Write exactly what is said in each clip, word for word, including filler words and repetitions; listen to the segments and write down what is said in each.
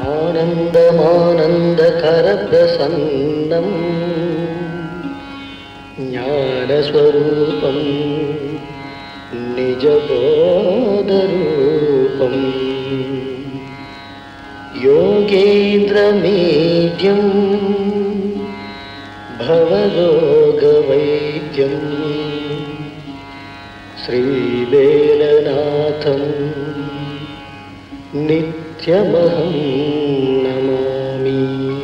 आनन्दमानन्दकरप्रसन्नं ज्ञानस्वरूपं निजबोधरूपं योगेन्द्रमीड्यं भवरोगवैद्यं श्रीवेलनाथं नित्यमहं नमामि।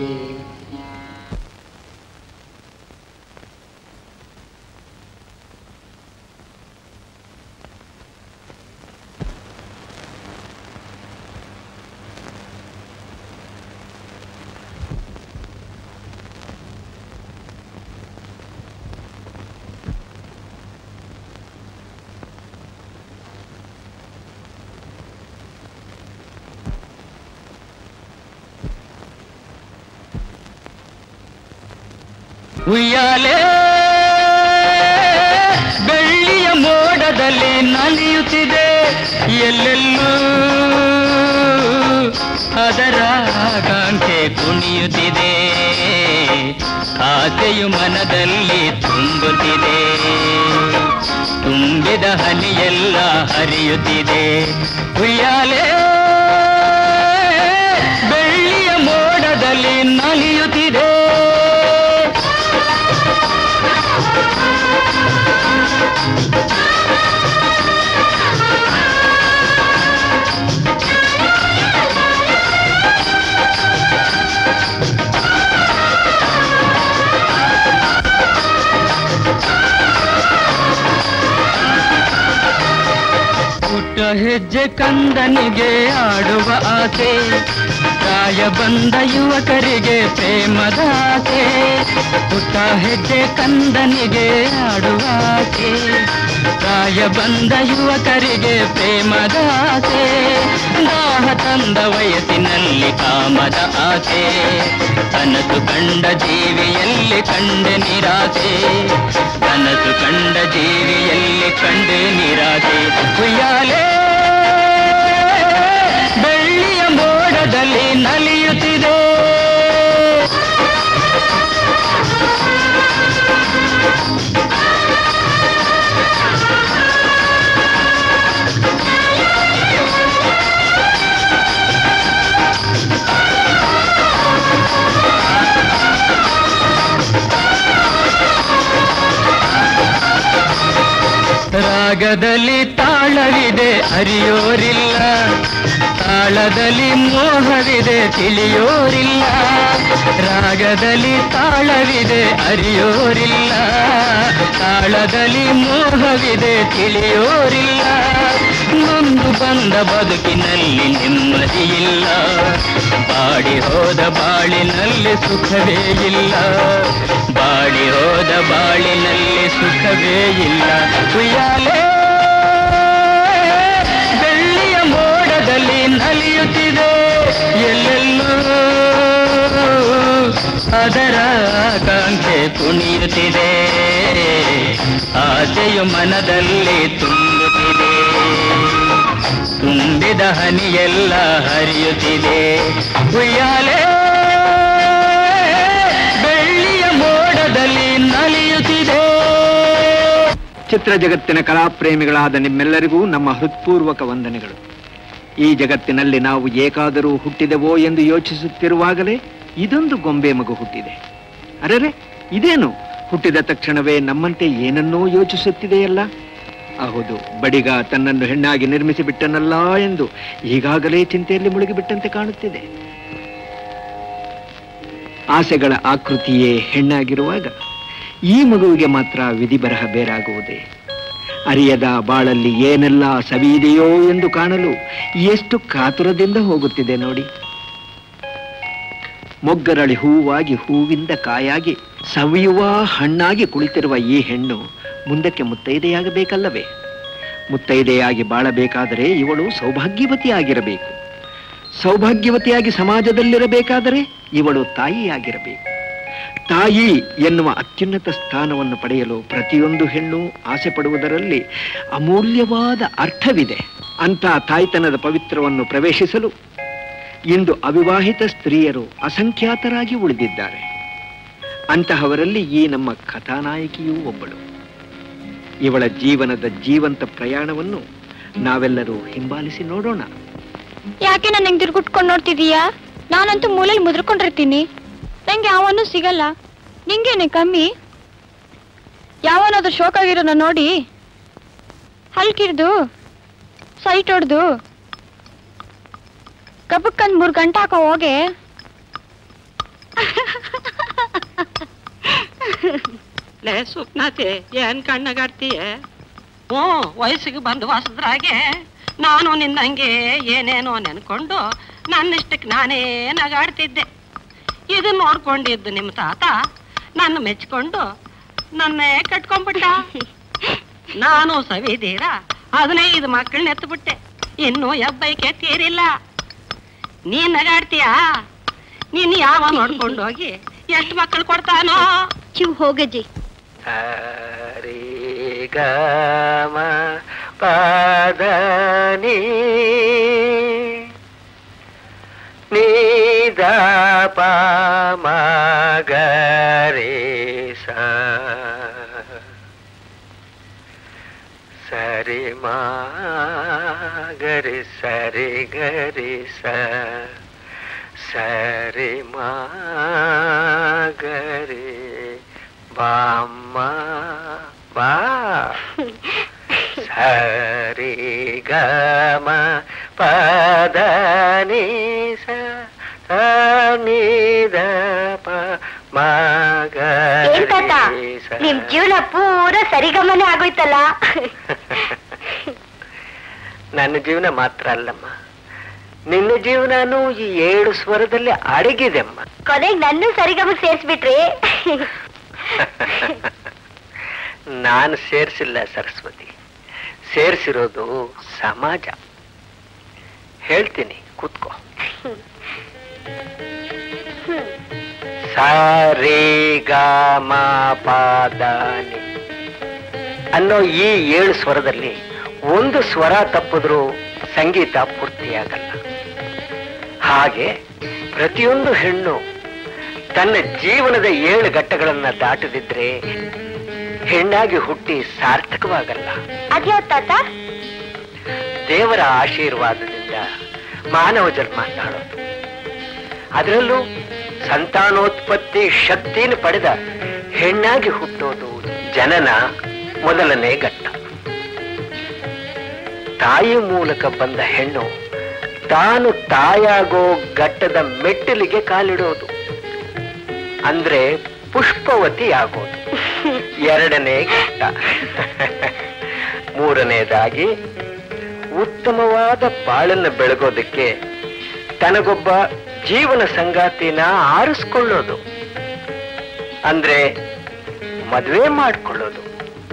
ಉಯ್ಯಾಲೆ ಬೆಳ್ಳಿಯ ಮೋಡದಲ್ಲಿ ನಲಿಯುತ್ತಿದೆ, ಎಲ್ಲೆಲ್ಲೂ ಅದರ ಆಕಾಂಕ್ಷೆ ಕುಣಿಯುತ್ತಿದೆ, ಆಸೆಯು ಮನದಲ್ಲಿ ತುಂಬುತ್ತಿದೆ, ತುಂಬಿದ ಹನಿಯೆಲ್ಲ ಹರಿಯುತ್ತಿದೆ. ಉಯ್ಯಾಲೆ ಬೆಳ್ಳಿಯ ಮೋಡದಲ್ಲಿ ನಲಿಯುತ್ತಿದೆ. ಪುಟ್ಟ ಹೆಜ್ಜೆ ಕಂದನಿಗೆ ಆಡುವ ಆಸೆ, ಪ್ರಾಯ ಬಂದ ಯುವಕರಿಗೆ ಪ್ರೇಮದ ಆಸೆ. ಪುಟ್ಟ ಹೆಜ್ಜೆ ಕಂದನಿಗೆ ಆಡುವ ಆಸೆ, ಪ್ರಾಯ ಬಂದ ಯುವಕರಿಗೆ ಪ್ರೇಮದ ಆಸೆ. ದಾಹ ತಂದ ವಯಸ್ಸಿನಲ್ಲಿ ಕಾಮದ ಆಸೆ, ಕನಸು ಕಂಡ ಜೀವಿಯಲ್ಲಿ ಕಂಡೆ ನಿರಾಸೆ, ಕನಸು ಕಂಡ ಜೀವಿಯಲ್ಲಿ ಕಂಡೆ ನಿರಾಸೆ. ಉಯ್ಯಾಲೆ ಬೆಳ್ಳಿಯ ಮೋಡದಲ್ಲಿ ನಲಿಯುತ್ತಿದೆ. ರಾಗದಲ್ಲಿ ತಾಳವಿದೆ ಅರಿಯೋರಿಲ್ಲ, ತಾಳದಲ್ಲಿ ಮೋಹವಿದೆ ತಿಳಿಯೋರಿಲ್ಲ. ರಾಗದಲ್ಲಿ ತಾಳವಿದೆ ಅರಿಯೋರಿಲ್ಲ, ತಾಳದಲ್ಲಿ ಮೋಹವಿದೆ ತಿಳಿಯೋರಿಲ್ಲ. ನೊಂದು ಬಂದ ಬದುಕಿನಲ್ಲಿ ನೆಮ್ಮದಿಯಿಲ್ಲ, ಬಾಡಿ ಹೋದ ಬಾಳಿನಲ್ಲಿ ಸುಖವೇ ಇಲ್ಲ, ಬಾಡಿ ಹೋದ ಬಾಳಿನಲ್ಲಿ ಸುಖವೇ ಇಲ್ಲ. ಉಯ್ಯಾಲೆ ಬೆಳ್ಳಿಯ ಮೋಡದಲ್ಲಿ ನಲಿಯುತ್ತಿದೆ, ಎಲ್ಲೆಲ್ಲೂ ಅದರ ಆಕಾಂಕ್ಷೆ ಕುಣಿಯುತ್ತಿದೆ, ಆಸೆಯು ಮನದಲ್ಲಿ ತುಂಬುತ್ತಿದೆ, ತುಂಬಿದ ಹನಿಯೆಲ್ಲ ಹರಿಯುತ್ತಿದೆ. ಉಯ್ಯಾಲೆ ಬೆಳ್ಳಿಯ ಮೋಡದಲ್ಲಿ ನಲಿಯುತ್ತಿದೆ. ಚಿತ್ರ ಜಗತ್ತಿನ ಕಲಾಪ್ರೇಮಿಗಳಾದ ನಿಮ್ಮೆಲ್ಲರಿಗೂ ನಮ್ಮ ಹೃತ್ಪೂರ್ವಕ ವಂದನೆಗಳು. ಈ ಜಗತ್ತಿನಲ್ಲಿ ನಾವು ಏಕಾದರೂ ಹುಟ್ಟಿದೆವೋ ಎಂದು ಯೋಚಿಸುತ್ತಿರುವಾಗಲೇ ಇದೊಂದು ಗೊಂಬೆ ಮಗು ಹುಟ್ಟಿದೆ. ಅರೆರೆ, ಇದೇನು ಹುಟ್ಟಿದ ತಕ್ಷಣವೇ ನಮ್ಮಂತೆ ಏನನ್ನೋ ಯೋಚಿಸುತ್ತಿದೆಯಲ್ಲ. ಹೌದು, ಬಡಿಗ ತನ್ನನ್ನು ಹೆಣ್ಣಾಗಿ ನಿರ್ಮಿಸಿ ಬಿಟ್ಟನಲ್ಲ ಎಂದು ಈಗಾಗಲೇ ಚಿಂತೆಯಲ್ಲಿ ಮುಳುಗಿಬಿಟ್ಟಂತೆ ಕಾಣುತ್ತಿದೆ. ಆಸೆಗಳ ಆಕೃತಿಯೇ ಹೆಣ್ಣಾಗಿರುವಾಗ ಈ ಮಗುವಿಗೆ ಮಾತ್ರ ವಿಧಿ ಬರಹ ಬೇರಾಗುವುದೇ? ಅರಿಯದ ಬಾಳಲ್ಲಿ ಏನೆಲ್ಲ ಸವಿದೆಯೋ ಎಂದು ಕಾಣಲು ಎಷ್ಟು ಕಾತುರದಿಂದ ಹೋಗುತ್ತಿದೆ ನೋಡಿ. ಮೊಗ್ಗರಳಿ ಹೂವಾಗಿ ಹೂವಿಂದ ಕಾಯಾಗಿ ಸವಿಯುವ ಹಣ್ಣಾಗಿ ಕುಳಿತಿರುವ ಈ ಹೆಣ್ಣು ಮುಂದಕ್ಕೆ ಮುತ್ತೈದೆಯಾಗಬೇಕಲ್ಲವೇ? ಮುತ್ತೈದೆಯಾಗಿ ಬಾಳಬೇಕಾದರೆ ಇವಳು ಸೌಭಾಗ್ಯವತಿಯಾಗಿರಬೇಕು. ಸೌಭಾಗ್ಯವತಿಯಾಗಿ ಸಮಾಜದಲ್ಲಿರಬೇಕಾದರೆ ಇವಳು ತಾಯಿಯಾಗಿರಬೇಕು. ತಾಯಿ ಎನ್ನುವ ಅತ್ಯುನ್ನತ ಸ್ಥಾನವನ್ನು ಪಡೆಯಲು ಪ್ರತಿಯೊಂದು ಹೆಣ್ಣು ಆಸೆ ಪಡುವುದರಲ್ಲಿ ಅಮೂಲ್ಯವಾದ ಅರ್ಥವಿದೆ. ಅಂತ ತಾಯ್ತನದ ಪವಿತ್ರವನ್ನು ಪ್ರವೇಶಿಸಲು ಇಂದು ಅವಿವಾಹಿತ ಸ್ತ್ರೀಯರು ಅಸಂಖ್ಯಾತರಾಗಿ ಉಳಿದಿದ್ದಾರೆ. ಅಂತಹವರಲ್ಲಿ ಈ ನಮ್ಮ ಕಥಾನಾಯಕಿಯೂ ಒಬ್ಬಳು. ಇವಳ ಜೀವನದ ಜೀವಂತ ಪ್ರಯಾಣವನ್ನು ನಾವೆಲ್ಲರೂ ಹಿಂಬಾಲಿಸಿ ನೋಡೋಣ. ಯಾಕೆ ನನ್ನ ಹೆಂಗ್ ತಿರ್ಗುಟ್ಕೊಂಡು ನೋಡ್ತಿದೀಯಾ? ನಾನಂತೂ ಮೂಲೆಯಲ್ಲಿ ಮುದ್ರಕೊಂಡಿರ್ತೀನಿ. ನಂಗೆ ಯಾವನ್ನೂ ಸಿಗಲ್ಲ. ನಿಂಗೇನೆ ಕಮ್ಮಿ? ಯಾವನಾದ್ರೂ ಶೋಕ್ ಆಗಿರೋನ ನೋಡಿ ಹಲ್ಕಿಡ್ದು ಸೈಟ್ ಹೊಡ್ದು ಕಬ್ಬಕ್ಕಂದ್ ಮೂರ್ ಗಂಟೆ ಹಾಕೋ ಹೋಗೆ. ಲೇ ಸುಪ್ನಾತಿ, ಏನ್ ಕಣ್ಣಗಾಡ್ತೀಯ? ಹ್ಞೂ, ವಯಸ್ಸಿಗೆ ಬಂದು ವಾಸದ್ರಾಗೆ ನಾನು ನಿನ್ನಂಗೆ ಏನೇನೋ ನೆನ್ಕೊಂಡು ನನ್ನಿಷ್ಟಕ್ಕೆ ನಾನೇ ನಗಾಡ್ತಿದ್ದೆ. ಇದನ್ನ ನೋಡ್ಕೊಂಡಿದ್ದು ನಿಮ್ಮ ತಾತ ನನ್ನ ಮೆಚ್ಕೊಂಡು ನನ್ನೇ ಕಟ್ಕೊಂಡ್ಬಿಟ್ಟ. ನಾನು ಸವಿದೀರ ಹದಿನೈದು ಮಕ್ಕಳನ್ನ ಎತ್ಬಿಟ್ಟೆ. ಇನ್ನೂ ಹೆಬ್ಬೈಕೆ ತೀರಿಲ್ಲ. ನೀನ್ ನಗಾಡ್ತೀಯಾ? ನೀನ್ ಯಾವ ನೋಡ್ಕೊಂಡು ಹೋಗಿ ಎಷ್ಟು ಮಕ್ಕಳು ಕೊಡ್ತಾನೋ? ಚಿವ್ ಹೋಗಜ್ಜಿ. ಹರಿ ಗಮ ಪದನಿ ನೀದ ಪ ಮಗರಿ ಸ ಸರಿ ಮಾ ಗರಿ ಸರಿ ಗರಿ ಸ ಸರಿ ಮಾ ಗರಿ ಬಾಮ್ಮ ಬಾ ಸರಿ ಗಮ ಪದನಿ ಸ ನಿದ ಪ ಮಗರಿ ಸ. ನಿಮ್ ಜೀವನ ಪೂರ ಸರಿಗಮನೆ ಆಗೋಯ್ತಲ್ಲ. ನನ್ನ ಜೀವನ ಮಾತ್ರ ಅಲ್ಲಮ್ಮ, ನಿನ್ನ ಜೀವನನೂ ಈ ಏಳು ಸ್ವರದಲ್ಲಿ ಅಡಗಿದೆಮ್ಮ. ಕೊನೆಗೆ ನನ್ನ ಸರಿಗಮ ಸೇರ್ಸ್ಬಿಟ್ರಿ. ನಾನು ಸೇರಿಸಿಲ್ಲ ಸರಸ್ವತಿ, ಸೇರಿಸಿರೋದು ಸಮಾಜ. ಹೇಳ್ತೀನಿ, ಕೂತ್ಕೋ. ಸರಿ ಗ ಮ ಪದನಿ ಅನ್ನೋ ಈ ಏಳು ಸ್ವರದಲ್ಲಿ ಒಂದು ಸ್ವರ ತಪ್ಪಿದ್ರೂ ಸಂಗೀತ ಪೂರ್ತಿಯಾಗಲ್ಲ. ಹಾಗೆ ಪ್ರತಿಯೊಂದು ಹೆಣ್ಣು ತನ್ನ ಜೀವನದ ಏಳು ಘಟ್ಟಗಳನ್ನ ದಾಟದಿದ್ರೆ ಹೆಣ್ಣಾಗಿ ಹುಟ್ಟಿ ಸಾರ್ಥಕವಾಗಲ್ಲ. ಅದ್ಯಾವ ತಾತ? ದೇವರ ಆಶೀರ್ವಾದದಿಂದ ಮಾನವ ಜನ್ಮ ತಾಳೋದು, ಅದರಲ್ಲೂ ಸಂತಾನೋತ್ಪತ್ತಿ ಶಕ್ತಿಯನ್ನು ಪಡೆದ ಹೆಣ್ಣಾಗಿ ಹುಟ್ಟೋದು ಜನನ ಮೊದಲನೇ ಘಟ್ಟ. ತಾಯಿ ಮೂಲಕ ಬಂದ ಹೆಣ್ಣು ತಾನು ತಾಯಾಗೋ ಘಟ್ಟದ ಮೆಟ್ಟಿಲಿಗೆ ಕಾಲಿಡೋದು, ಅಂದ್ರೆ ಪುಷ್ಪವತಿ ಆಗೋದು ಎರಡನೇ ಘಟ್ಟ. ಮೂರನೇದಾಗಿ ಉತ್ತಮವಾದ ಬಾಳನ್ನು ಬೆಳಗೋದಕ್ಕೆ ತನಗೊಬ್ಬ ಜೀವನ ಸಂಗಾತಿನ ಆರಿಸ್ಕೊಳ್ಳೋದು, ಅಂದ್ರೆ ಮದುವೆ ಮಾಡಿಕೊಳ್ಳೋದು.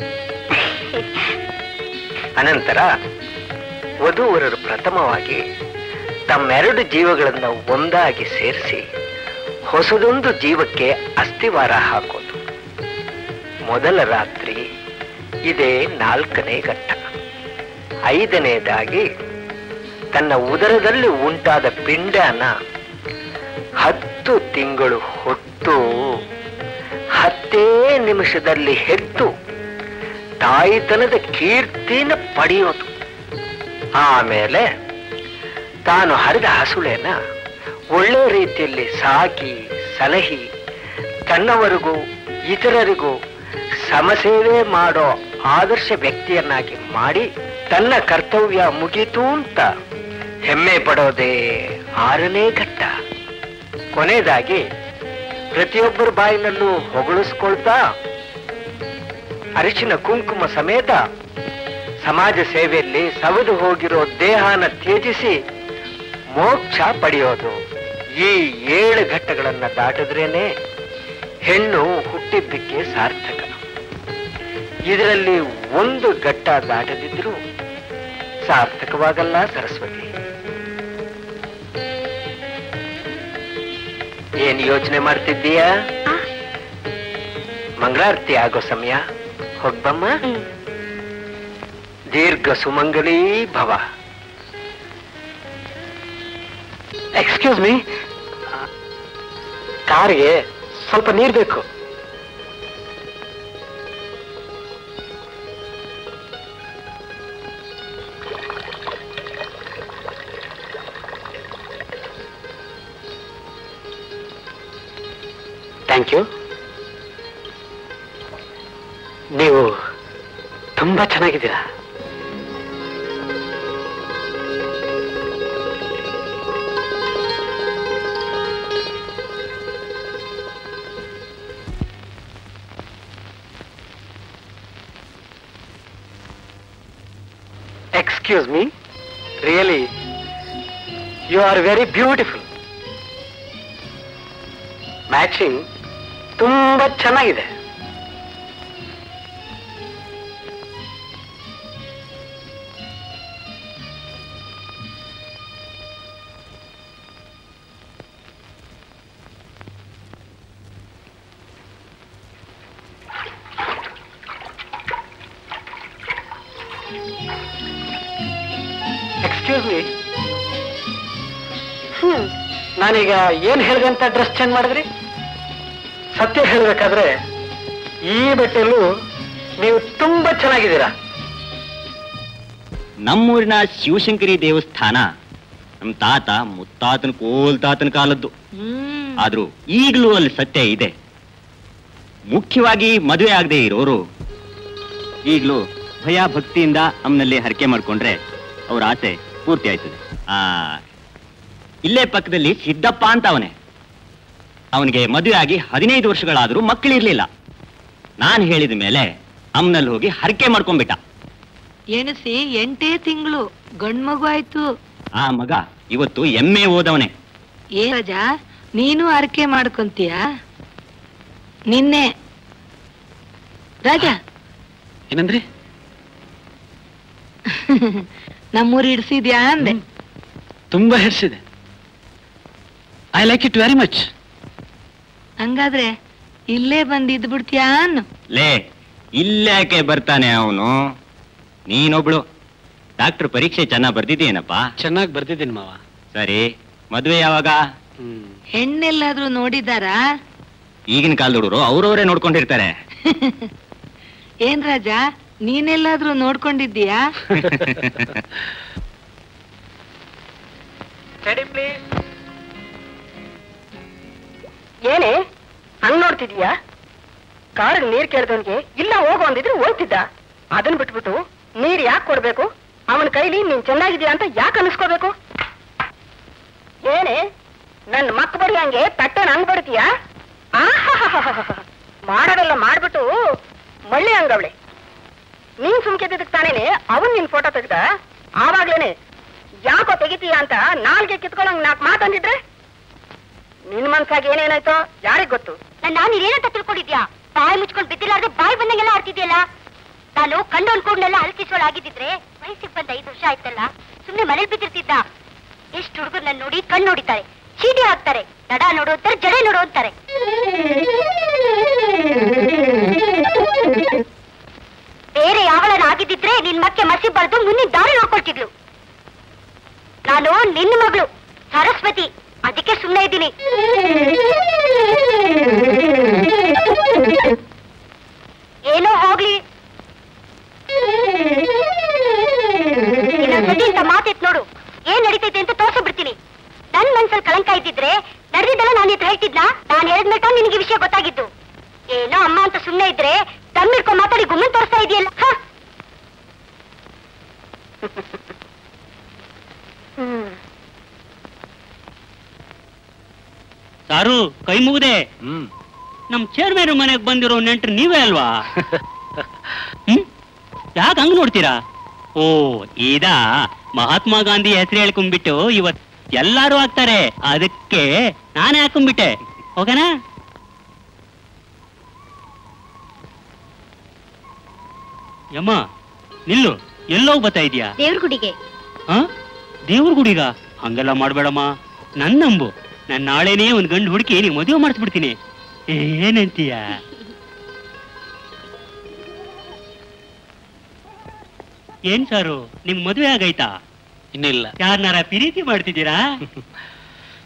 ಅನಂತರ ವಧುವರರು ಪ್ರಥಮವಾಗಿ ತಮ್ಮೆರಡು ಜೀವಗಳನ್ನ ಒಂದಾಗಿ ಸೇರಿಸಿ ಹೊಸದೊಂದು ಜೀವಕ್ಕೆ ಅಸ್ಥಿವಾರ ಹಾಕೋದು. ಮೊದಲ ರಾತ್ರಿ ಇದೇ ನಾಲ್ಕನೇ ಘಟ್ಟ. ಐದನೇದಾಗಿ ತನ್ನ ಉದರದಲ್ಲಿ ಉಂಟಾದ ಪಿಂಡನ ಹತ್ತು ತಿಂಗಳು ಹೊತ್ತು ಹತ್ತೇ ನಿಮಿಷದಲ್ಲಿ ಹೆತ್ತು ತಾಯಿತನದ ಕೀರ್ತಿನ ಪಡೆಯೋದು. ಆಮೇಲೆ ತಾನು ಹರಿದ ಹಸುಳೆನ ಒಳ್ಳೆ ರೀತಿಯಲ್ಲಿ ಸಾಕಿ ಸಲಹಿ ತನ್ನವರಿಗೂ ಇತರರಿಗೂ ಸಮಸೇವೆ ಮಾಡೋ ಆದರ್ಶ ವ್ಯಕ್ತಿಯನ್ನಾಗಿ ಮಾಡಿ ತನ್ನ ಕರ್ತವ್ಯ ಮುಗಿತು ಅಂತ ಹೆಮ್ಮೆ ಪಡೋದೇ ಆರನೇ ಘಟ್ಟ. ಕೊನೆಯದಾಗಿ ಪ್ರತಿಯೊಬ್ಬರ ಬಾಯಿನಲ್ಲೂ ಹೊಗಳಿಸ್ಕೊಳ್ತಾ ಅರಿಶಿನ ಕುಂಕುಮ ಸಮೇತ ಸಮಾಜ ಸೇವೆಯಲ್ಲಿ ಸವೆದು ಹೋಗಿರೋ ದೇಹನ ತ್ಯಜಿಸಿ ಮೋಕ್ಷ ಪಡೆಯೋದು. ಈ ಏಳು ಘಟ್ಟಗಳನ್ನ ದಾಟಿದ್ರೇನೆ ಹೆಣ್ಣು ಹುಟ್ಟಿದ್ದಕ್ಕೆ ಸಾರ್ಥಕ. ಇದರಲ್ಲಿ ಒಂದು ಘಟ್ಟ ದಾಟದಿದ್ರೂ ಸಾರ್ಥಕವಾಗಲ್ಲ ಸರಸ್ವತಿ. ಏನ್ ಯೋಚನೆ ಮಾಡ್ತಿದ್ದೀಯಾ? ಮಂಗಳಾರತಿ ಆಗೋ ಸಮಯ, ಹೋಗ್ಬಮ್ಮ. ದೀರ್ಘ ಸುಮಂಗಲೀ ಭವ. ಎಕ್ಸ್ಕ್ಯೂಸ್ ಮೀ, ಕಾರಿಗೆ ಸ್ವಲ್ಪ ನೀರು ಬೇಕು. Thank you. ನೀವು ತುಂಬಾ ಚೆನ್ನಾಗಿದ್ದೀರಾ. Excuse me, really, you are very beautiful. Matching ತುಂಬಾ ಚೆನ್ನಾಗಿದೆ. ಎಕ್ಸ್ಕ್ಯೂಸ್ ಮೀ, ಹ್ಮ್ ನಾನೀಗ ಏನ್ ಹೇಳಿದೆ ಅಂತ ಡ್ರೆಸ್ ಚೇಂಜ್ ಮಾಡಿದ್ರಿ? ಸತ್ಯ ಹೇಳ್ಬೇಕಾದ್ರೆ ಈ ಬಟ್ಟೆಯಲ್ಲೂ ನೀವು ತುಂಬಾ ಚೆನ್ನಾಗಿದ್ದೀರಾ. ನಮ್ಮೂರಿನ ಶಿವಶಂಕರಿ ದೇವಸ್ಥಾನ ನಮ್ ತಾತ ಮುತ್ತಾತನ ಕೋಲ್ ತಾತನ ಕಾಲದ್ದು. ಆದ್ರೂ ಈಗಲೂ ಅಲ್ಲಿ ಸತ್ಯ ಇದೆ. ಮುಖ್ಯವಾಗಿ ಮದುವೆ ಆಗದೆ ಇರೋರು ಈಗಲೂ ಭಯ ಭಕ್ತಿಯಿಂದ ಅಮ್ಮನಲ್ಲಿ ಹರಕೆ ಮಾಡ್ಕೊಂಡ್ರೆ ಅವ್ರ ಆಸೆ ಪೂರ್ತಿ ಆಯ್ತದೆ. ಆ ಇಲ್ಲೇ ಪಕ್ಕದಲ್ಲಿ ಸಿದ್ದಪ್ಪ ಅಂತ ಅವನೇ. ಅವನಿಗೆ ಮದುವೆ ಆಗಿ ಹದಿನೈದು ವರ್ಷಗಳಾದ್ರೂ ಮಕ್ಕಳಿರ್ಲಿಲ್ಲ. ನಾನು ಹೇಳಿದ ಮೇಲೆ ಅಮ್ಮನಲ್ಲಿ ಹೋಗಿ ಹರಕೆ ಮಾಡ್ಕೊಂಡ್ಬಿಟ್ಟ. ಎಣಸಿ ಎಂಟೇ ತಿಂಗಳು ಗಂಡ್ ಮಗು ಆಯ್ತು. ಆ ಮಗ ಇವತ್ತು ಎಂ ಎ ಓದವನೇ. ಏ ರಾಜ, ನೀನು ಹರಕೆ ಮಾಡ್ಕೊಂತೀಯ? ನಿನ್ನೆ ರಾಜ ಏನಂದ್ರಿ? ನಮ್ಮೂರು ಹಿಡ್ಸಿದ್ಯಾ ಅಂದೆ. ತುಂಬಾ ಹಿಡ್ಸಿದೆ. I like it very much. ಹಂಗಾದ್ರೆ ಇಲ್ಲೇ ಬಂದು ಇದ್ ಬಿಡ್ತೀಯಾ ಅನ್ನು? ಲೇ, ಇಲ್ಲಾಕೆ ಬರ್ತಾನೆ ಅವನು? ನೀನೊಬ್ಳು ಡಾಕ್ಟರ್ ಪರೀಕ್ಷೆ ಚೆನ್ನಾಗ್ ಬರ್ದಿದ್ದೀನಪ್ಪ? ಚೆನ್ನಾಗಿ ಬರ್ದಿದ್ದೀನಿ ಮಾವ. ಸರಿ, ಮದುವೆ ಯಾವಾಗ? ಹೆಣ್ಣೆಲ್ಲಾದ್ರೂ ನೋಡಿದಾರಾ? ಈಗಿನ ಕಾಲದೋಡರು ಅವ್ರವರೇ ನೋಡ್ಕೊಂಡಿರ್ತಾರೆ. ಏನ್ ರಾಜ, ನೀನೆಲ್ಲಾದ್ರೂ ನೋಡ್ಕೊಂಡಿದ್ದೀಯಾ? ಏನೇ ಹಂಗ್ ನೋಡ್ತಿದೀಯಾ? ಕಾರ್ ನೀರ್ ಕೇಳ್ದವನ್ಗೆ ಇಲ್ಲ ಹೋಗು ಅಂದಿದ್ರೆ ಹೋಗ್ತಿದ್ದ. ಅದನ್ ಬಿಟ್ಬಿಟ್ಟು ನೀರ್ ಯಾಕೆ ಕೊಡ್ಬೇಕು? ಅವನ ಕೈಲಿ ನೀನ್ ಚೆನ್ನಾಗಿದ್ಯಾ ಅಂತ ಯಾಕೆ ಅನಿಸ್ಕೋಬೇಕು? ಏನೇ ನನ್ ಮಕ್ ಬಡಿ ಹಂಗೆ ತಟ್ಟೆನ ಹಂಗ್ ಬಡ್ತೀಯಾ? ಮಾಡೋದೆಲ್ಲ ಮಾಡ್ಬಿಟ್ಟು ಮಳ್ಳಿ ಹಂಗವಳೆ. ನೀನ್ ಸುಮ್ಕೆದಿದ್ದಕ್ ತಾನೇನೆ ಅವನ್ ನಿನ್ ಫೋಟೋ ತೆಗ್ದ. ಆವಾಗ್ಲೇನೆ ಯಾಕೋ ತೆಗಿತೀಯ ಅಂತ ನಾಲ್ಗೆ ಕಿತ್ಕೊಳಂಗ್ ನಾಕ್ ಮಾತಂದಿದ್ರೆ ನಿನ್ ಮನ್ಸಾಗ ಏನೇನಾಯ್ತೋ ಯಾರಿಗ್ ಗೊತ್ತು? ನಾನು ಇದೇನಂತ ತಿಳ್ಕೊಂಡಿದ್ಯಾ? ಬಾಯಿ ಮುಚ್ಕೊಂಡು ಬಿದ್ದಿಲ್ಲಾರ್ದೆ ಬಾಯಿ ಬಂದಂಗೆಲ್ಲ ಆಡ್ತಿದ್ಯಲ್ಲ. ನಾನು ಕಂಡು ಅನ್ಕೊಂಡೆಲ್ಲ ಹಲ್ಕಿಸೋಳ ಆಗಿದ್ದಿದ್ರೆ ವಯಸ್ಸಿಗೆ ಬಂದ ಐದು ವರ್ಷ ಆಯ್ತಲ್ಲ, ಸುಮ್ನೆ ಮನೇಲಿ ಬಿದ್ದಿರ್ತಿದ್ದ. ಎಷ್ಟು ಹುಡುಗರು ನನ್ನ ನೋಡಿ ಕಣ್ಣು ನೋಡಿತಾರೆ, ಚೀಟಿ ಹಾಕ್ತಾರೆ, ದಡ ನೋಡು ಅಂತಾರೆ, ಜಡೆ ನೋಡು ಅಂತಾರೆ. ಬೇರೆ ಯಾವಳನ ಆಗಿದ್ದಿದ್ರೆ ನಿನ್ ಮಕ್ಕೆ ಮಸಿ ಬರೆದು ಮುಂದಿನ ದಾರಿ ನೋಡ್ಕೊಳ್ತಿದ್ಲು. ನಾನು ನಿನ್ನ ಮಗಳು ಸರಸ್ವತಿ, ಅದಕ್ಕೆ ಸುಮ್ಮನೆ ಇದ್ದೀನಿ. ಏನೋ ಹೋಗ್ಲಿ, ಇನ್ನೊಂದ್ಸತಿ ಇಂತ ಮಾತಿತ್ ನೋಡು, ಏನ್ ನಡೀತೈತೆ ಅಂತ ತೋರ್ಸ ಬಿಡ್ತೀನಿ. ನನ್ ಮನ್ಸಲ್ಲಿ ಕಳಂಕ ಇದ್ದಿದ್ರೆ ನಡೆದಿದ್ದೆಲ್ಲ ನಾನು ಹತ್ರ ಹೇಳ್ತಿದ್ನ. ನಾನು ಹೇಳಿದ್ಮೇಟ ನಿನಗೆ ವಿಷಯ ಗೊತ್ತಾಗಿದ್ದು. ಏನೋ ಅಮ್ಮ ಅಂತ ಸುಮ್ಮನೆ ಇದ್ರೆ ತಮ್ಮಿಡ್ಕೊಂಡ್ ಮಾತಾಡಿ ಗುಮ್ಮನ್ ತೋರಿಸ್ತಾ ಇದೆಯಲ್ಲ. ಸಾರು, ಕೈ ಮುಗಿದೆ. ನಮ್ ಚೇರ್ಮನ್ ಮನೆಗೆ ಬಂದಿರೋ ನೆಂಟ್ರು ನೀವೇ ಅಲ್ವಾ? ಹ್ಮ್ ಯಾಕೆ ಹಂಗ್ ನೋಡ್ತೀರಾ? ಓ, ಇದ ಮಹಾತ್ಮ ಗಾಂಧಿ ಹೆಸರು ಹೇಳ್ಕೊಂಡ್ಬಿಟ್ಟು ಇವತ್ ಎಲ್ಲಾರು ಆಗ್ತಾರೆ, ಅದಕ್ಕೆ ನಾನೇ ಹಾಕೊಂಡ್ಬಿಟ್ಟೆ. ಓಕೆನಾ? ಯಮ್ಮ ನಿಲ್ಲು, ಎಲ್ಲೋಗ್ ಬರ್ತಾ ಇದೀಯಾ? ದೇವ್ರ ಗುಡಿಗೆ. ಹ ದೇವ್ರ ಗುಡಿಗ? ಹಂಗೆಲ್ಲ ಮಾಡ್ಬೇಡಮ್ಮ, ನನ್ ನಂಬು. ನಾನ್ ನಾಳೆನೇ ಒಂದ್ ಗಂಡು ಹುಡುಕಿ ನೀ ಮದುವೆ ಮಾಡಿಸ್ಬಿಡ್ತೀನಿ. ಏನಂತೀಯ? ಏನ್ ಸಾರು, ನಿಮ್ ಮದುವೆ ಆಗೈತಾ? ಇನ್ನಿಲ್ಲ. ಯಾರನ್ನಾರ ಪ್ರೀತಿ ಮಾಡ್ತಿದ್ದೀರಾ?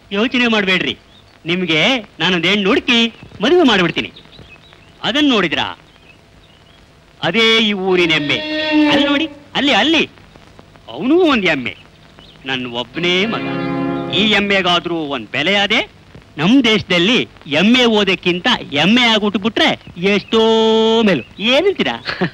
ಯೋಚನೆ ಮಾಡಬೇಡ್ರಿ, ನಿಮ್ಗೆ ನಾನೊಂದು ಹೆಣ್ಣು ಹುಡುಕಿ ಮದುವೆ ಮಾಡಿಬಿಡ್ತೀನಿ. ಅದನ್ನ ನೋಡಿದ್ರಾ? ಅದೇ ಈ ಊರಿನ ಎಮ್ಮೆ. ಅಲ್ಲಿ ನೋಡಿ, ಅಲ್ಲಿ ಅಲ್ಲಿ ಅವನೂ ಒಂದು ಎಮ್ಮೆ. ನನ್ನ ಒಬ್ಬನೇ ಮಗ. ಈ ಎಮ್ಮೆಗಾದ್ರೂ ಒಂದ್ ಬೆಲೆ ಅದೇ. ನಮ್ ದೇಶದಲ್ಲಿ ಎಮ್ಮೆ ಓದಕ್ಕಿಂತ ಎಮ್ಮೆ ಆಗ್ಬಿಟ್ಬಿಟ್ರೆ ಎಷ್ಟೋ ಮೇಲು. ಏನಂತೀರಾ?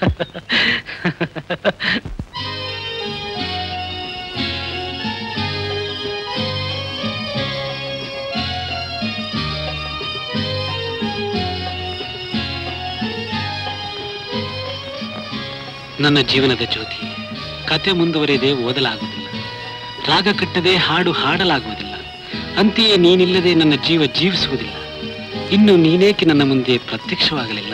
ನನ್ನ ಜೀವನದ ಜ್ಯೋತಿ, ಕತೆ ಮುಂದುವರೆದೇ ಓದಲಾಗುವುದಿಲ್ಲ, ರಾಗ ಕಟ್ಟದೆ ಹಾಡು ಹಾಡಲಾಗುವುದಿಲ್ಲ. ಅಂತೆಯೇ ನೀನಿಲ್ಲದೆ ನನ್ನ ಜೀವ ಜೀವಿಸುವುದಿಲ್ಲ. ಇನ್ನು ನೀನೇಕೆ ನನ್ನ ಮುಂದೆ ಪ್ರತ್ಯಕ್ಷವಾಗಲಿಲ್ಲ?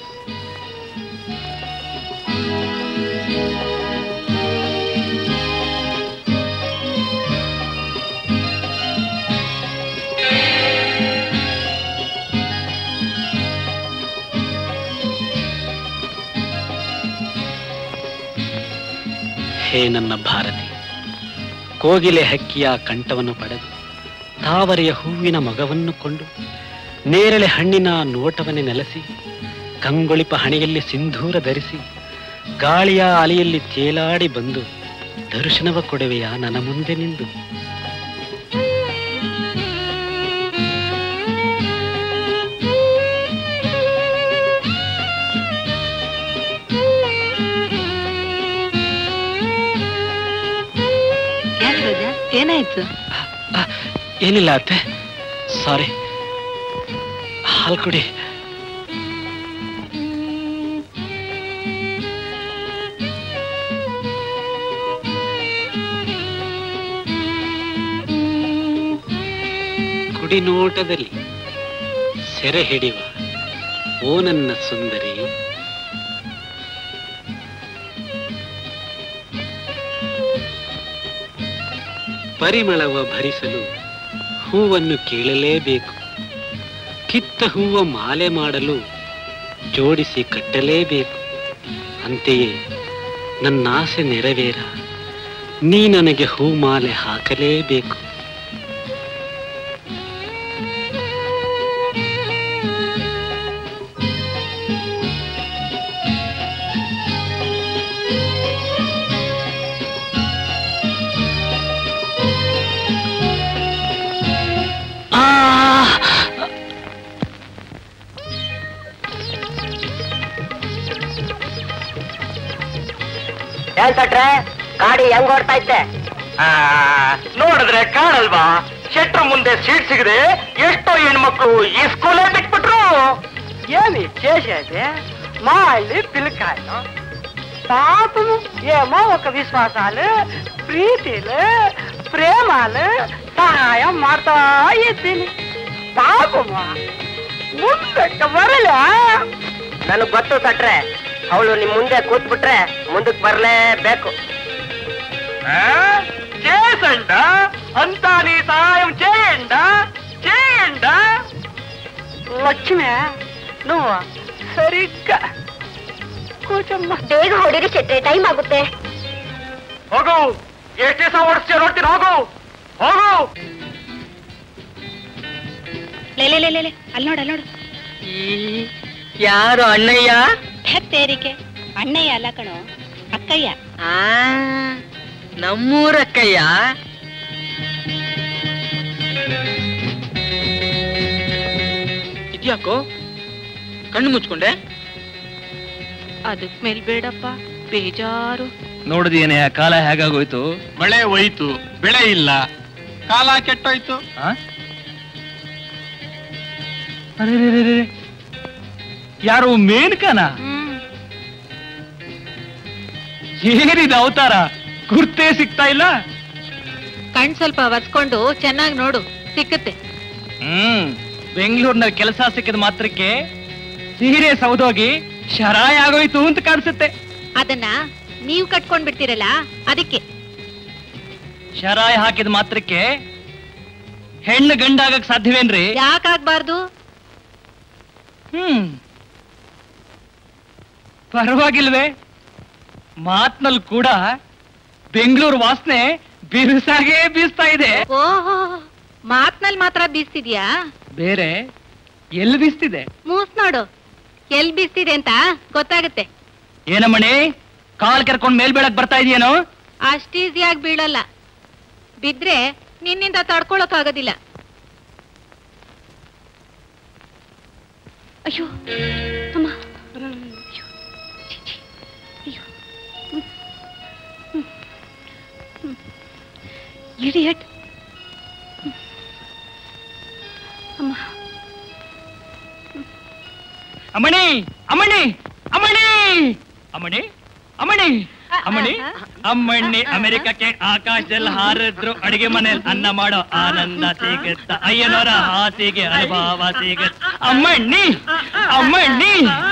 ಹೇ ನನ್ನ ಭಾರತಿ, ಕೋಗಿಲೆ ಹಕ್ಕಿಯ ಕಂಠವನ್ನು ಪಡೆದು, ತಾವರೆಯ ಹೂವಿನ ಮಗವನ್ನು ಕೊಂಡು, ನೇರಳೆ ಹಣ್ಣಿನ ನೋಟವನ್ನೇ ನೆಲೆಸಿ, ಕಂಗೊಳಿಪ ಹಣೆಯಲ್ಲಿ ಸಿಂಧೂರ ಧರಿಸಿ, ಗಾಳಿಯ ಅಲೆಯಲ್ಲಿ ತೇಲಾಡಿ ಬಂದು ದರ್ಶನವ ಕೊಡುವೆಯ ನನ್ನ ಮುಂದೆ ನಿಂದು. ಏನಾಯ್ತು? ಏನಿಲ್ಲ ಅತ್ತೆ, ಸಾರಿ. ಹಾಲು ಕುಡಿ. ಕುಡಿ ನೋಟದಲ್ಲಿ ಸೆರೆ ಹಿಡಿಯುವ ಓ ನನ್ನ ಸುಂದರಿ. ಪರಿಮಳವ ಭರಿಸಲು ಹೂವನ್ನು ಕೀಳಲೇಬೇಕು, ಕಿತ್ತ ಹೂವ ಮಾಲೆ ಮಾಡಲು ಜೋಡಿಸಿ ಕಟ್ಟಲೇಬೇಕು. ಅಂತೆಯೇ ನನ್ನಾಸೆ ನೆರವೇರ ನೀ ನನಗೆ ಹೂ ಮಾಲೆ ಹಾಕಲೇಬೇಕು. ಏನ್ ತಟ್ರೆ ಗಾಡಿ ಹೆಂಗ್ ಓಡ್ತಾ ಇತ್ತೆ? ನೋಡಿದ್ರೆ ಕಾಣಲ್ವಾ? ಶೆಟ್ರ ಮುಂದೆ ಸೀಟ್ ಸಿಗದೆ ಎಷ್ಟೋ ಹೆಣ್ಮಕ್ಳು ಈ ಸ್ಕೂಲೇ ಬಿಟ್ಬಿಟ್ರು. ఏమి చేసేది మా ఇల్లు పిల్లకాయలు పాపము ఏమో ఒక విశ్వాసాలు ప్రీతిలు ప్రేమలు సహాయం ಮಾಡ್ತಾ ಇದ್ದೀನಿ. ಪಾಪಮ್ಮ ಮುಂದಕ್ಕೆ ಬರಲ್ಲ. ನನಗ್ ಗೊತ್ತು ತಟ್ರೆ, ಅವಳು ನಿಮ್ ಮುಂದೆ ಕೂತ್ಬಿಟ್ರೆ ಮುಂದಕ್ಕೆ ಬರಲೇಬೇಕು. చేసండ అంతా నీ సహాయం చేయండ చేయండ. లక్ష్మి నువ్వు సరిగ్గా కూర్చోಮ್ಮ. ಬೇಗ ಹೊಡಿರಿ ಚೆಟ್ರೆ, ಟೈಮ್ ಆಗುತ್ತೆ. ಹೋಗು, ಎಷ್ಟು ದಿವಸ ಓಡಿಸ್ತೀಯ ನೋಡ್ತೀನಿ. ಹೋಗು ಹೋಗು. ಲೇ ಲೇ ಲೇ ಅಲ್ಲಿ ನೋಡು ಅಲ್ಲಿ ನೋಡು. ಯಾರು ಅಣ್ಣಯ್ಯ? ತೇರಿಕೆ ಅಣ್ಣಯ್ಯ ಅಲ್ಲ ಕಣೋ, ಅಕ್ಕಯ್ಯ. ಆ ನಮ್ಮೂರಕ್ಕಯ್ಯ. ಇದ್ಯಾಕೋ ಕಣ್ಣು ಮುಚ್ಕೊಂಡೆ? ಅದಕ್ ಮೇಲ್ ಬೇಡಪ್ಪ, ಬೇಜಾರು. ನೋಡಿದೇನೆ ಕಾಲ ಹೇಗಾಗೋಯ್ತು? ಮಳೆ ಹೋಯ್ತು, ಬೆಳೆ ಇಲ್ಲ, ಕಾಲ ಕೆಟ್ಟೋಯ್ತು. ಯಾರು ಮೇನ್ಕನ? ಏನಿದ ಅವತಾರ? ಗುರ್ತೇ ಸಿಗ್ತಾ ಇಲ್ಲ. ಕಣ್ ಸ್ವಲ್ಪ ಒರ್ಸ್ಕೊಂಡು ಚೆನ್ನಾಗಿ ನೋಡು, ಸಿಕ್ಕತ್ತೆ. ಹ್ಮ್ ಬೆಂಗಳೂರಿನಲ್ಲಿ ಕೆಲಸ ಸಿಕ್ಕಿದ ಮಾತ್ರಕ್ಕೆ ಸೀರೆ ಸೌದೋಗಿ ಶರಾಯ ಆಗೋಯ್ತು ಅಂತ ಕಾಣಿಸುತ್ತೆ. ಅದನ್ನ ನೀವು ಕಟ್ಕೊಂಡ್ ಬಿಡ್ತೀರಲ್ಲ, ಅದಕ್ಕೆ. ಶರಾಯ ಹಾಕಿದ ಮಾತ್ರಕ್ಕೆ ಹೆಣ್ಣು ಗಂಡಾಗಕ್ ಸಾಧ್ಯವೇನ್ರಿ? ಯಾಕಾಗ್ಬಾರ್ದು? ಹ್ಮ್ ಪರವಾಗಿಲ್ವೇ? ಮಾತ್ನಲ್ಲಿ ಕೂಡ ಬೆಂಗಳೂರು ವಾಸನೆ ಬಿರುಸಾಗೇ ಬೀಸ್ತಾ ಇದೆ. ಓಹೋ, ಮಾತ್ನಲ್ಲಿ ಮಾತ್ರ ಬೀಸ್ತಿದ್ಯಾ? ಬೇರೆ ಎಲ್ಲಿ ಬೀಸ್ತಿದೆ? ಮೂಸ್ ನೋಡು, ಎಲ್ ಬೀಸ್ತಿದೆ ಅಂತ ಗೊತ್ತಾಗುತ್ತೆ. ಏನಮ್ಮಣಿ, ಕಾಲ್ ಕೆರ್ಕೊಂಡ್ ಮೇಲ್ ಬೀಳಕ್ ಬರ್ತಾ ಇದೆಯೇನೋ? ಅಷ್ಟು ಈಸಿಯಾಗಿ ಬೀಳಲ್ಲ. ಬಿದ್ರೆ ನಿನ್ನಿಂದ ತಡ್ಕೊಳಕ್ ಆಗೋದಿಲ್ಲ. ಅಯ್ಯೋ ಅಮ್ಮ, ಇಡಿಯಟ್ ಅಮ್ಮ. ಅಮ್ಮಣಿ ಅಮ್ಮಣಿ ಅಮ್ಮಣಿ ಅಮ್ಮಣಿ ಅಮ್ಮಣಿ ಅಮ್ಮಣಿ ಅಮ್ಮಣ್ಣಿ ಅಮೆರಿಕಕ್ಕೆ ಆಕಾಶದಲ್ಲಿ ಹಾರಿದ್ರು ಅಡಿಗೆ ಮನೆಯಲ್ಲಿ ಅನ್ನ ಮಾಡೋ ಆನಂದ ಸಿಗುತ್ತ, ಅಯ್ಯನವರ ಹಾಸಿಗೆ ಅನುಭವ ಸಿಗುತ್ತ. ಅಮ್ಮಣ್ಣಿ ಅಮ್ಮಣ್ಣಿ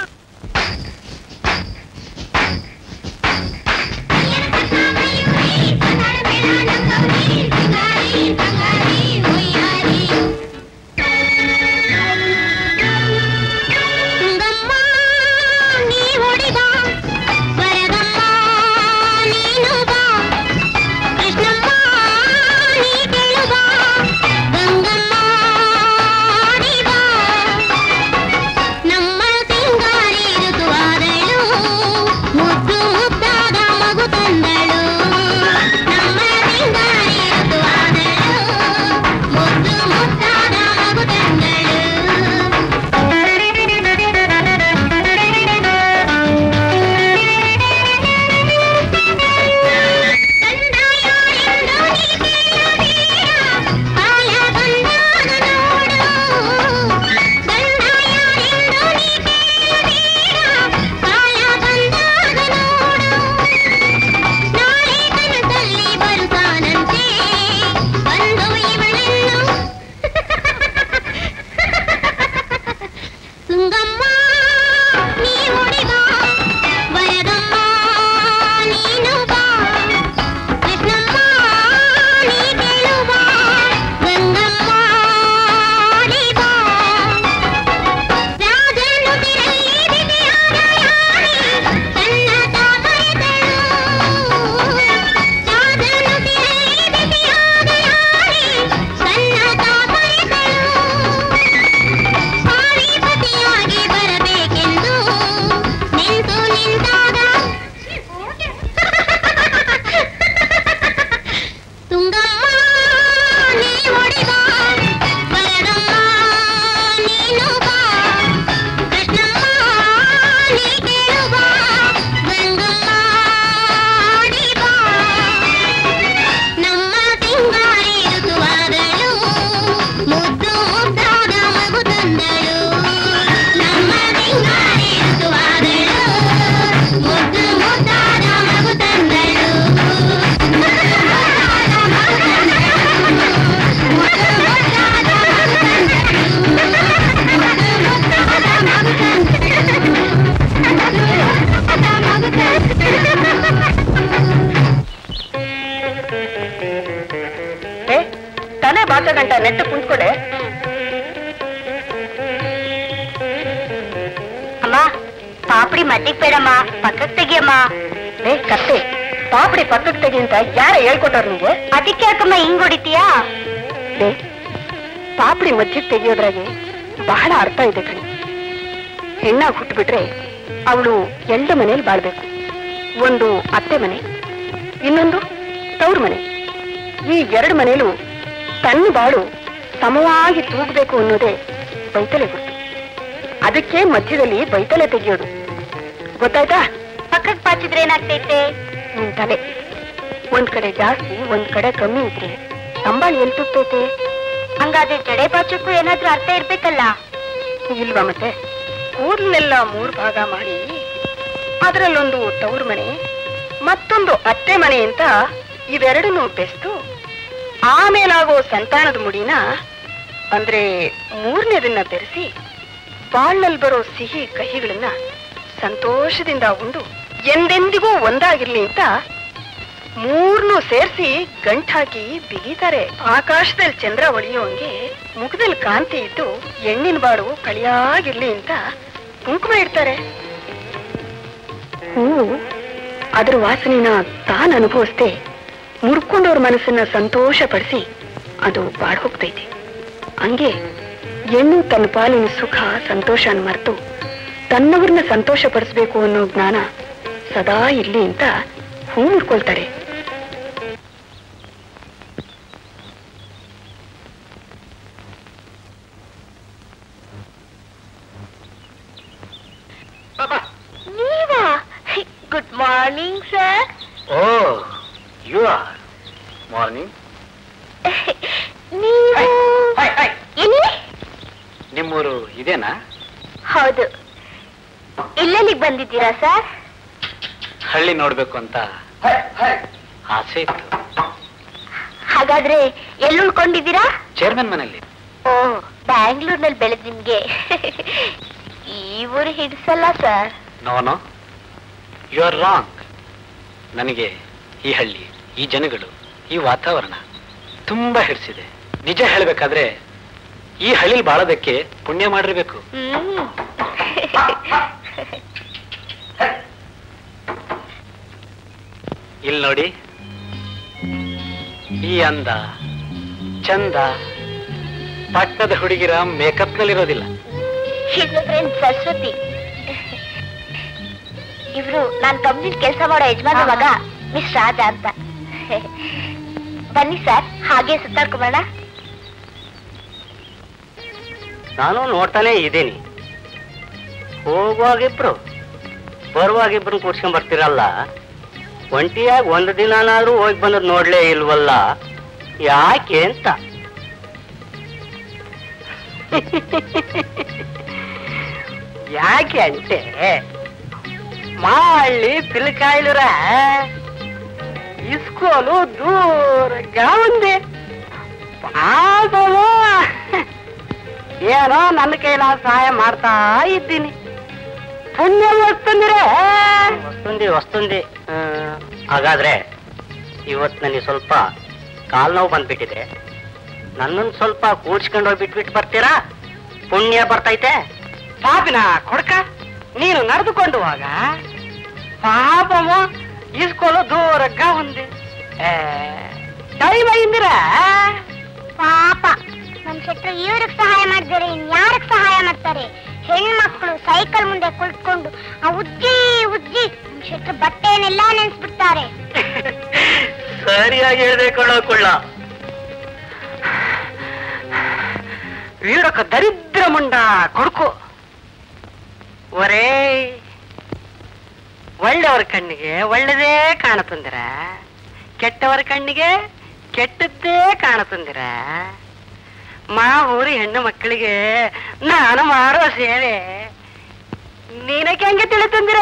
ಗಂಟ ನೆಟ್ಟು ಕುಂತ್ಕೊಡೆ. ಅಮ್ಮ, ಪಾಪಡಿ ಮದ್ದಿಗೆ ಬೇಡಮ್ಮ, ಪಕ್ಕಕ್ಕೆ ತೆಗಿಯಮ್ಮ. ಏ ಕತ್ತೆ, ಪಾಪಡಿ ಪಕ್ಕಕ್ಕೆ ತೆಗಿ ಅಂತ ಯಾರ ಹೇಳ್ಕೊಟ್ಟವ್ರು ನಿಂಗೆ? ಅದಕ್ಕೆ ಯಾಕಮ್ಮ ಹಿಂಗ್ ಹೊಡಿತೀಯಾ? ಏ ಪಾಪಡಿ ಮಧ್ಯಕ್ಕೆ ತೆಗಿಯೋದ್ರಾಗೆ ಬಹಳ ಅರ್ಥ ಇದೆ ಕಣಿ. ಹೆಣ್ಣಾಗಿ ಹುಟ್ಟುಬಿಟ್ರೆ ಅವಳು ಎರಡು ಮನೇಲಿ ಬಾಳ್ಬೇಕು. ಒಂದು ಅತ್ತೆ ಮನೆ, ಇನ್ನೊಂದು ತವ್ರ ಮನೆ. ಈ ಎರಡು ಮನೇಲೂ ತನ್ನ ಬಾಳು ಸಮವಾಗಿ ತೂಗಬೇಕು ಅನ್ನೋದೇ ಬೈತಲೆ ಗುರ್ತು. ಅದಕ್ಕೆ ಮಧ್ಯದಲ್ಲಿ ಬೈತಲೆ ತೆಗೆಯೋದು, ಗೊತ್ತಾಯ್ತಾ? ಪಕ್ಕಕ್ಕೆ ಪಾಚಿದ್ರೆ ಏನಾಗ್ತೈತೆ? ನಿನ್ ತಲೆ ಒಂದ್ ಕಡೆ ಜಾಸ್ತಿ ಒಂದ್ ಕಡೆ ಕಮ್ಮಿ ಇದ್ರೆ ಸಂಬಾಳಿ ಎಲ್ಲಿ ತುತ್ತೈತೆ? ಹಂಗಾದ್ರೆ ಜಡೆ ಪಾಚಕ್ಕೂ ಏನಾದ್ರೂ ಅರ್ಥ ಇರ್ಬೇಕಲ್ಲ? ಇಲ್ವಾ ಮತ್ತೆ? ಕೂದಲೆಲ್ಲ ಮೂರ್ ಭಾಗ ಮಾಡಿ ಅದರಲ್ಲೊಂದು ತವ್ರ ಮನೆ ಮತ್ತೊಂದು ಅತ್ತೆ ಮನೆ ಅಂತ ಇವೆರಡನ್ನೂ ಬೆಸ್ತು ಆಮೇಲಾಗೋ ಸಂತಾನದ ಮುಡಿನ ಅಂದ್ರೆ ಮೂರನೇದನ್ನ ಬೆರೆಸಿ ಬಾಳ್ನಲ್ಲಿ ಬರೋ ಸಿಹಿ ಕಹಿಗಳನ್ನ ಸಂತೋಷದಿಂದ ಉಂಡು ಎಂದೆಂದಿಗೂ ಒಂದಾಗಿರ್ಲಿ ಅಂತ ಮೂರ್ನು ಸೇರಿಸಿ ಗಂಟಾಕಿ ಬಿಗಿತಾರೆ. ಆಕಾಶದಲ್ಲಿ ಚಂದ್ರ ಒಳಿಯೋಂಗೆ ಮುಖದಲ್ಲಿ ಕಾಂತಿ ಇದ್ದು ಎಣ್ಣಿನ ಬಾಡು ಕಳಿಯಾಗಿರ್ಲಿ ಅಂತ ಕುಂಕುಮ ಇಡ್ತಾರೆ. ಹೂವು ಅದ್ರ ವಾಸನೆನ ತಾನು ಅನುಭವಿಸ್ದೆ ಮುರ್ಕೊಂಡವ್ರ ಮನಸ್ಸನ್ನ ಸಂತೋಷ ಪಡಿಸಿ ಅದು ಬಾಡ್ ಹೋಗ್ತೈತಿ. ಹಂಗೆ ಹೆಣ್ಣು ತನ್ನ ಪಾಲಿನ ಸುಖ ಸಂತೋಷನ ಮರೆತು ತನ್ನವ್ರನ್ನ ಸಂತೋಷ ಪಡಿಸ್ಬೇಕು ಅನ್ನೋ ಜ್ಞಾನ ಸದಾ ಇರ್ಲಿ ಅಂತ ಹೂ ಮುಡ್ಕೊಳ್ತಾರೆ. ನೀವಾ? Good morning sir. Oh, you are morning. ನೀವು ಇಲ್ಲಿ? ನಿಮ್ಮೂರು ಇದೇನಾ? ಹೌದು. ಇಲ್ಲೆಲ್ಲಿಗೆ ಬಂದಿದ್ದೀರಾ ಸರ್? ಹಳ್ಳಿ ನೋಡ್ಬೇಕು ಅಂತ ಆಸೆ ಇತ್ತು. ಹಾಗಾದ್ರೆ ಎಲ್ಲಿ ಉಳ್ಕೊಂಡಿದ್ದೀರಾ? ಚೇರ್ಮನ್ ಮನೇಲಿ. ಓ, ಬ್ಯಾಂಗ್ಳೂರ್ನಲ್ಲಿ ಬೆಳೆದ್ ನಿಮ್ಗೆ ಈ ಊರು ಹಿಡಿಸಲ್ಲ sir. No no, you are wrong. ನನಗೆ ಈ ಹಳ್ಳಿ, ಈ ಜನಗಳು, ಈ ವಾತಾವರಣ ತುಂಬಾ ಹಿಡಿಸಿದೆ. ನಿಜ ಹೇಳ್ಬೇಕಾದ್ರೆ ಈ ಹಳ್ಳಿಲಿ ಬಾಳೋದಕ್ಕೆ ಪುಣ್ಯ ಮಾಡಿರ್ಬೇಕು. ಹ್ಮ್. ಇಲ್ಲಿ ನೋಡಿ, ಈ ಅಂದ ಚಂದ ಪಕ್ಕದ ಹುಡುಗಿರ ಮೇಕಪ್ ನಲ್ಲಿರೋದಿಲ್ಲ. ಫ್ರೆಂಡ್ ಸರಸ್ವತಿ, ಇವ್ರು ನಾನ್ ಕಂಪ್ನಿಲಿ ಕೆಲಸ ಮಾಡೋ ಯಜಮಾನ ಮಗ ಮಿಸ್ ರಾಜ ಅಂತ. ಬನ್ನಿ ಸರ್, ಹಾಗೆ ಸುತ್ತಾಡ್ಕೊಂಬರೋಣ. ನಾನು ನೋಡ್ತಾನೆ ಇದ್ದೀನಿ. ಹೋಗುವಾಗಿಬ್ರು ಬರುವಾಗಿಬ್ರು ಕೂರ್ಸ್ಕೊಂಡ್ ಬರ್ತೀರಲ್ಲ, ಒಂಟಿಯಾಗಿ ಒಂದು ದಿನಾನಾದ್ರೂ ಹೋಗಿ ಬಂದದ್ ನೋಡ್ಲೇ ಇಲ್ವಲ್ಲ, ಯಾಕೆ ಅಂತ. ಯಾಕೆ అంటే మాళ్ళి పిల్లకాయలురా ఇస్కోలు దూరంగా ఉంది. పాపము ಏನೋ ನನ್ನ ಕೈಲ ಸಹಾಯ ಮಾಡ್ತಾ ಇದ್ದೀನಿ. ಪುಣ್ಯ ವಸ್ತುಂದಿರೇ ವಸ್ತುಂದಿ ವಸ್ತುಂದಿ ಹಾಗಾದ್ರೆ ಇವತ್ತು ನನಗೆ ಸ್ವಲ್ಪ ಕಾಲ್ ನೋವು ಬಂದ್ಬಿಟ್ಟಿದೆ. ನನ್ನನ್ನು ಸ್ವಲ್ಪ ಕೂಡ್ಸ್ಕೊಂಡು ಹೋಗಿ ಬಿಟ್ಬಿಟ್ಟು ಬರ್ತೀರಾ? ಪುಣ್ಯ ಬರ್ತೈತೆ. ಪಾಪಿನ ಕೊಡ್ಕ, ನೀನು ನಡೆದುಕೊಂಡು ಹೋಗ. ಪಾಪము ಇಸ್ಕೋಲು ದೂರಗ್ಗ ఉంది. ಟೈಮ್ ಅయింದಿರಾ? ಪಾಪ ನಮ್ ಶೆಟ್ರು ಇವ್ರಿಗೆ ಸಹಾಯ ಮಾಡಿದರೆ ಇನ್ಯಾರಿಗೆ ಸಹಾಯ ಮಾಡ್ತಾರೆ? ಹೆಣ್ಮಕ್ಳು ಸೈಕಲ್ ಮುಂದೆ ಕುಳಿತುಕೊಂಡು ಆ ಉಜ್ಜಿ ಉಜ್ಜಿ ನಮ್ ಶೆಟ್ರು ಬಟ್ಟೆನೆಲ್ಲ ನೆನ್ಸ್ಬಿಡ್ತಾರೆ. ಸರಿಯಾಗಿ ಹೇಳಿದೆ ಕೊಳ್ಳೋ ಕೊಳ್ಳ. వీడొక దరిద్రముండ కొడుకు. ఒరే, ಒಳ್ಳೆಯವರ ಕಣ್ಣಿಗೆ ಒಳ್ಳೆದೇ ಕಾಣುತ್ತಂದಿರ, ಕೆಟ್ಟವರ ಕಣ್ಣಿಗೆ ಕೆಟ್ಟದ್ದೇ ಕಾಣುತ್ತಂದಿರ. ಮಾ ಊರಿ ಹೆಣ್ಣು ಮಕ್ಕಳಿಗೆ ನಾನು ಮಾಡೋ ಸೇವೆ ನೀನಕ್ಕೆ ಹೆಂಗೆ ತಿಳಿತಂದಿರ?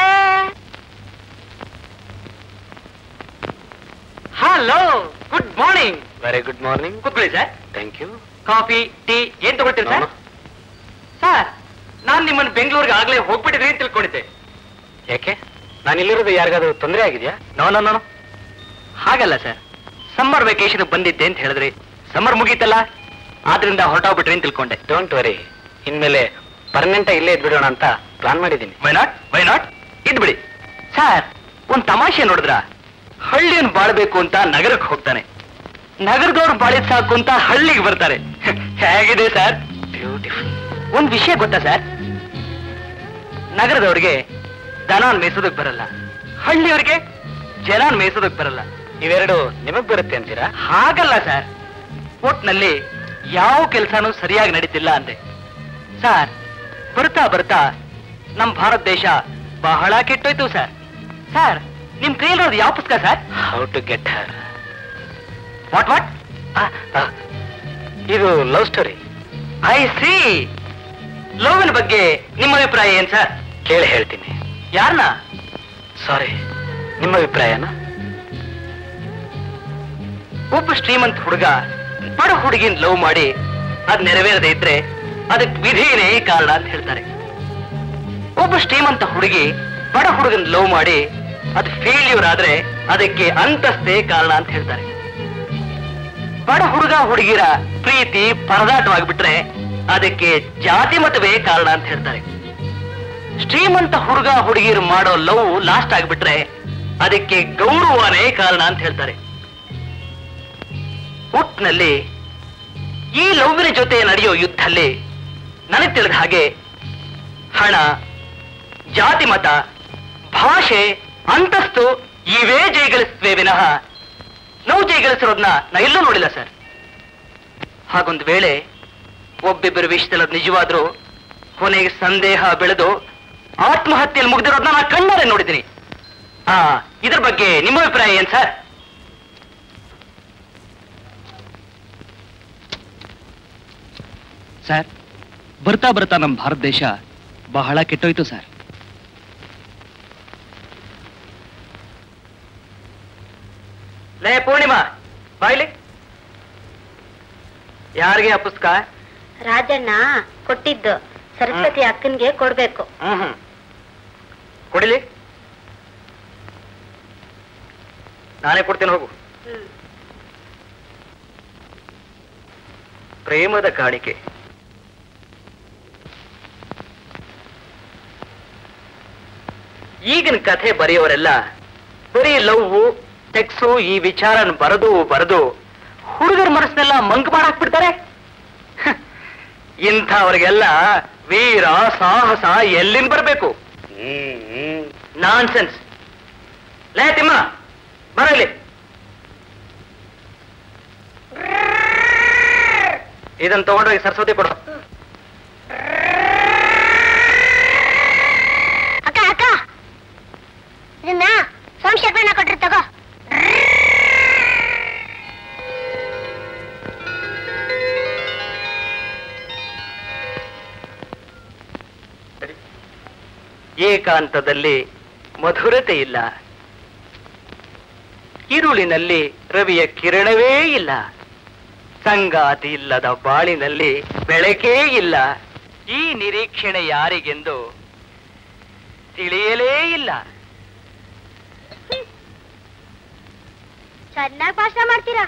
Hello, good morning. Very good morning. ಕೂತ್ಕೊಳ್ಳಿ sir. Thank you. Coffee, tea ಏನ್ ತಗೊಳ್ತೀರಿ ಸರ್? ಸರ್, ನಾನ್ ನಿಮ್ಮನ್ನು ಬೆಂಗಳೂರಿಗೆ ಆಗ್ಲೇ ಹೋಗ್ಬಿಟ್ಟಿದ್ರಿ ಅಂತ ತಿಳ್ಕೊಂಡಿದ್ದೆ. ಯಾಕೆ? ನಾನು ಇಲ್ಲಿರೋದು ಯಾರಿಗಾದ್ರೂ ತೊಂದರೆ ಆಗಿದೆಯಾ? ನೋ ನೋ ನೋ ಹಾಗಲ್ಲ ಸರ್. ಸಮ್ಮರ್ ವೆಕೇಶನ್ ಬಂದಿದ್ದೆ ಅಂತ ಹೇಳಿದ್ರಿ. ಸಮ್ಮರ್ ಮುಗೀತಲ್ಲ, ಆದ್ರಿಂದ ಹೊರಟೋಗ್ಬಿಟ್ರಿ ಅಂತ ತಿಳ್ಕೊಂಡೆ. ಡೋಂಟ್ ವರಿ, ಇನ್ಮೇಲೆ ಪರ್ಮನೆಂಟ್ ಇಲ್ಲೇ ಇದ್ಬಿಡೋಣ ಅಂತ ಪ್ಲಾನ್ ಮಾಡಿದ್ದೀನಿ. ವೈ ನಾಟ್ ವೈ ನಾಟ್ ಇದ್ಬಿಡಿ. ಸರ್, ಒಂದ್ ತಮಾಷೆ ನೋಡಿದ್ರ? ಹಳ್ಳಿಯನ್ನು ಬಾಳ್ಬೇಕು ಅಂತ ನಗರಕ್ಕೆ ಹೋಗ್ತಾನೆ, ನಗರದವ್ರು ಬಾಳಿದ್ ಸಾಕು ಅಂತ ಹಳ್ಳಿಗೆ ಬರ್ತಾರೆ. ಹೇಗಿದೆ ಸರ್? ಬ್ಯೂಟಿಫುಲ್. ಒಂದ್ ವಿಷಯ ಗೊತ್ತಾ ಸರ್? ನಗರದವ್ರಿಗೆ ದನಾನ್ ಮೇಯಿಸೋದಕ್ ಬರಲ್ಲ, ಹಳ್ಳಿಯವ್ರಿಗೆ ಜನಾನ್ ಮೇಯಿಸೋದಕ್ ಬರಲ್ಲ. ಇವೆರಡು ನಿಮಗ್ ಬರುತ್ತೆ ಅಂತೀರಾ? ಹಾಗಲ್ಲ ಸರ್, ಒಟ್ನಲ್ಲಿ ಯಾವ ಕೆಲಸನೂ ಸರಿಯಾಗಿ ನಡೀತಿಲ್ಲ ಅಂದೆ. ಸರ್, ಬರ್ತಾ ಬರ್ತಾ ನಮ್ ಭಾರತ ದೇಶ ಬಹಳ ಕೆಟ್ಟೋಯ್ತು ಸರ್. ಸರ್, ನಿಮ್ ಕೈಲಿರೋದು ಯಾವ ಪುಸ್ತಕ sir? How to get her. What what? ಇದು ಲವ್ ಸ್ಟೋರಿ. I see. ಲವ್ನ ಬಗ್ಗೆ ನಿಮ್ಮ ಅಭಿಪ್ರಾಯ ಏನ್ ಸರ್? ಕೇಳಿ ಹೇಳ್ತೀನಿ. ಯಾರನ್ನ? ಸಾರಿ, ನಿಮ್ಮ ಅಭಿಪ್ರಾಯನ? ಒಬ್ಬ ಶ್ರೀಮಂತ ಹುಡುಗ ಬಡ ಹುಡುಗಿನ ಲವ್ ಮಾಡಿ ಅದ್ ನೆರವೇರದೆ ಇದ್ರೆ ಅದಕ್ಕೆ ವಿಧಿನೇ ಕಾರಣ ಅಂತ ಹೇಳ್ತಾರೆ. ಒಬ್ಬ ಶ್ರೀಮಂತ ಹುಡುಗಿ ಬಡ ಹುಡುಗನ ಲವ್ ಮಾಡಿ ಅದು ಫೇಲ್ಯೂರ್ ಆದ್ರೆ ಅದಕ್ಕೆ ಅಂತಸ್ತೇ ಕಾರಣ ಅಂತ ಹೇಳ್ತಾರೆ. ಬಡ ಹುಡುಗ ಹುಡುಗಿರ ಪ್ರೀತಿ ಪರದಾಟವಾಗಿಬಿಟ್ರೆ ಅದಕ್ಕೆ ಜಾತಿ ಮತವೇ ಕಾರಣ ಅಂತ ಹೇಳ್ತಾರೆ. ಶ್ರೀಮಂತ ಹುಡುಗ ಹುಡುಗಿರು ಮಾಡೋ ಲವ್ ಲಾಸ್ಟ್ ಆಗ್ಬಿಟ್ರೆ ಅದಕ್ಕೆ ಗೌರವನೇ ಕಾರಣ ಅಂತ ಹೇಳ್ತಾರೆ. ಒಟ್ನಲ್ಲಿ ಈ ಲವ್ವಿನ ಜೊತೆ ನಡೆಯೋ ಯುದ್ಧದಲ್ಲಿ ನನಗೆ ತಿಳಿದ ಹಾಗೆ ಹಣ, ಜಾತಿ ಮತ, ಭಾಷೆ, ಅಂತಸ್ತು ಇವೇ ಜಯಗಳಿಸುತ್ತವೆ ವಿನಃ ನಾವು ಜಯಗಳಿಸಿರೋದನ್ನ ನಾ ಎಲ್ಲೂ ನೋಡಿಲ್ಲ ಸರ್. ಹಾಗೊಂದು ವೇಳೆ ಒಬ್ಬಿಬ್ಬರು ವಿಷಯದಲ್ಲಿ ಅದು ನಿಜವಾದ್ರು ಕೊನೆಗೆ ಸಂದೇಹ ಬೆಳೆದು ಆತ್ಮಹತ್ಯೆಯಲ್ಲಿ ಮುಗ್ದಿರೋದನ್ನ ನಾ ಕಣ್ಣಾರೆ ನೋಡಿದ್ದೀನಿ. ಆ ಇದ್ರ ಬಗ್ಗೆ ನಿಮ್ಮ ಅಭಿಪ್ರಾಯ ಏನ್ ಸರ್? ಸರ್, ಬರ್ತಾ ಬರ್ತಾ ನಮ್ಮ ಭಾರತ ದೇಶ ಬಹಳ ಕೆಟ್ಟೋಯ್ತು ಸರ್. ಲೇ ಪೂರ್ಣಿಮಾ, ಬಾಯ್ಲಿ. ಯಾರಿಗೆ ಆ ಪುಸ್ತಕ? ರಾಜಣ್ಣ ಕೊಟ್ಟಿದ್ದು ಸರಸ್ವತಿ ಅಕ್ಕನ್ಗೆ ಕೊಡ್ಬೇಕು. ಹ್ಮ್ ಹ್ಮ್ ಕೊಡಿಲಿ, ನಾನೇ ಕೊಡ್ತೇನೆ, ಹೋಗು. ಪ್ರೇಮದ ಕಾಣಿಕೆ. ಈಗಿನ ಕಥೆ ಬರೆಯೋರೆಲ್ಲ ಬರೀ ಲವ್, ಸೆಕ್ಸು ಈ ವಿಚಾರನ ಬರೆದು ಬರೆದು ಹುಡುಗರ ಮನಸ್ಸನ್ನೆಲ್ಲ ಮಂಕ್ ಮಾಡಾಕ್ಬಿಡ್ತಾರೆ. ಇಂಥವ್ರಿಗೆಲ್ಲ ವೀರ ಸಾಹಸ ಎಲ್ಲಿಂದ ಬರಬೇಕು? Nonsense. ಲೇ ತಿಮ್ಮ, ಬರಲಿ. ಇದನ್ನ ತಗೊಂಡೋಗಿ ಸರಸ್ವತಿ ಕೊಡು. ಅಕ್ಕ ಅಕ್ಕ ಇದನ್ನ ಸೋಮಶೇಖರಣ್ಣ ಕೊಟ್ರಿ, ತಗೋ. ಏಕಾಂತದಲ್ಲಿ ಮಧುರತೆ ಇಲ್ಲ, ഇരുಳಿನಲ್ಲಿ ರವಿಯ ಕಿರಣವೇ ಇಲ್ಲ, ಸಂಗಾತಿ ಇಲ್ಲದ ಬಾಳಿನಲ್ಲಿ ಬೆಳಕೇ ಇಲ್ಲ. ಈ ನಿರೀಕ್ಷಣೆ ಯಾರಿಗೆಂದು ತಿಳಿಯಲೇ ಇಲ್ಲ. ಚೆನ್ನಾಗಿ ಭಾಷಣ ಮಾಡ್ತೀರಾ.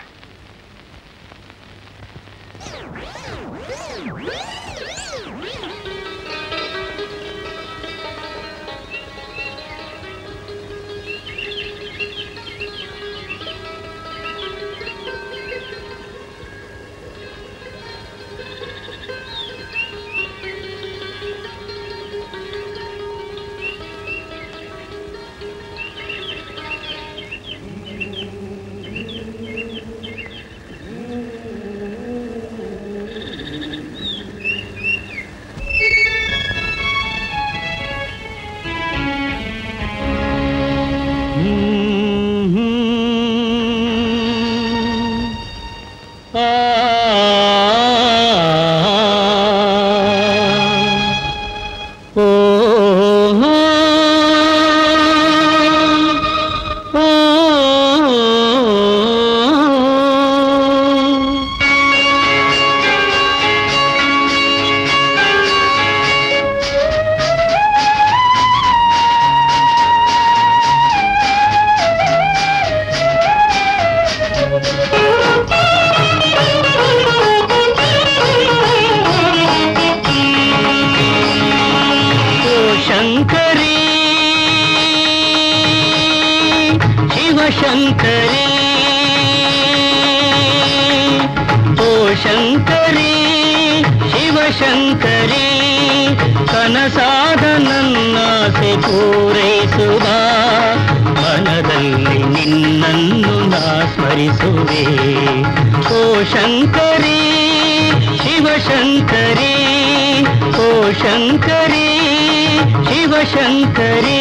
ಕನಸಾದ ನನ್ನಾಸೆ ಪೂರೈಸುವ ಮನದಲ್ಲಿ ನಿನ್ನನ್ನು ನಾ ಸ್ಮರಿಸುವೆ. ಓ ಶಂಕರಿ ಶಿವಶಂಕರಿ, ಓ ಶಂಕರಿ ಶಿವಶಂಕರಿ.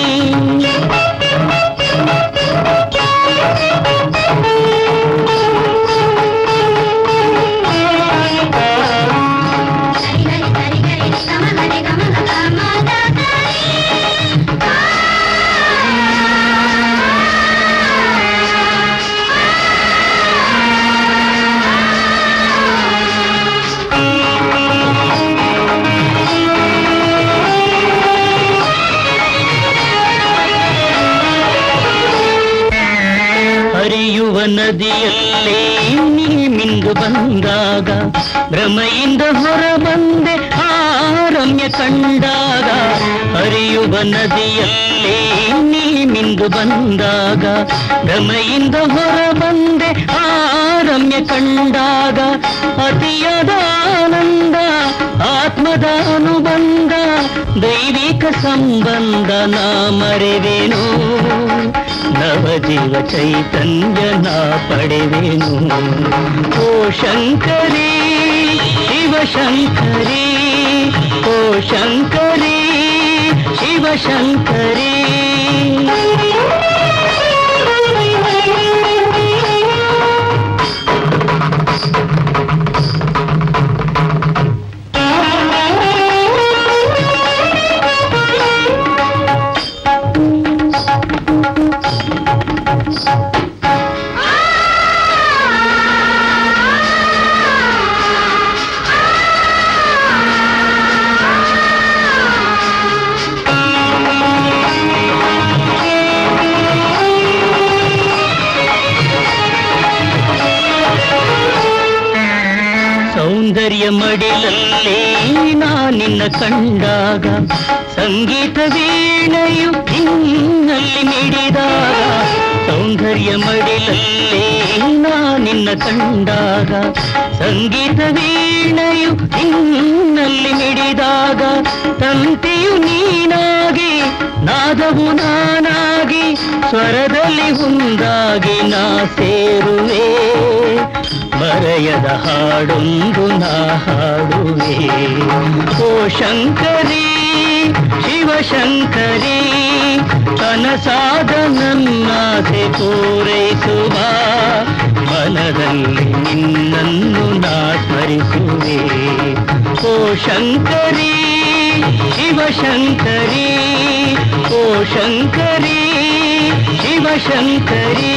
ನದಿಯಲ್ಲಿ ನೀ ಮಿಂದು ಬಂದಾಗ ಭ್ರಮೆಯಿಂದ ಹೊರ ಬಂದೆ ಆ ರಮ್ಯ ಕಂಡಾಗ. ಹರಿಯುವ ನದಿಯಲ್ಲಿ ನೀ ಮಿಂದು ಬಂದಾಗ ಭ್ರಮೆಯಿಂದ ಹೊರ ಬಂದೆ ಆ ರಮ್ಯ ಕಂಡಾಗ ಅತಿಯಾದ ಆನಂದ, ಆತ್ಮದ ಅನುಬಂಧ, ದೈವಿಕ ಸಂಬಂಧ ನಾ ಮರೆವೇನು, ನವಜೀವ ಚೈತನ್ಯ ನಾ ಪಡೆವೇನು. ಓ ಶಂಕರಿ ಶಿವಶಂಕರಿ, ಓ ಶಂಕರಿ ಶಿವಶಂಕರಿ. ಸೌಂದರ್ಯ ಮಡಿಲಲ್ಲೇ ನಾ ನಿನ್ನ ಕಂಡಾಗ, ಸಂಗೀತ ವೀಣೆಯು ನಿನ್ನಲ್ಲಿ ಮಿಡಿದಾಗ, ಸೌಂದರ್ಯ ಮಡಿಲಲ್ಲೇ ನಾ ನಿನ್ನ ಕಂಡಾಗ, ಸಂಗೀತ ವೀಣೆಯು ನಿನ್ನಲ್ಲಿ ಮಿಡಿದಾಗ, ತಂತೆಯು ನೀನಾಗಿ ನಾದವು ನಾನಾಗಿ, ಸ್ವರದಲ್ಲಿ ಒಂದಾಗಿ ನಾ ಸೇರುವೆ, ಮರೆಯದ ಹಾಡೊಂದು ನಾ ಹಾಡುವೆ. ಓ ಶಂಕರಿ ಶಿವಶಂಕರಿ, ಕನಸಾದ ನನ್ನಾಸೆ ಪೂರೈಸುವ, ಮನದಲ್ಲಿ ನಿನ್ನನ್ನು ನಾ ಸ್ಮರಿಸುವೆ. ಓ ಶಂಕರಿ ಶಿವಶಂಕರಿ, ಓ ಶಂಕರಿ ಶಿವಶಂಕರಿ.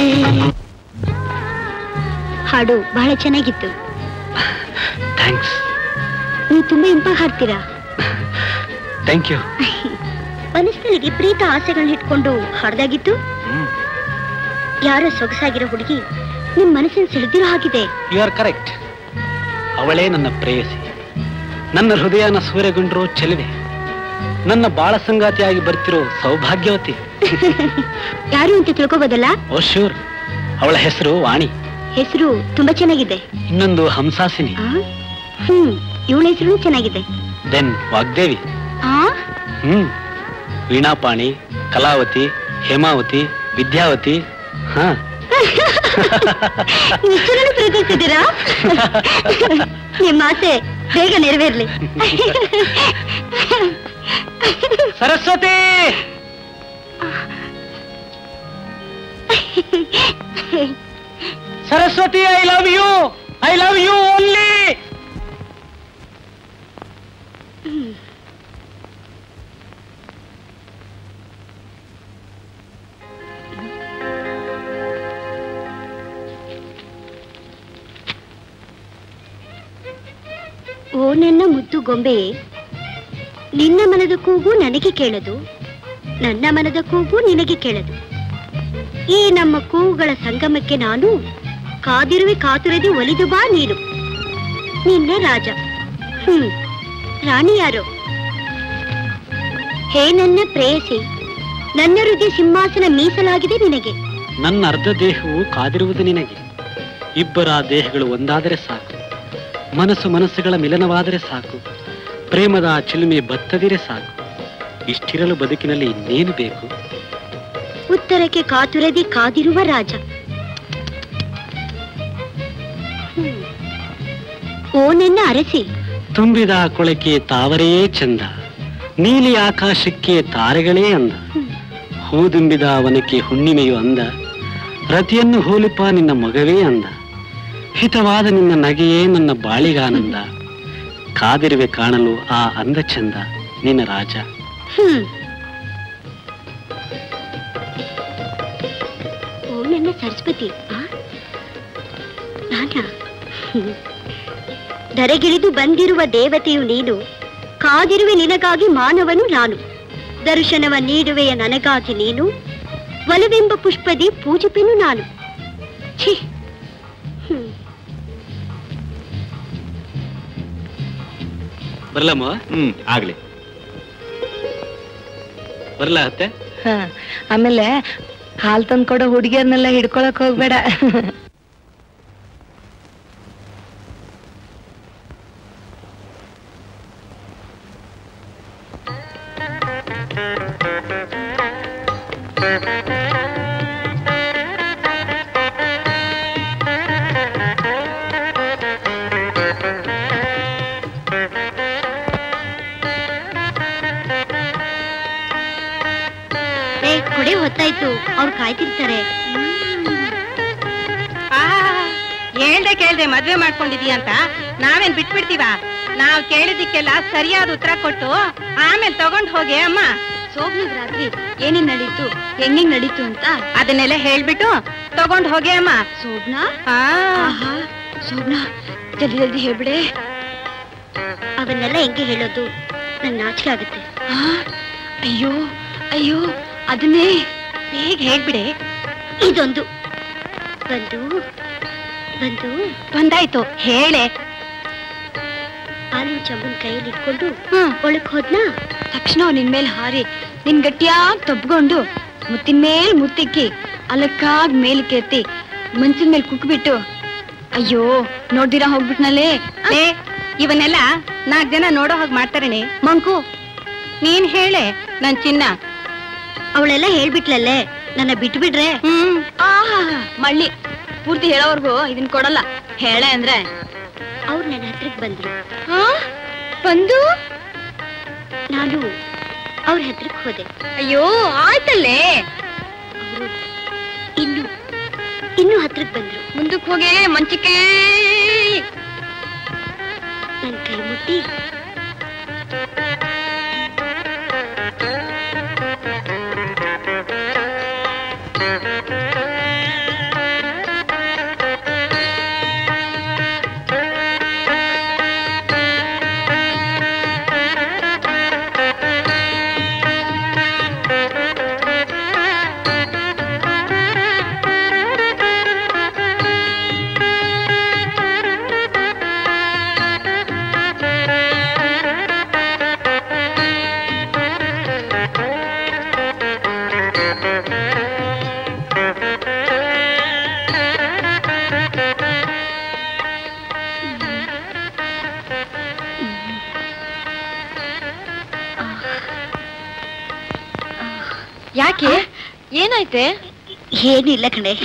ಹಾಡು ಬಹಳ ಚೆನ್ನಾಗಿತ್ತು. ಥ್ಯಾಂಕ್ಸ್. ನೀವು ತುಂಬಾ ಇಂಪಾಗಿ ಹಾಡ್ತೀರಾ. Thank you. ಮನಸ್ಸಿನಲ್ಲಿ ವಿಪರೀತ ಆಸೆಗಳನ್ನ ಇಟ್ಕೊಂಡು ಹಾಡ್ದಾಗಿತ್ತು. ಯಾರೋ ಸೊಗಸಾಗಿರೋ ಹುಡುಗಿ ನಿಮ್ ಮನಸ್ಸಿನ ಸೆಳೆದಿರೋ ಹಾಗಿದೆ. You are correct. ಅವಳೇ ನನ್ನ ಪ್ರೇಯಸಿ, ನನ್ನ ಹೃದಯನ ಸೂರ್ಯಗೊಂಡ್ರೋ ಚೆಲುವೆ, ನನ್ನ ಬಾಳ ಸಂಗಾತಿಯಾಗಿ ಬರ್ತಿರೋ ಸೌಭಾಗ್ಯವತಿ. ಯಾರು ಅಂತ ತಿಳ್ಕೋಬೋದಲ್ಲ? ಓ ಶ್ಯೂರ್. ಅವಳ ಹೆಸರು ವಾಣಿ. ಹೆಸರು ತುಂಬಾ ಚೆನ್ನಾಗಿದೆ. ಇನ್ನೊಂದು ಹಂಸಾಸಿನಿ. ಹ್ಮ್ ಇವಳ ಹೆಸರು ಚೆನ್ನಾಗಿದೆ. ದೆನ್ ವಾಗ್ದೇವಿ. ಹ್ಮ್ ವೀಣಾಪಾಣಿ, ಕಲಾವತಿ, ಹೇಮಾವತಿ, ವಿದ್ಯಾವತಿ. ಹಾ ಪ್ರೀತಿಸಿದ್ದೀರಾ? ನಿಮ್ಮ ಆಸೆ ಬೇಗ ನೆರವೇರ್ಲಿ. Saraswati. Saraswati, I love you, I love you only. ಓ ನನ್ನ ಮುದ್ದು ಗೊಂಬೆ, ನಿನ್ನ ಮನದ ಕೂಗು ನನಗೆ ಕೇಳದು, ನನ್ನ ಮನದ ಕೂಗು ನಿನಗೆ ಕೇಳದು. ಈ ನಮ್ಮ ಕೂಗುಗಳ ಸಂಗಮಕ್ಕೆ ನಾನು ಕಾದಿರುವೆ, ಕಾತುರದೆ ಒಲಿದು ಬಾ ನೀನು. ನಿನ್ನೆ ರಾಜ. ಹ್ಮ್ ರಾಣಿ ಯಾರೋ? ಹೇ ನನ್ನ ಪ್ರೇಯಸಿ, ನನ್ನ ಹೃದಯ ಸಿಂಹಾಸನ ಮೀಸಲಾಗಿದೆ ನಿನಗೆ. ನನ್ನ ಅರ್ಧ ದೇಹವು ಕಾದಿರುವುದು ನಿನಗೆ. ಇಬ್ಬರ ದೇಹಗಳು ಒಂದಾದರೆ ಸಾಕು, ಮನಸ್ಸು ಮನಸ್ಸುಗಳ ಮಿಲನವಾದರೆ ಸಾಕು, ಪ್ರೇಮದ ಚಿಲುಮೆ ಬತ್ತದಿರೆ ಸಾಕು. ಇಷ್ಟಿರಲು ಬದುಕಿನಲ್ಲಿ ಇನ್ನೇನು ಬೇಕು? ಉತ್ತರಕ್ಕೆ ಕಾತುರದಿ ಕಾದಿರುವ ರಾಜ. ಓ ನನ್ನ ಅರಸಿ, ತುಂಬಿದ ಕೊಳಕೆ ತಾವರೇ ಚಂದ, ನೀಲಿ ಆಕಾಶಕ್ಕೆ ತಾರೆಗಳೇ ಅಂದ, ಹೂದುಂಬಿದ ವನಕ್ಕೆ ಹುಣ್ಣಿಮೆಯು ಅಂದ, ರತಿಯನ್ನು ಹೋಲಿಪ ನಿನ್ನ ಮಗವೇ ಅಂದ, ಹಿತವಾದ ನಿನ್ನ ನಗೆಯೇ ನನ್ನ ಬಾಳಿಗಾನಂದ, ಕಾದಿರುವೆ ಕಾಣಲು ಆ ಅಂದ ಚಂದ ನಿನ್ನ ರಾಜ. ಓ ನನ್ನ ಸರಸ್ವತಿ, ನಾನಾ ಧರೆಗಿಳಿದು ಬಂದಿರುವ ದೇವತೆಯು ನೀನು, ಕಾದಿರುವೆ ನಿನಗಾಗಿ ಮಾನವನು ನಾನು, ದರ್ಶನವ ನೀಡುವೆಯ ನನಗಾಗಿ ನೀನು, ಒಲವೆಂಬ ಪುಷ್ಪದಿ ಪೂಜಿಪೆನು ನಾನು. ಛೀ, ಬರ್ಲಮ್ಮ? ಹ್ಮ್ ಆಗ್ಲಿ. ಬರ್ಲಾ ಅತ್ತೆ? ಆಮೇಲೆ ಹಾಲ್ ತಂದ್ಕೊಡೋ ಹುಡುಗಿಯರ್ನೆಲ್ಲ ಹಿಡ್ಕೊಳಕ್ ಹೋಗ್ಬೇಡ. ಹೊತ್ತಾಯ್ತು, ಅವ್ರು ಕಾಯ್ತಿರ್ತಾರೆ. ಹೇಳ್ದೆ ಕೇಳ್ದೆ ಮದ್ವೆ ಮಾಡ್ಕೊಂಡಿದೀಯ ಅಂತ ನಾವೇನ್ ಬಿಟ್ಬಿಡ್ತೀವ? ನಾವ್ ಕೇಳಿದಿಕ್ಕೆಲ್ಲ ಸರಿಯಾದ ಉತ್ತರ ಕೊಟ್ಟು ಆಮೇಲೆ ತಗೊಂಡ್ ಹೋಗಿ ಅಮ್ಮ. ಸೋಬ್ನಗ್ ರಾತ್ರಿ ಏನೇನ್ ನಡೀತು, ಹೆಂಗಿಂಗ್ ನಡೀತು ಅಂತ ಅದನ್ನೆಲ್ಲ ಹೇಳ್ಬಿಟ್ಟು ತಗೊಂಡ್ ಹೋಗಿ ಅಮ್ಮ. ಸೋಬ್ನಾ? ಸೋಬ್ನಾ ಜಲ್ದಿ ಜಲ್ದಿ ಹೇಳ್ಬಿಡೆ. ಅವನ್ನೆಲ್ಲ ಹೆಂಗೆ ಹೇಳೋದು, ನಂಗೆ ನಾಚಿಕೆ ಆಗುತ್ತೆ. ಅಯ್ಯೋ ಅಯ್ಯೋ ಅದನ್ನೇ ಬೇಗ ಹೇಳ್ಬಿಡೆ. ಇದೊಂದು ಬಂದು ಬಂದು ಬಂದಾಯ್ತು, ಹೇಳೆ. ಹಾಲಿನ ಚಂಬನ್ ಕೈಯಲ್ಲಿ ಇಟ್ಕೊಂಡು ಒಳಕ್ ಹೋದ್ನಾ, ತಕ್ಷಣ ನಿನ್ ಮೇಲೆ ಹಾರಿ ನಿನ್ ಗಟ್ಟಿಯಾಗಿ ತಬ್ಕೊಂಡು ಮುತ್ತಿನ ಮೇಲ್ ಮುತ್ತಿಕ್ಕಿ ಅಲಕ್ಕಾಗ್ ಮೇಲಕ್ಕೆ ಎತ್ತಿ ಮನ್ಸಿನ ಮೇಲೆ ಕುಕ್ಬಿಟ್ಟು ಅಯ್ಯೋ ನೋಡ್ದಿರಾ ಹೋಗ್ಬಿಟ್ನಲ್ಲೇ. ಇವನ್ನೆಲ್ಲ ನಾಲ್ಕು ಜನ ನೋಡೋ ಹಾಗೆ ಮಾಡ್ತಾರೇನೆ. ಮಂಕು ನೀನ್ ಹೇಳೆ ನನ್ ಚಿನ್ನ. ಅವಳೆಲ್ಲ ಹೇಳ್ಬಿಟ್ಲಲ್ಲೇ, ನನ್ನ ಬಿಟ್ಟು ಬಿಡ್ರೆ. ಹ್ಮ್ ಆಹಾ ಮಳ್ಳಿ ಪೂರ್ತಿ ಹೇಳೋವರ್ಗು ಇದನ್ ಕೊಡಲ್ಲ. ಹೇಳೆ ಅಂದ್ರೆ ಅವ್ರು ನನ್ನ ಹತ್ರಕ್ ಬಂದ್ರು. ಬಂದು ನಾನು ಅವ್ರ ಹತ್ರಕ್ ಹೋದೆ. ಅಯ್ಯೋ ಆಯ್ತಲ್ಲೇ. ಅವರು ಇನ್ನು ಇನ್ನು ಹತ್ರಕ್ ಬಂದ್ರು. ಮುಂದಕ್ಕೆ ಹೋಗಿ ಮಂಚಿಕೆ ನನ್ ಕೈ ಮುಟ್ಟಿ ಯಾಕೆ ಏನಾಯ್ತೆ? ಏನಿಲ್ಲ ಕಣೆ.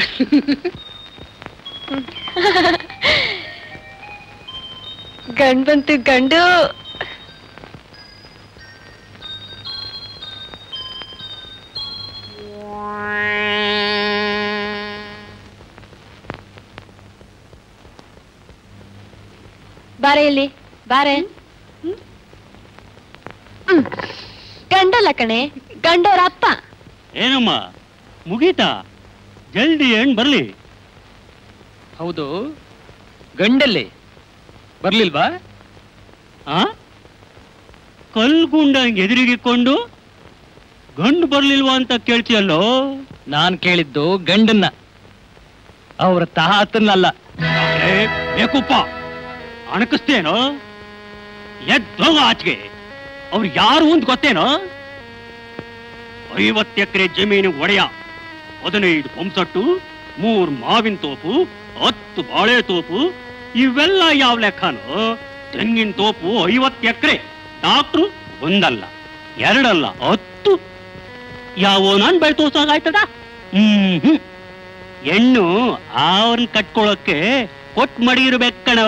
ಗಂಡ್ ಬಂತು ಗಂಡು. ಬಾರೆ ಇಲ್ಲಿ ಬಾರೆ. ಗಂಡಲ್ಲ ಕಣೆ, ಗಂಡೋರ ಅಪ್ಪ. ಏನಮ್ಮ ಮುಗೀತಾ? ಜಲ್ದಿ ಹೆಣ್ ಬರ್ಲಿ. ಹೌದು, ಗಂಡಲ್ಲಿ ಬರ್ಲಿಲ್ವಾ? ಆ ಕಲ್ಗುಂಡಂಗ್ ಎದುರಿಗಿಕೊಂಡು ಗಂಡು ಬರ್ಲಿಲ್ವಾ ಅಂತ ಕೇಳ್ತೀಯಲ್ಲೋ? ನಾನ್ ಕೇಳಿದ್ದು ಗಂಡನ್ನ, ಅವ್ರ ತಾತನ್ನಲ್ಲ. ಬೇಕುಪ್ಪ ಅಣಕಿಸ್ತೇನೋ? ಎದ್ದೋಗ ಆಚೆಗೆ. ಅವ್ರು ಯಾರು ಅಂತ ಗೊತ್ತೇನೋ? ಐವತ್ತು ಎಕರೆ ಜಮೀನು ಒಡೆಯ, ಹದಿನೈದು ಪಂಪ್ಸಟ್ಟು, ಮೂರ್ ಮಾವಿನ ತೋಪು, ಹತ್ತು ಬಾಳೆ ತೋಪು. ಇವೆಲ್ಲ ಯಾವ ಲೆಕ್ಕನೋ? ತೆಂಗಿನ ತೋಪು ಐವತ್ತು ಎಕರೆ, ಡಾಕ್ಟ್ರು ಒಂದಲ್ಲ ಎರಡಲ್ಲ ಹತ್ತು. ಯಾವ ನಾನ್ ಬೆಳೆ ತೋರ್ಸಾಗಾಯ್ತದ? ಹ್ಮ್ ಹ್ಮ್ ಹೆಣ್ಣು ಅವ್ರನ್ನ ಕಟ್ಕೊಳಕ್ಕೆ ಕೊಟ್ ಮಡಿಗಿರ್ಬೇಕು ಕಣೋ.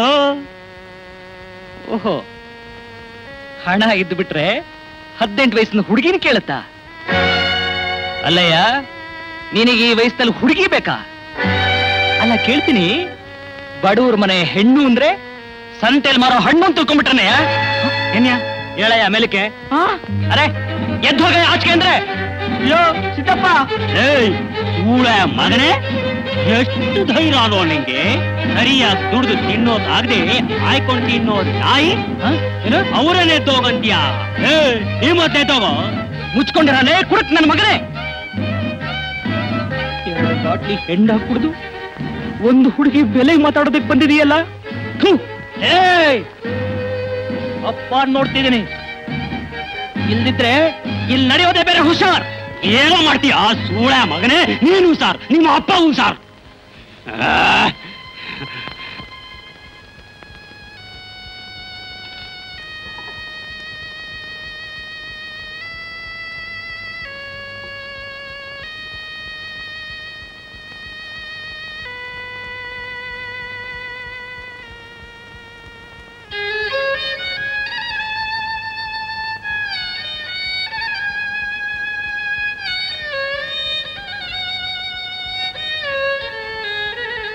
ಓಹೋ, ಹಣ ಇದ್ದು ಬಿಟ್ರೆ ಹದಿನೆಂಟು ವಯಸ್ಸಿನ ಹುಡುಗಿನ ಕೇಳುತ್ತಾ? ಅಲ್ಲಯ್ಯ, ನಿನಗೆ ಈ ವಯಸ್ಸಲ್ಲಿ ಹುಡುಗಿ ಬೇಕಾ? ಅಲ್ಲ ಕೇಳ್ತೀನಿ, ಬಡವ್ರ ಮನೆ ಹೆಣ್ಣು ಅಂದ್ರೆ ಸಂತೆಲ್ ಮಾರೋ ಹಣ್ಣು ಅಂತ ತಿಳ್ಕೊಂಡ್ಬಿಟ್ರನೆಯ? ಏನ್ಯಾ ಹೇಳಯ್ಯ ಮೇಲಕ್ಕೆ. ಅರೆ ಎದ್ದು ಹೋಗ ಆಚೆಗೆ ಅಂದ್ರೆ. ಅಯ್ಯೋ ಸಿದ್ದಪ್ಪ, ಏಯ್ ಸೂಳ ಮಗನೇ, ಎಷ್ಟು ಧೈರ್ಯ ಅಲ್ವೋ ನಿಂಗೆ? ಸರಿಯಾಗಿ ದುಡ್ದು ತಿನ್ನೋದಾಗದೆ ಆಯ್ಕೊಂಡು ತಿನ್ನೋದು ನಾಯಿ. ಏನು ಅವರನ್ನೇ ತೋಗಂತೀಯ? ಏ ಈ ಮತ್ತೆ ತಗೋ. ಮುಚ್ಕೊಂಡಿರಾನೆ ಕುಡಕ್ ನನ್ನ ಮಗನೇ. ಎರಡು ಬಾಟ್ಲಿ ಹೆಂಡ ಕುಡಿದು ಒಂದು ಹುಡುಗಿ ಬೆಲೆ ಮಾತಾಡೋದಕ್ಕೆ ಬಂದಿದೆಯಲ್ಲ. ಏಯ್ ಅಪ್ಪ ನೋಡ್ತಿದ್ದೀನಿ, ಇಲ್ದಿದ್ರೆ ಇಲ್ಲಿ ನಡೆಯೋದೇ ಬೇರೆ. ಹುಷಾರ್. ಏನೋ ಮಾಡ್ತೀಯ ಸೂಳ ಮಗನೇ ನೀನು ಸಾರ್, ನಿಮ್ಮ ಅಪ್ಪ ಸಾರ್.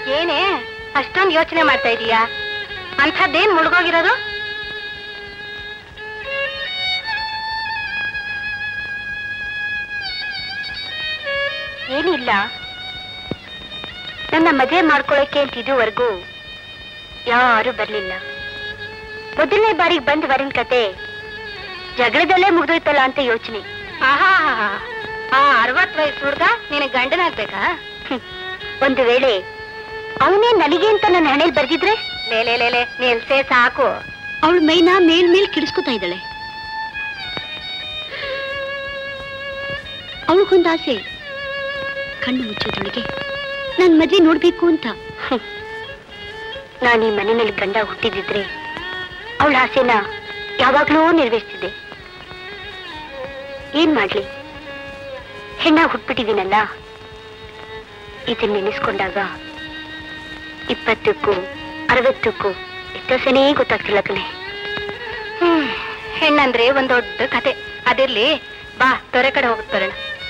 ಏನೇ ಅಷ್ಟೊಂದು ಯೋಚನೆ ಮಾಡ್ತಾ ಇದೀಯಾ? ಅಂಥದ್ದೇನ್ ಮುಳುಗೋಗಿರೋದು? ಏನಿಲ್ಲ, ನನ್ನ ಮದುವೆ ಮಾಡ್ಕೊಳಕ್ಕೆ ಅಂತ ಇದುವರೆಗೂ ಯಾರು ಬರ್ಲಿಲ್ಲ. ಮೊದಲನೇ ಬಾರಿಗೆ ಬಂದ್ ವರಿನ ಕತೆ ಜಗಳದಲ್ಲೇ ಮುಗ್ದೋಯ್ತಲ್ಲ ಅಂತ ಯೋಚನೆ. ಆಹಾ, ಆ ಅರವತ್ ವಯಸ್ಸು ಹುಡ್ಗ ನಿನಗೆ ಗಂಡನಾಗ್ಬೇಕಾ? ಒಂದು ವೇಳೆ ಅವನೇ ನನಗೆ ಅಂತ ನನ್ನ ಹಣೆಯಲ್ಲಿ ಬರ್ದಿದ್ರೆ ಲೇಲೆ ಲೇಲೆ ನಿಲ್ಸೇ ಸಾಕು. ಅವಳ ಮೈನ ಮೇಲ್ ಮೇಲ್ ಕಿಡಿಸ್ಕೊತಾ ಇದ್ದಾಳೆ. ಅವಳಿಗೊಂದು ಆಸೆ, ಕಣ್ಣು ಮುಚ್ಚೋದೊಳಗೆ ನನ್ ಮದ್ವೆ ನೋಡ್ಬೇಕು ಅಂತ. ನಾನು ಈ ಮನೆಯಲ್ಲಿ ಗಂಡ ಹುಟ್ಟಿದಿದ್ರೆ ಅವಳ ಆಸೆನ ಯಾವಾಗ್ಲೂ ನೆರವೇರಿಸ್ತಿದ್ದೆ. ಏನ್ ಮಾಡ್ಲಿ, ಹೆಣ್ಣಾಗಿ ಹುಟ್ಬಿಟ್ಟಿದ್ದೀನಲ್ಲ. ಇದನ್ನ ನೆನೆಸ್ಕೊಂಡಾಗ ಇಪ್ಪತ್ತಕ್ಕೂ ಅರವತ್ತಕ್ಕೂ ವ್ಯತ್ಯಾಸನೇ ಗೊತ್ತಾಗ್ತಿಲ್ಲ ಕಣೆ. ಹ್ಮ್ ಹೆಣ್ಣಂದ್ರೆ ಒಂದ್ ದೊಡ್ಡ ಕತೆ. ಅದಿರ್ಲಿ, ಬಾ ತೊರೆ ಕಡೆ ಹೋಗ್ತ ಬರೋಣ.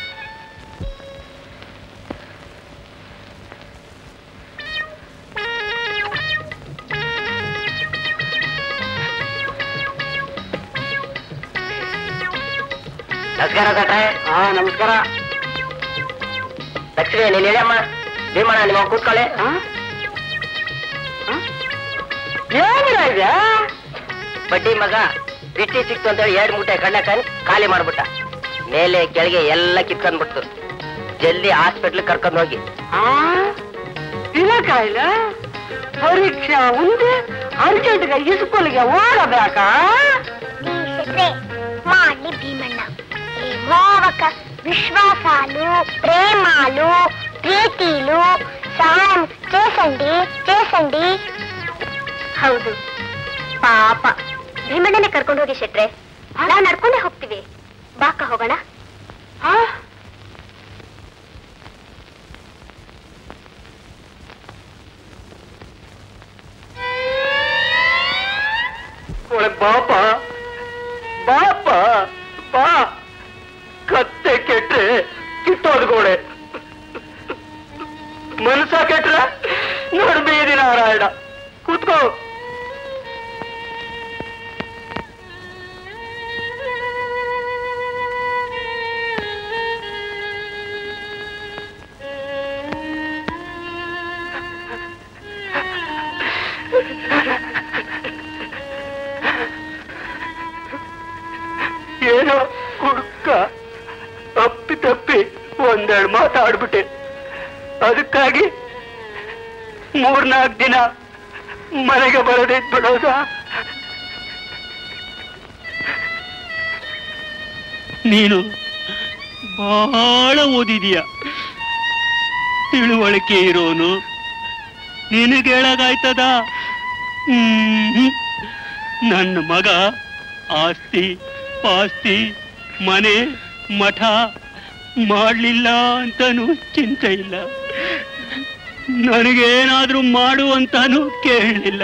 ನಮಸ್ಕಾರ ತಾತ. ಹಾ ನಮಸ್ಕಾರ. ಲಕ್ಷ್ಮಿ ನೀನ್ ಹೇಳಮ್ಮ. ಭೀಮಣ್ಣ ನಿಮ್ಮ ಕೂತ್ಕೊಳ್ಳೆ. ಏನಿಲ್ಲ ಇದೆ ಬಡ್ಡಿ ಮಗ ಬಿಟ್ಟಿ ಸಿಕ್ತು ಅಂತ ಹೇಳಿ ಎರಡು ಮೂಟೆ ಕಣ್ಣ ಖಾಲಿ ಮಾಡ್ಬಿಟ್ಟ. ಮೇಲೆ ಕೆಳಗೆ ಎಲ್ಲ ಕಿತ್ಕೊಂಡ್ಬಿಡ್ತು. ಜಲ್ದಿ ಹಾಸ್ಪಿಟ್ಲ್ ಕರ್ಕೊಂಡು ಹೋಗಿ. ಇಲ್ಲ ಕಾಯಿಲ ಪರೀಕ್ಷೆ ಮುಂದೆ ಅರ್ಜೆಂಟ್ಗೆ ಇಸ್ಕೂಲ್ಗೆ ಓಡಬೇಕಾ? ಮಾಡ್ಲಿ ಭೀಮಣ್ಣ. ఏమోవక విశ్వాసాలు ప్రేమాలు ప్రీతిలు సాయం చేసండి చేసండి. ಹೌದು ಪಾಪ ಭೀಮಣ್ಣನೇ ಕರ್ಕೊಂಡು ಹೋಗಿ ಶೆಟ್ರೆ. ನಾವು ನಡ್ಕೊಂಡೇ ಹೋಗ್ತೀವಿ. ಬಾಕ ಹೋಗೋಣ. ಬಾಪ ಬಾಪ ಬಾ. ಕತ್ತೆ ಕೆಟ್ರೆ ಕಿತ್ತೋದು ಗೋಡೆ, ಮನಸ ಕೆಟ್ರೆ ನೋಡ್ ಬೀದಿ ನಾರಾಯಣ. ಕೂತ್ಕೋ. ಏನೋ ಹುಡುಕ ಅಪ್ಪಿ ತಪ್ಪಿ ಒಂದೆರಡು ಮಾತಾಡ್ಬಿಟ್ಟೆ. ಅದಕ್ಕಾಗಿ ಮೂರ್ನಾಲ್ಕು ದಿನ ಮನೆಗೆ ಬರದಿದ್ ಬಿಡೋದ? ನೀನು ಬಹಳ ಓದಿದೀಯ, ತಿಳುವಳಿಕೆ ಇರೋನು, ನಿನಗೆ ಹೇಳಗಾಯ್ತದ? ಹ್ಮ್ ನನ್ನ ಮಗ ಆಸ್ತಿ ಪಾಸ್ತಿ ಮನೆ ಮಠ ಮಾಡಲಿಲ್ಲ ಅಂತಾನು ಚಿಂತೆ ಇಲ್ಲ, ನನಗೇನಾದ್ರೂ ಮಾಡು ಅಂತಾನು ಕೇಳಲಿಲ್ಲ.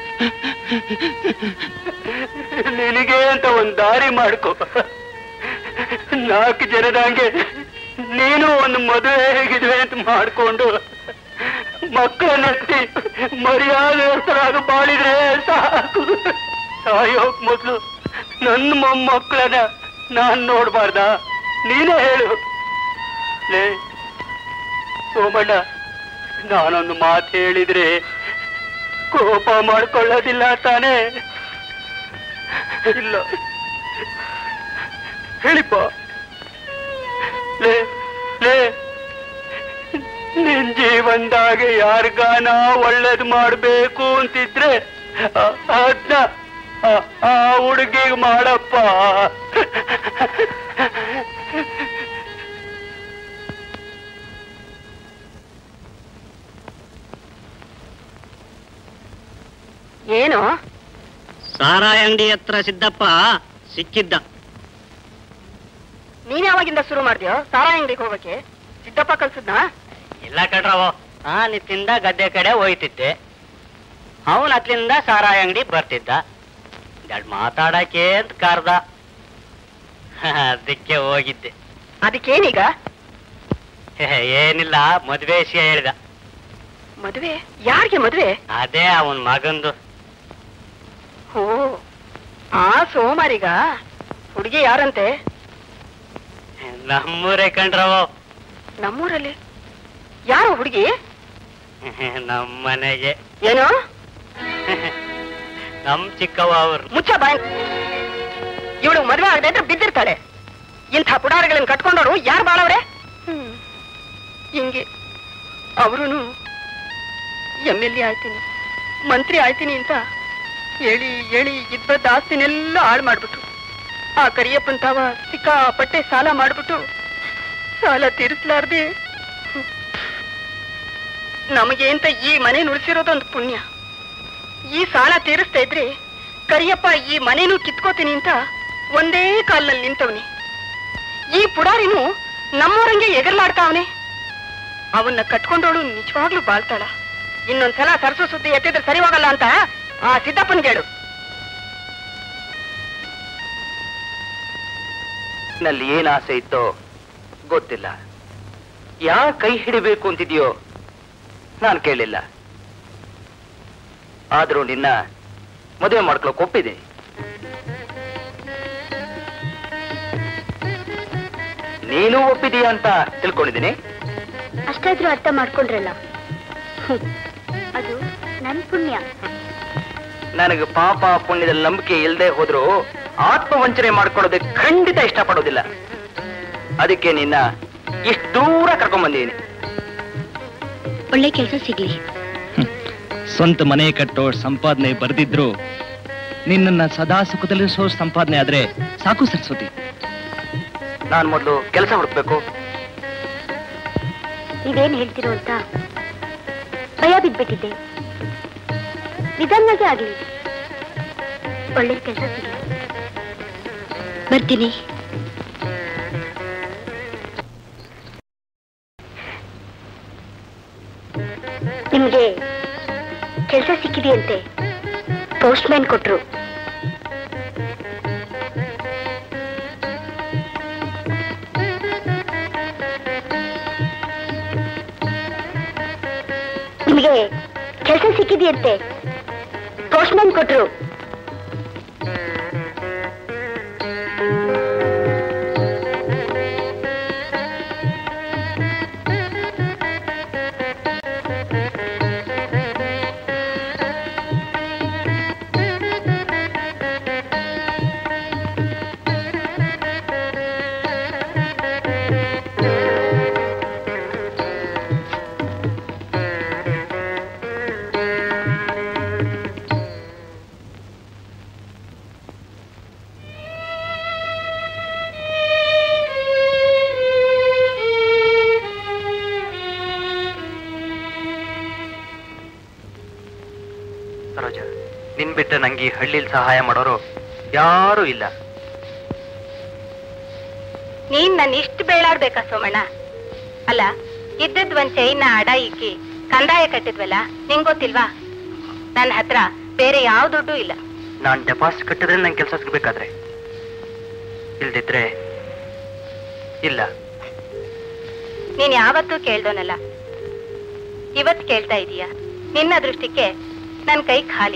ನಿನಗೆ ಅಂತ ಒಂದ್ ದಾರಿ ಮಾಡ್ಕೋ. ನಾಲ್ಕು ಜನದಂಗೆ ನೀನು ಒಂದು ಮದುವೆ ಹೇಗಿದ್ವೆ ಅಂತ ಮಾಡ್ಕೊಂಡು ಮಕ್ಕಳನ್ನೆತ್ತಿ ಮರ್ಯಾದೆಸ್ತರಾಗ ಬಾಳಿದ್ರೆ ಸಾಕು. ಸಾಯೋಕ್ ಮೊದ್ಲು ನನ್ನ ಮೊಮ್ಮಕ್ಕಳನ್ನ ನಾನ್ ನೋಡ್ಬಾರ್ದ? ನೀನೇ ಹೇಳು. ಲೇ ಸೋಮಣ್ಣ, ನಾನೊಂದು ಮಾತು ಹೇಳಿದ್ರೆ ಕೋಪ ಮಾಡ್ಕೊಳ್ಳೋದಿಲ್ಲ ತಾನೇ? ಇಲ್ಲ ಹೇಳಿಪ್ಪ. ಲೇ ಲೇ ನಿನ್ ಜೀವನದಾಗೆ ಯಾರಿಗಾನ ಒಳ್ಳೇದು ಮಾಡ್ಬೇಕು ಅಂತಿದ್ರೆ ಅದನ್ನ ಆ ಹುಡುಗಿಗೆ ಮಾಡಪ್ಪ. ಏನು? ಸಾರಾಯಿ ಅಂಗಡಿ ಹತ್ರ ಸಿದ್ದಪ್ಪ ಸಿಕ್ಕಿದ್ದ. ನೀನ್ ಯಾವಾಗಿಂದ ಶುರು ಮಾಡ್ದ್ಯೋ ಸಾರಾಯಿ ಅಂಗಡಿಗೆ ಹೋಗಕ್ಕೆ? ಸಿದ್ದಪ್ಪ ಕಲ್ಸಿದ್ನಾ? ಇಲ್ಲ ಕಣ್ರವ, ನಾನ್ ಇತ್ತಿಂದ ಗದ್ದೆ ಕಡೆ ಹೋಯ್ತಿದ್ದೆ. ಅವನ್ ಅತ್ಲಿಂದ ಸಾರಾಯಿ ಅಂಗಡಿ ಬರ್ತಿದ್ದ. ಎರಡು ಮಾತಾಡಕ್ಕೆ ಅಂತ ಕರ್ದ, ಅದಕ್ಕೆ ಹೋಗಿದ್ದೆ. ಅದಕ್ಕೇನೀಗ? ಏನಿಲ್ಲ, ಮದ್ವೆ ವಿಷಯ ಹೇಳಿದ. ಮದುವೆ ಯಾರಿಗೆ ಮದುವೆ? ಅದೇ ಅವನ್ ಮಗಂದು. ಓ ಆ ಸೋಮಾರಿಗ ಹುಡುಗಿ ಯಾರಂತೆ? ನಮ್ಮೂರೇ ಕಂಡ್ರವ. ನಮ್ಮೂರಲ್ಲಿ ಯಾರು ಹುಡುಗಿ? ನಮ್ಮ ಮನೆಗೆ. ಏನು? ನಮ್ ಚಿಕ್ಕವ ಅವ್ರು. ಮುಚ್ಚ ಬಾಯ್. ಇವಳು ಮದುವೆ ಆಗದೆ ಇದ್ರೆ ಬಿದ್ದಿರ್ತಾಳೆ. ಇಂಥ ಪುಡಾರಿಗಳನ್ನ ಕಟ್ಕೊಂಡವ್ರು ಯಾರು ಬಾಳವ್ರೆ? ಹಿಂಗೆ ಅವರು ಎಂ ಎಲ್ ಎ ಆಯ್ತೀನಿ, ಮಂತ್ರಿ ಆಯ್ತೀನಿ ಅಂತ ಹೇಳಿ ಹೇಳಿ ಇದ್ದ ಆಸ್ತಿನೆಲ್ಲ ಹಾಳು ಮಾಡ್ಬಿಟ್ರು. ಆ ಕರಿಯಪ್ಪನ್ ತಾವ ಸಿಕ್ಕಾಪಟ್ಟೆ ಸಾಲ ಮಾಡ್ಬಿಟ್ಟು ಸಾಲ ತೀರಿಸ್ಲಾರ್ದೆ ನಮಗೆ ಅಂತ ಈ ಮನೆ ನುಡಿಸಿರೋದೊಂದು ಪುಣ್ಯ. ಈ ಸಾಲ ತೀರಿಸ್ತಾ ಇದ್ರೆ ಕರಿಯಪ್ಪ ಈ ಮನೇನು ಕಿತ್ಕೋತೀನಿ ಅಂತ ಒಂದೇ ಕಾಲ್ನಲ್ಲಿ ನಿಂತವನಿ. ಈ ಪುಡಾರಿನೂ ನಮ್ಮೂರಂಗೆ ಎಗರ್ಲಾಡ್ತಾವನೆ. ಅವನ್ನ ಕಟ್ಕೊಂಡವಳು ನಿಜವಾಗ್ಲೂ ಬಾಳ್ತಾಳ. ಇನ್ನೊಂದ್ಸಲ ಸರಸು ಸುದ್ದಿ ಎತ್ತಿದ್ರೆ ಸರಿ ಹೋಗಲ್ಲ ಅಂತ ಆ ಸಿದ್ದಪ್ಪನ್ ಕೇಳು. ನಲ್ಲಿ ಏನ್ ಆಸೆ ಇತ್ತೋ ಗೊತ್ತಿಲ್ಲ. ಯಾ ಕೈ ಹಿಡಿಬೇಕು ಅಂತಿದ್ಯೋ ನಾನು ಕೇಳಿಲ್ಲ. ಆದ್ರೂ ನಿನ್ನ ಮದುವೆ ಮಾಡ್ಕೊಳಕ್ ಒಪ್ಪಿದೆ. ನೀನು ಒಪ್ಪಿದೀಯ ಅಂತ ತಿಳ್ಕೊಂಡಿದ್ದೀನಿ. ಅಷ್ಟಾದ್ರೂ ಅರ್ಥ ಮಾಡ್ಕೊಂಡ್ರಲ್ಲ, ಅದು ನನ್ ಪುಣ್ಯ. ನನಗೆ ಪಾಪ ಪುಣ್ಯದಲ್ಲಿ ನಂಬಿಕೆ ಇಲ್ಲದೆ ಹೋದ್ರು ಆತ್ಮವಂಚನೆ ಮಾಡ್ಕೊಳ್ಳೋದಕ್ಕೆ ಖಂಡಿತ ಇಷ್ಟಪಡೋದಿಲ್ಲ. ಅದಕ್ಕೆ ನಿನ್ನ ಇಷ್ಟು ದೂರ ಕರ್ಕೊಂಡ್ ಬಂದಿದ್ದೀನಿ. ಒಳ್ಳೆ ಕೆಲಸ ಸಿಗ್ಲಿ. ಸ್ವಂತ ಮನೆ ಕಟ್ಟೋ ಸಂಪಾದನೆ ಬರ್ದಿದ್ರು ನಿನ್ನನ್ನ ಸದಾ ಸುಖದಲ್ಲಿಸೋ ಸಂಪಾದನೆ ಆದ್ರೆ ಸಾಕು ಸರಸ್ವತಿ. ನಾನು ಮೊದಲು ಕೆಲಸ ಹುಡುಕ್ಬೇಕು. ನೀವೇನ್ ಹೇಳ್ತಿರೋ ಅಂತ ಭಯ ಬಿದ್ಬಿಟ್ಟಿದ್ದೆ. ನಿಧಾನವಾಗಿ ಆಗ್ಲಿ, ಒಳ್ಳೆ ಕೆಲಸ ಸಿಗ್ಲಿ. ಬರ್ತೀನಿ. ನಿಮ್ಗೆ ಕೆಲಸ ಸಿಕ್ಕಿದೆಯಂತೆ, ಪೋಸ್ಟ್ ಮ್ಯಾನ್ ಕೊಟ್ರು. ನಿಮಗೆ ಕೆಲಸ ಸಿಕ್ಕಿದೆಯಂತೆ, ಪೋಸ್ಟ್ ಮ್ಯಾನ್ ಕೊಟ್ರು. ಸರೋಜ, ನಿನ್ ಬಿಟ್ಟ ನಂಗೆ ಹಳ್ಳಿಲ್ ಸಹಾಯ ಮಾಡೋರು ಯಾರೂ ಇಲ್ಲ. ನೀನ್ ನನ್ನ ಇಷ್ಟು ಬೇಳಾಡ್ಬೇಕಾ ಸೋಮಣ್ಣ? ಅಲ್ಲ, ಇದ್ದದ್ ಒಂದ್ ಚೈನ ಅಡ ಇಕ್ಕಿ ಕಂದಾಯ ಕಟ್ಟಿದ್ವಲ್ಲ, ನಿಂಗ್ ಗೊತ್ತಿಲ್ವಾ? ನನ್ನ ಹತ್ರ ಬೇರೆ ಯಾವ ದುಡ್ಡು ಇಲ್ಲ. ನಾನ್ ಡೆಪಾಸಿಟ್ ಕಟ್ಟಿದ್ರೆ ನಂಗೆ ಕೆಲಸ ಸಿಗ್ಬೇಕಾದ್ರೆ, ಇಲ್ದಿದ್ರೆ ಇಲ್ಲ. ನೀನ್ ಯಾವತ್ತೂ ಕೇಳ್ದೋನಲ್ಲ, ಇವತ್ ಕೇಳ್ತಾ ಇದೀಯ. ನಿನ್ನ ದೃಷ್ಟಿಗೆ ನನ್ ಕೈ ಖಾಲಿ.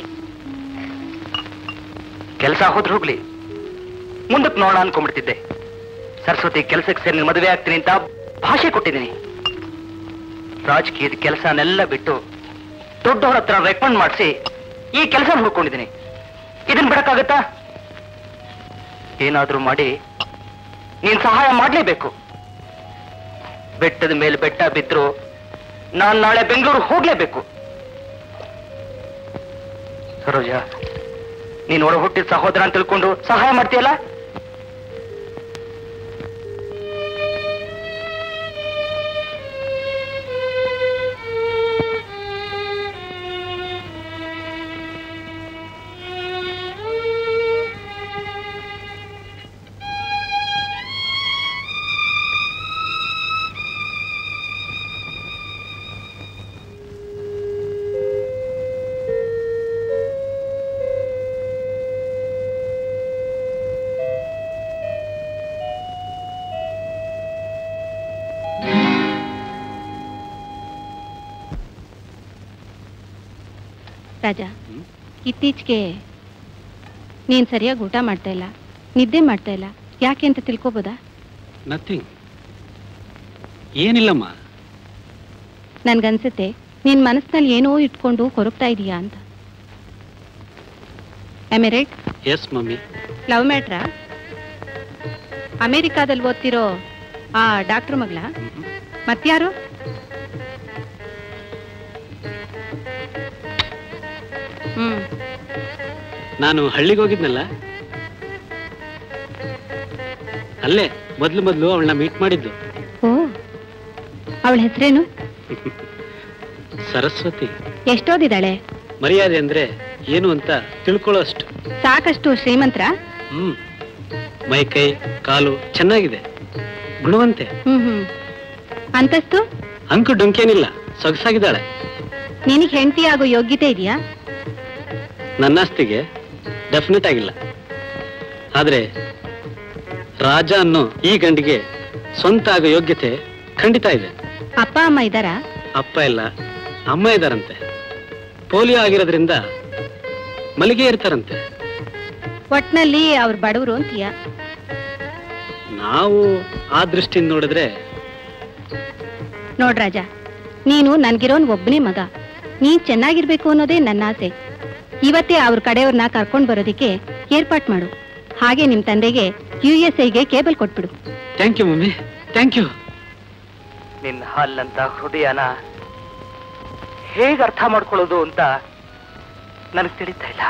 ಕೆಲಸ ಹೋದ್ರೆ ಹೋಗ್ಲಿ, ಮುಂದಕ್ಕೆ ನೋಡೋಣ ಅನ್ಕೊಂಡ್ಬಿಡ್ತಿದ್ದೆ. ಸರಸ್ವತಿ ಕೆಲ್ಸಕ್ಕೆ ಸೇರಿ ಮದುವೆ ಆಗ್ತೀನಿ ಅಂತ ಭಾಷೆ ಕೊಟ್ಟಿದ್ದೀನಿ. ರಾಜಕೀಯದ ಕೆಲಸನೆಲ್ಲ ಬಿಟ್ಟು ದೊಡ್ಡವ್ರ ಹತ್ರ ರೆಕಮೆಂಡ್ ಮಾಡಿಸಿ ಈ ಕೆಲಸ ಹುಡ್ಕೊಂಡಿದ್ದೀನಿ. ಇದನ್ ಬಿಡಕ್ಕಾಗತ್ತಾ? ಏನಾದ್ರೂ ಮಾಡಿ ನೀನ್ ಸಹಾಯ ಮಾಡ್ಲೇಬೇಕು. ಬೆಟ್ಟದ ಮೇಲೆ ಬೆಟ್ಟ ಬಿದ್ರು ನಾನ್ ನಾಳೆ ಬೆಂಗಳೂರು ಹೋಗ್ಲೇಬೇಕು. ಸರೋಜ, ನೀನ್ ಒಳ ಹುಟ್ಟಿದ ಸಹೋದರ ಅಂತ ತಿಳ್ಕೊಂಡು ಸಹಾಯ ಮಾಡ್ತೀಯಲ್ಲ? ರಾಜ, ಇತ್ತೀಚೆಗೆ ನೀನ್ ಸರಿಯಾಗಿ ಊಟ ಮಾಡ್ತಾ ಇಲ್ಲ, ನಿದ್ದೆ ಮಾಡ್ತಾ ಇಲ್ಲ, ಯಾಕೆ ಅಂತ ತಿಳ್ಕೊಬೋದಾ? ನಥಿಂಗ್. ಏನಿಲ್ಲಮ್ಮ. ನನ್ಗನ್ಸುತ್ತೆ ನಿನ್ ಮನಸ್ಸಿನಲ್ಲಿ ಏನೋ ಇಟ್ಕೊಂಡು ಕೊರಗ್ತಾ ಇದೀಯಾ ಅಂತ. ಎಮಿರೇಟ್? Yes mummy. ಲವ್ ಮ್ಯಾಟ್ರಾ? ಅಮೆರಿಕಾದಲ್ಲಿ ಓದ್ತಿರೋ ಆ ಡಾಕ್ಟರ್ ಮಗಳ? ಮತ್ಯಾರು? ಹ್ಮ್. ನಾನು ಹಳ್ಳಿಗೆ ಹೋಗಿದ್ನಲ್ಲ, ಅಲ್ಲೇ ಮೊದ್ಲು ಮೊದ್ಲು ಅವಳನ್ನ ಮೀಟ್ ಮಾಡಿದ್ದು. ಓ, ಅವಳ ಹೆಸರೇನು? ಸರಸ್ವತಿ. ಎಷ್ಟೋದಿದ್ದಾಳೆ? ಮರ್ಯಾದೆ ಅಂದ್ರೆ ಏನು ಅಂತ ತಿಳ್ಕೊಳ್ಳೋ ಅಷ್ಟು. ಸಾಕಷ್ಟು ಶ್ರೀಮಂತರ? ಹ್ಮ್. ಮೈ ಕೈ ಕಾಲು ಚೆನ್ನಾಗಿದೆ, ಗುಣವಂತೆ. ಹ್ಮ್ ಹ್ಮ್. ಅಂತಸ್ತು? ಅಂಕು ಡೊಂಕೇನಿಲ್ಲ, ಸೊಗಸಾಗಿದ್ದಾಳೆ. ನಿನಗೆ ಹೆಂಡತಿ ಆಗೋ ಯೋಗ್ಯತೆ ಇದೆಯಾ? ನನ್ನಸ್ತಿಗೆ ಡೆಫಿನೆಟ್ ಆಗಿಲ್ಲ, ಆದ್ರೆ ರಾಜ ಅನ್ನೋ ಈ ಗಂಡಿಗೆ ಸ್ವಂತ ಆಗೋ ಯೋಗ್ಯತೆ ಖಂಡಿತ ಇದೆ. ಅಪ್ಪ ಅಮ್ಮ ಇದ್ದಾರಾ? ಅಪ್ಪ ಇಲ್ಲ, ಅಮ್ಮ ಇದ್ದಾರಂತೆ. ಪೋಲಿಯೋ ಆಗಿರೋದ್ರಿಂದ ಮಲಿಗೆ ಇರ್ತಾರಂತೆ. ಒಟ್ನಲ್ಲಿ ಅವ್ರು ಬಡವರು ಅಂತೀಯ? ನಾವು ಆ ದೃಷ್ಟಿಯಿಂದ ನೋಡಿದ್ರೆ. ನೋಡ್ರಾಜ, ನೀನು ನನ್ಗಿರೋನ್ ಒಬ್ಬನೇ ಮಗ, ನೀನ್ ಚೆನ್ನಾಗಿರ್ಬೇಕು ಅನ್ನೋದೇ ನನ್ನ ಆಸೆ. ಇವತ್ತೇ ಅವ್ರ ಕಡೆಯವ್ರನ್ನ ಕರ್ಕೊಂಡ್ ಬರೋದಿಕ್ಕೆ ಏರ್ಪಾಟ್ ಮಾಡು. ಹಾಗೆ ನಿಮ್ ತಂದೆಗೆ ಯು ಎಸ್ ಐಗೆ ಕೇಬಲ್ ಕೊಟ್ಬಿಡು. Thank you mummy, thank you. ನಿನ್ನ ಹಾಲಂತ ಹೃದಯನ ಹೇಗೆ ಅರ್ಥ ಮಾಡ್ಕೊಳ್ಳೋದು ಅಂತ ನನಗೆ ತಿಳಿತಾ ಇಲ್ಲ.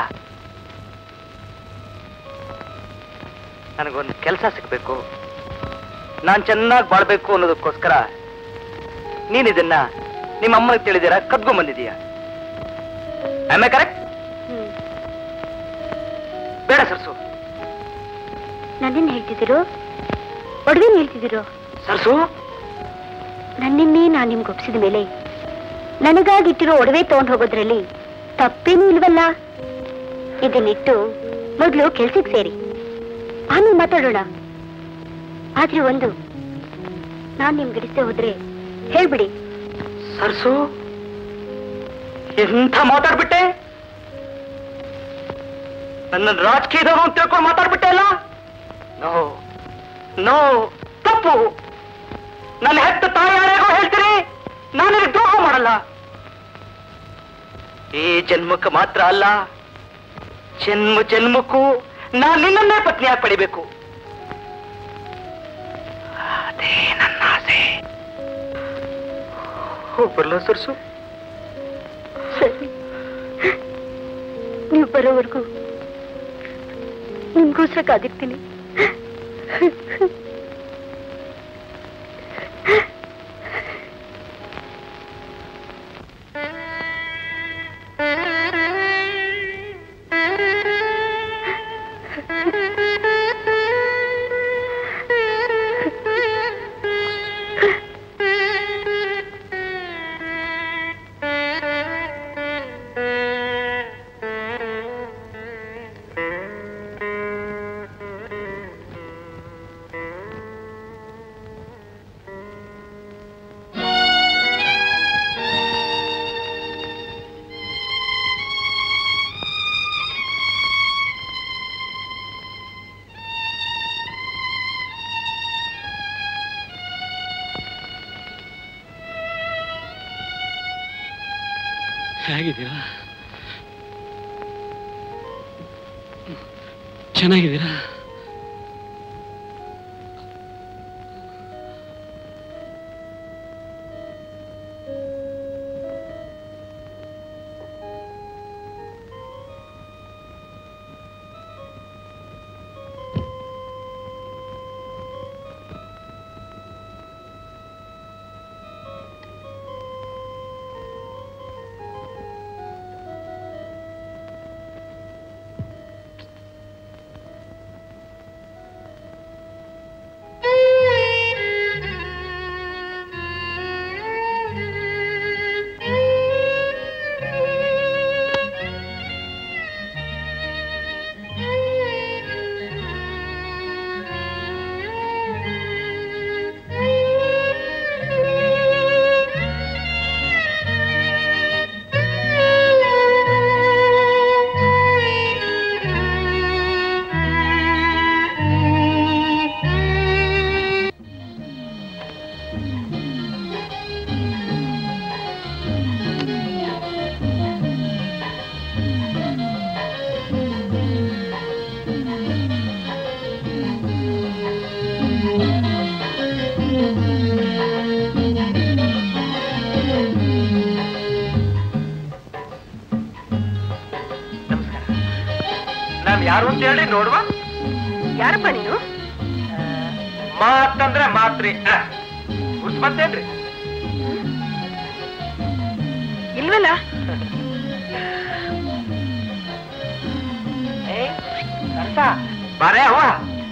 ನನಗೊಂದು ಕೆಲಸ ಸಿಗ್ಬೇಕು, ನಾನು ಚೆನ್ನಾಗಿ ಬಾಳ್ಬೇಕು ಅನ್ನೋದಕ್ಕೋಸ್ಕರ ನೀನ್ ಇದನ್ನ ನಿಮ್ಮ ಅಮ್ಮನಿಗೆ ತಿಳಿದಿರ ಕದ್ಕೊಂಡ್ ಬಂದಿದೀಯ. Am I correct? ಬೇಡ ಸರ್ಸು. ನನ್ನೇನ್ ಹೇಳ್ತಿದ್ದೀರು? ಒಡವೆನ್ ಹೇಳ್ತಿದ್ದೀರು? ಸರ್ಸು, ನನ್ನಿನ್ನೇ ನಾನು ನಿಮ್ಗೆ ಒಪ್ಸಿದ ಮೇಲೆ ನನಗಾಗಿಟ್ಟಿರೋ ಒಡವೆ ತಗೊಂಡು ಹೋಗೋದ್ರಲ್ಲಿ ತಪ್ಪೇನೂ ಇಲ್ವಲ್ಲ. ಇದನ್ನಿಟ್ಟು ಮೊದಲು ಕೆಲ್ಸಕ್ಕೆ ಸೇರಿ ಆಮೇಲೆ ಮಾತಾಡೋಣ. ಆದ್ರೆ ಒಂದು, ನಾನ್ ನಿಮ್ ಗಿಡಿಸದೆ ಹೋದ್ರೆ ಹೇಳ್ಬಿಡಿ. ಸರ್ಸು, ಎಂಥ ಮಾತಾಡ್ಬಿಟ್ಟೆ? ನನ್ನ ರಾಜಕೀಯದವರು ಅಂತ ತಿಳ್ಕೊಂಡು ಮಾತಾಡ್ಬಿಟ್ಟೆ ಅಲ್ಲ? ನೋ ನೋ, ತಪ್ಪು. ನನ್ನ ಹೆತ್ತ ತಾಯಿ ಯಾರಿಗೋ ಹೇಳ್ತೀನಿ, ನಾನು ದ್ರೋಹ ಮಾಡಲ್ಲ. ಈ ಜನ್ಮಕ್ಕೆ ಮಾತ್ರ ಅಲ್ಲ, ಜನ್ಮ ಜನ್ಮಕ್ಕೂ ನಾನು ನಿನ್ನನ್ನೇ ಪತ್ನಿಯಾಗಿ ಪಡಿಬೇಕು. ಅದೇ ನನ್ನ ಆಸೆ. ಹೋಗ್ಬರ್ಲ ಸರ್ಸು? ಸರಿ, ನೀವು ಬರೋವರೆಗೂ ನಿಮ್ಗೋಸ್ಕರ ಕಾದಿರ್ತೀನಿ. ಹೇಗಿದ್ದೀರಾ? ಚೆನ್ನಾಗಿದ್ದೀರಾ? ಯಾರು ಅಂತ ಹೇಳಿ ನೋಡುವ. ಯಾರಪ್ಪ ನೀನು? ಮಾತಂದ್ರೆ ಮಾತ್ರಿ ಗುರ್ಸ್ ಬಂತೇನ್ರಿ? ಇಲ್ವಲ್ಲ. ಬಾರೇ ಅವ್ವ.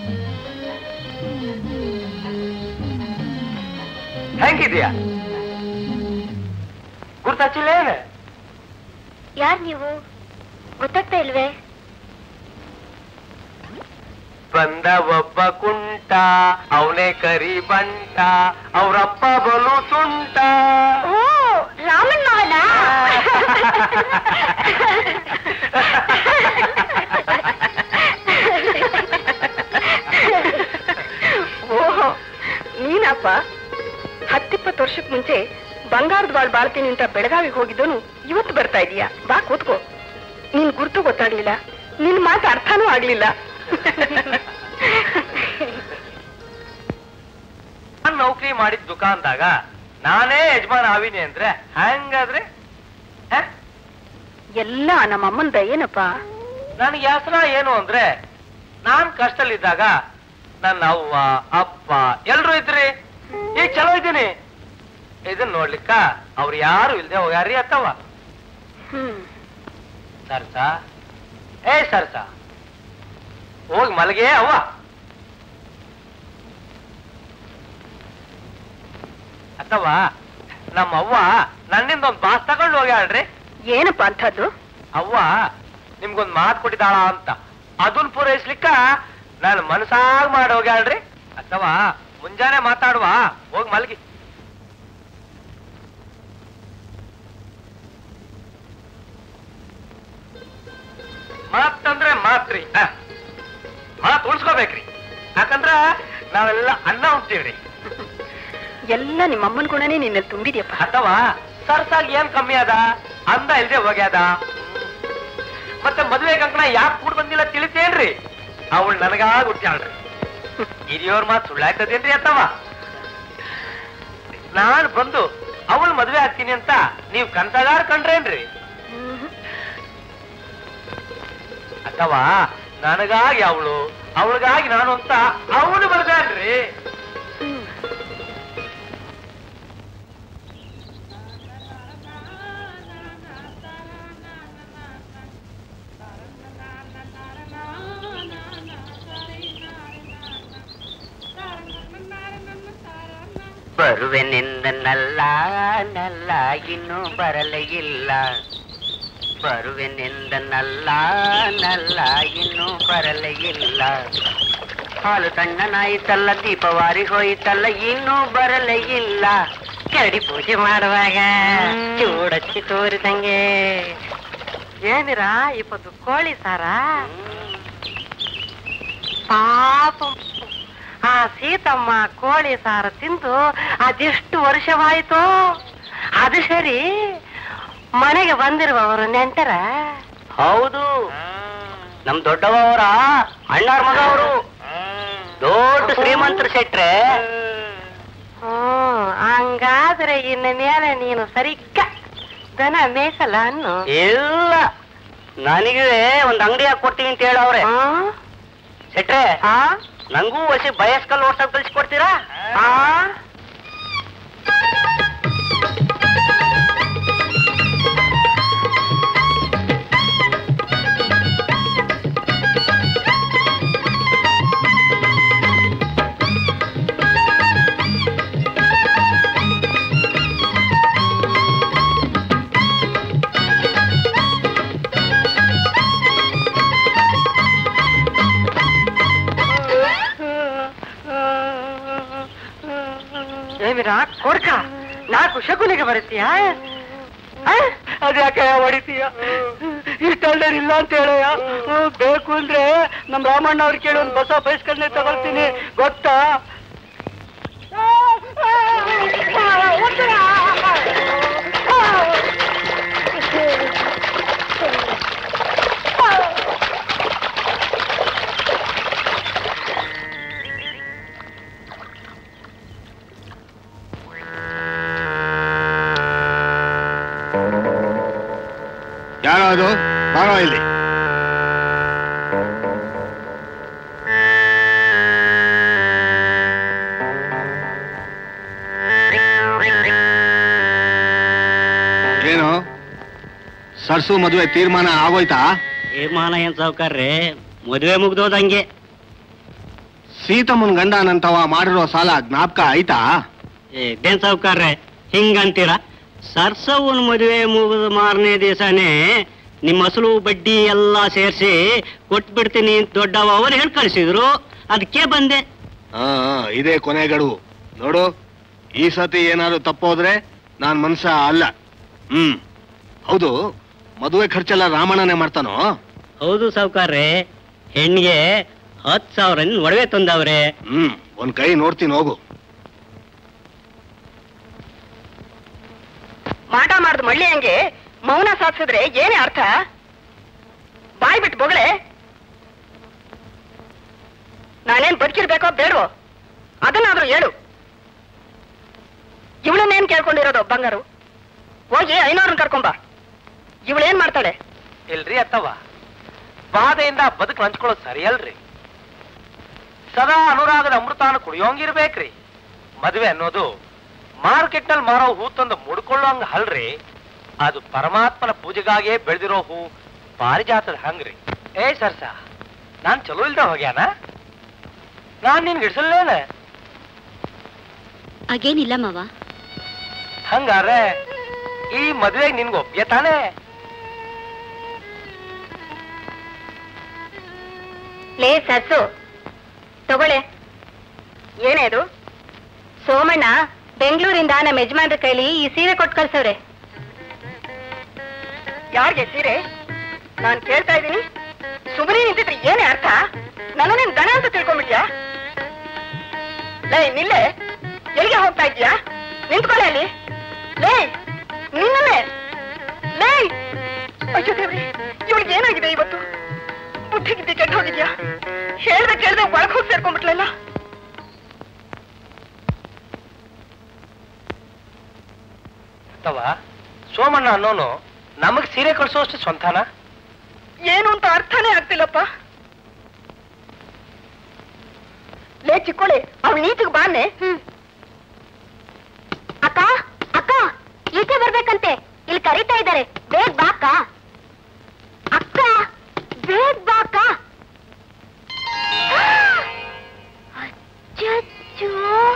ಹೆಂಗಿದ್ಯಾ? ಗುರ್ತಾಚಿಲ್ಲ ಏನ? ಯಾರ್ ನೀವು? ಗೊತ್ತಾಗ್ತಾ ಇಲ್ವೇ? ಬಂದ ಒಬ್ಬ ಕುಂಟ, ಅವನೇ ಕರಿ ಬಂಟ, ಅವ್ರಪ್ಪ ಬಲು ತುಂಟ. ಓ, ರಾಮನ್ ಮಗನ? ಓಹೋ, ನೀನಪ್ಪ. ಹತ್ತಿಪ್ಪತ್ತು ವರ್ಷಕ್ಕೆ ಮುಂಚೆ ಬಂಗಾರದ ಬಾಳ್ ಬಾಳ್ತೀನಿ ಅಂತ ಬೆಳಗಾವಿಗೆ ಹೋಗಿದ್ದನು ಇವತ್ತು ಬರ್ತಾ ಇದೀಯಾ? ಬಾ ಕೂತ್ಕೋ. ನಿನ್ ಗುರ್ತು ಗೊತ್ತಾಗ್ಲಿಲ್ಲ, ನಿನ್ ಮಾತು ಅರ್ಥನೂ ಆಗ್ಲಿಲ್ಲ. ನಾನ್ ನೌಕರಿ ಮಾಡಿದ ದುಕಾನ್ದಾಗ ನಾನೇ ಯಜಮಾನ ಆವಿನಿ ಅಂದ್ರೆ ಹಂಗಾದ್ರೆ ಎಲ್ಲ ನಮ್ಮಮ್ಮನ ದಯೇನಪ್ಪ. ನನಗೆ ಯಾಸನ ಏನು ಅಂದ್ರೆ, ನಾನ್ ಕಷ್ಟದಲ್ಲಿದ್ದಾಗ ನನ್ನ ಅವ್ವ ಅಪ್ಪ ಎಲ್ರು ಇದ್ರಿ. ಈಗ ಚಲೋ ಇದ್ದೀನಿ. ಇದನ್ ನೋಡ್ಲಿಕ್ಕ ಅವ್ರು ಯಾರು ಇಲ್ದೆ ಹೋಗ್ಯಾರಿ ಅತ್ತವ. ಹ್ಮ್ ಸರ್ಸ ಏ ಸರ್ಸ ಹೋಗಿ ಮಲಗೆ ಅವ್ವ. ಅಥವಾ ನಮ್ಮ ಅವ್ವ ನನ್ನಿಂದ ಒಂದ್ ಬಾಸ್ ತಗೊಂಡು ಹೋಗ್ಯಾಳ್ರಿ. ಏನಪ್ಪ ಅಂಥದ್ದು? ಅವ್ವ ನಿಮ್ಗೊಂದ್ ಮಾತು ಕೊಟ್ಟಿದ್ದಾಳ ಅಂತ ಅದನ್ ಪೂರೈಸ್ಲಿಕ್ಕ ನಾನು ಮನಸಾಗ್ ಮಾಡಿ ಹೋಗ್ಯಾಳ್ರಿ. ಅಥವಾ ಮುಂಜಾನೆ ಮಾತಾಡುವ, ಹೋಗಿ ಮಲಗಿ. ಮಾತಂದ್ರೆ ಮಾತ್ರಿ ಮಾತು ಉಳ್ಸ್ಕೋಬೇಕ್ರಿ. ಯಾಕಂದ್ರ ನಾವೆಲ್ಲ ಅನ್ನ ಉಣ್ತೀವ್ರಿ. ಎಲ್ಲ ನಿಮ್ಮಮ್ಮನ ಗುಣನೇ ನಿನ್ನಲ್ಲಿ ತುಂಬಿದ್ಯಪ್ಪ. ಅಥವಾ ಸರ್ಸಾಗಿ ಏನ್ ಕಮ್ಮಿ ಅದ? ಅಂದ ಇಲ್ದೆ ಹೋಗ್ಯಾದ. ಮತ್ತೆ ಮದುವೆ ಕಂಕಣ ಯಾಕೆ ಕೂಡ್ ಬಂದಿಲ್ಲ ತಿಳಿತೇನ್ರಿ? ಅವಳು ನನಗಾಗ ಹುಟ್ಟ್ಯಾಳ್ರಿ. ಹಿರಿಯೋರ್ ಮಾತು ಸುಳ್ಳಾಗ್ತದೇನ್ರಿ ಅತ್ತವ? ನಾನ್ ಬಂದು ಅವಳು ಮದುವೆ ಆಗ್ತೀನಿ ಅಂತ ನೀವ್ ಕನ್ಸಗಾರ ಕಂಡ್ರೇನ್ರಿ? ಅಥವಾ ನನಗಾಗಿ ಅವಳು, ಅವಳಿಗಾಗಿ ನಾನು ಅಂತ ಅವನು ಬರ್ದಾನ್ರಿ. ಬರುವೆನೆಂದ ನಲ್ಲ ನಲ್ಲ ಇನ್ನೂ ಬರಲೇ ಇಲ್ಲ. ಬರುವೆನೆಂದ ನಲ್ಲ ನಲ್ಲ ಇನ್ನೂ ಬರಲೇ ಇಲ್ಲ. ಹಾಲು ತಣ್ಣನಾಯಿತಲ್ಲ, ದೀಪವಾರಿ ಹೋಯಿತಲ್ಲ, ಇನ್ನೂ ಬರಲೇ ಇಲ್ಲ. ಕರಡಿ ಪೂಜೆ ಮಾಡುವಾಗ ಚೂಡಚ್ಚಿ ತೋರಿದಂಗೆ ಏನಿರ ಇಪ್ಪತ್ತು ಕೋಳಿ ಸಾರ. ಪಾಪ ಆ ಸೀತಮ್ಮ ಕೋಳಿ ಸಾರ ತಿಂದು ಅದೆಷ್ಟು ವರ್ಷವಾಯಿತು. ಅದು ಸರಿ, ಮನೆಗೆ ಬಂದಿರುವವರು ನೆಂಟರ? ಹೌದು, ನಮ್ ದೊಡ್ಡವರ ಅಣ್ಣಾರ ಮಗ ಅವರು. ದೊಡ್ಡ ಶ್ರೀಮಂತರ ಶೆಟ್ರೆ. ಹ್ಮ್, ಹಂಗಾದ್ರೆ ಇನ್ನ ಮೇಲೆ ನೀನು ಸರಿಕ್ಕ ದನ ಮೇಸಲ್ಲ ಅನ್ನು? ಇಲ್ಲ, ನನಗೆ ಒಂದ್ ಅಂಗಡಿ ಹಾಕಿ ಕೊಡ್ತೀನಿ ಅಂತ ಹೇಳವ್ರೆ ಶೆಟ್ರೆ. ನಂಗೂ ವಸಿ ಬಯಸ್ಕಲ್ ಓಡ್ಸಕ್ ಕಲ್ಸಿಕೊಡ್ತೀರಾ? ಕೊಡ್ಕ ನಾಲ್ಕು ಶಕುನಿಗೆ ಬರುತ್ತೀಯಾ? ಅದ್ಯಾಕೆ ಹೊಡಿತೀಯ? ಇಷ್ಟಲ್ಲರಿಲ್ಲ ಅಂತ ಹೇಳಯ್ಯ. ಬೇಕು ಅಂದ್ರೆ ನಮ್ ರಾಮಣ್ಣ ಅವ್ರು ಕೇಳಿ ಒಂದು ಬಸ ಬಯಸ್ಕೊಂಡೆ ತಗೊಳ್ತೀನಿ, ಗೊತ್ತಾ? ಯಾರೋ ಅದು ಬಾರೋ ಇಲ್ಲಿ. ಏನು ಸರ್ಸು ಮದುವೆ ತೀರ್ಮಾನ ಆಗೋಯ್ತಾ? ತೀರ್ಮಾನ ಏನ್ ಸಾವುಕಾರ್ರೆ, ಮದುವೆ ಮುಗ್ದೋದಂಗೆ. ಸೀತಮ್ಮನ್ ಗಂಡನಂತವ ಮಾಡಿರೋ ಸಾಲ ಜ್ಞಾಪಕ ಆಯ್ತಾ? ಇದೇನ್ ಸಾವುಕಾರ್ರೆ ಹಿಂಗಂತೀರ? ಸರ್ಸವನ್ ಮದುವೆ ಮುಗಿದ ಮಾರನೇ ದಿವಸನೇ ನಿಮ್ಮ ಅಸಲು ಬಡ್ಡಿ ಎಲ್ಲ ಸೇರಿಸಿ ಕೊಟ್ಬಿಡ್ತೀನಿ ಅಂತ ದೊಡ್ಡವ ಅವರು ಹೇಳಿ ಕಳಿಸಿದ್ರು, ಅದಕ್ಕೆ ಬಂದೆ. ಹಾ ಇದೇ ಕೊನೆ ಗಡುವು ನೋಡು. ಈ ಸತಿ ಏನಾದ್ರು ತಪ್ಪೋದ್ರೆ ನಾನ್ ಮನ್ಸ ಅಲ್ಲ. ಹ್ಮ್ ಹೌದು, ಮದುವೆ ಖರ್ಚೆಲ್ಲ ರಾಮಣ್ಣನೇ ಮಾಡ್ತಾನೋ? ಹೌದು ಸಾವುಕಾರ್ರೆ, ಹೆಣ್ಣಿಗೆ ಹತ್ತು ಸಾವಿರ ಒಡವೆ ತಂದವ್ರೆ. ಹ್ಮ್ ಒಂದ್ ಕೈ ನೋಡ್ತೀನಿ ಹೋಗು. ಮಾಟ ಮಾಡ್ದು ಮಳ್ಳಿ ಹಂಗೆ ಮೌನ ಸಾಧಿಸಿದ್ರೆ ಏನೇ ಅರ್ಥ? ಬಾಯ್ ಬಿಟ್ಟು ಬೊಗಳೆ. ನಾನೇನ್ ಬದುಕಿರ್ಬೇಕೋ ಬೇಡವೋ ಅದನ್ನಾದ್ರೂ ಹೇಳು. ಇವಳನ್ನೇನ್ ಕೇಳ್ಕೊಂಡಿರೋದು ಬಂಗಾರು? ಹೋಗಿ ಐನೂರನ್ನ ಕರ್ಕೊಂಬ. ಇವಳೇನ್ ಮಾಡ್ತಾಳೆ? ಇಲ್ರಿ ಅತ್ತವ, ಬಾಧೆಯಿಂದ ಬದುಕು ಹಂಚ್ಕೊಳ್ಳೋದು ಸರಿ ಅಲ್ರಿ. ಸದಾ ಅನುರಾಗದ ಅಮೃತಾನ ಕುಡಿಯೋಂಗಿರ್ಬೇಕ್ರಿ. ಮದುವೆ ಅನ್ನೋದು ಮಾರ್ಕೆಟ್ ನಲ್ಲಿ ಮಾರೋ ಹೂ ತಂದು ಮುಡ್ಕೊಳ್ಳೋಂಗ ಅಲ್ರಿ. ಅದು ಪರಮಾತ್ಮನ ಪೂಜೆಗಾಗಿಯೇ ಬೆಳೆದಿರೋ ಹೂ, ಪಾರಿಜಾತದ ಹಂಗ್ರಿ. ಏ ಸರ್ಸ, ನಾನ್ ಚಲೋ ಇಲ್ದ ಹೋಗ್ಯಾನ? ನಾನ್ ನಿನ್ ಗಿಡ್ಸಲ್ಲೇನ? ಹಾಗೇನಿಲ್ಲ ಮಾವ. ಹಂಗಾರೆ ಈ ಮದುವೆಗೆ ನಿನ್ಗೆ ಒಪ್ಪಿಗೆ ತಾನೆ? ಲೇ ಸರ್ಸು ತಗೊಳ್ಳೆ. ಏನೇ ಅದು? ಸೋಮಣ್ಣ ಬೆಂಗಳೂರಿಂದ ನಮ್ಮ ಯಜಮಾನ್ರ ಕೈಲಿ ಈ ಸೀರೆ ಕೊಟ್ಟು ಕಳ್ಸವ್ರೆ. ಯಾರಿಗೆ ಸೀರೆ? ನಾನ್ ಕೇಳ್ತಾ ಇದ್ದೀನಿ. ಸುಮ್ಮನೆ ನಿಂತಿದ್ರೆ ಏನೇ ಅರ್ಥ? ನನ್ನನ್ನೇನ್ ದನ ಅಂತ ತಿಳ್ಕೊಂಡ್ಬಿಟ್ಯಾ? ಲೇ ನಿಲ್ಲೆ, ಎಲ್ಲಿಗೆ ಹೋಗ್ತಾ ಇದ್ಯಾ? ನಿಂತ್ಕೊಳ್ಳೆ ಅಲ್ಲಿ. ಲೇ ನಿನ್ನಲ್ಲೇ. ಲೇ ಅಯ್ಯೋ ದೇವ್ರಿ, ಇವಳಿಗೆ ಏನಾಗಿದೆ ಇವತ್ತು? ಬುದ್ಧಿ ಗಿದ್ದಿ ಕೆಟ್ಟ ಹೋಗಿದ್ಯಾ? ಹೇಳ್ದೆ ಕೇಳ್ದೆ ಒಳಗೆ ಹೋಗಿ ಸೇರ್ಕೊಂಡ್ಬಿಟ್ಲಲ್ಲ. ಸೋಮಣ್ಣ ಅನ್ನೋನು ನಮಗ್ ಸೀರೆ ಕಳ್ಸೋಷ್ಟು ಸ್ವಂತನ? ಏನು ಅಂತ ಅರ್ಥನೇ ಆಗ್ತಿಲ್ಲಪ್ಪ. ಲೇ ಚಿಕ್ಕೋಳಿ, ಅವ್ಳು ನೀತಿಗೆ ಬಾನೆ. ಅಕ್ಕ ಅಕ್ಕ ಈಚೆ ಬರ್ಬೇಕಂತೆ, ಇಲ್ಲಿ ಕರೀತಾ ಇದ್ದಾರೆ. ಬೇಗ ಬಾಕ ಅಕ್ಕ, ಬೇಗ ಬಾಕ. ಅಚ್ಚಚ್ಚೋ,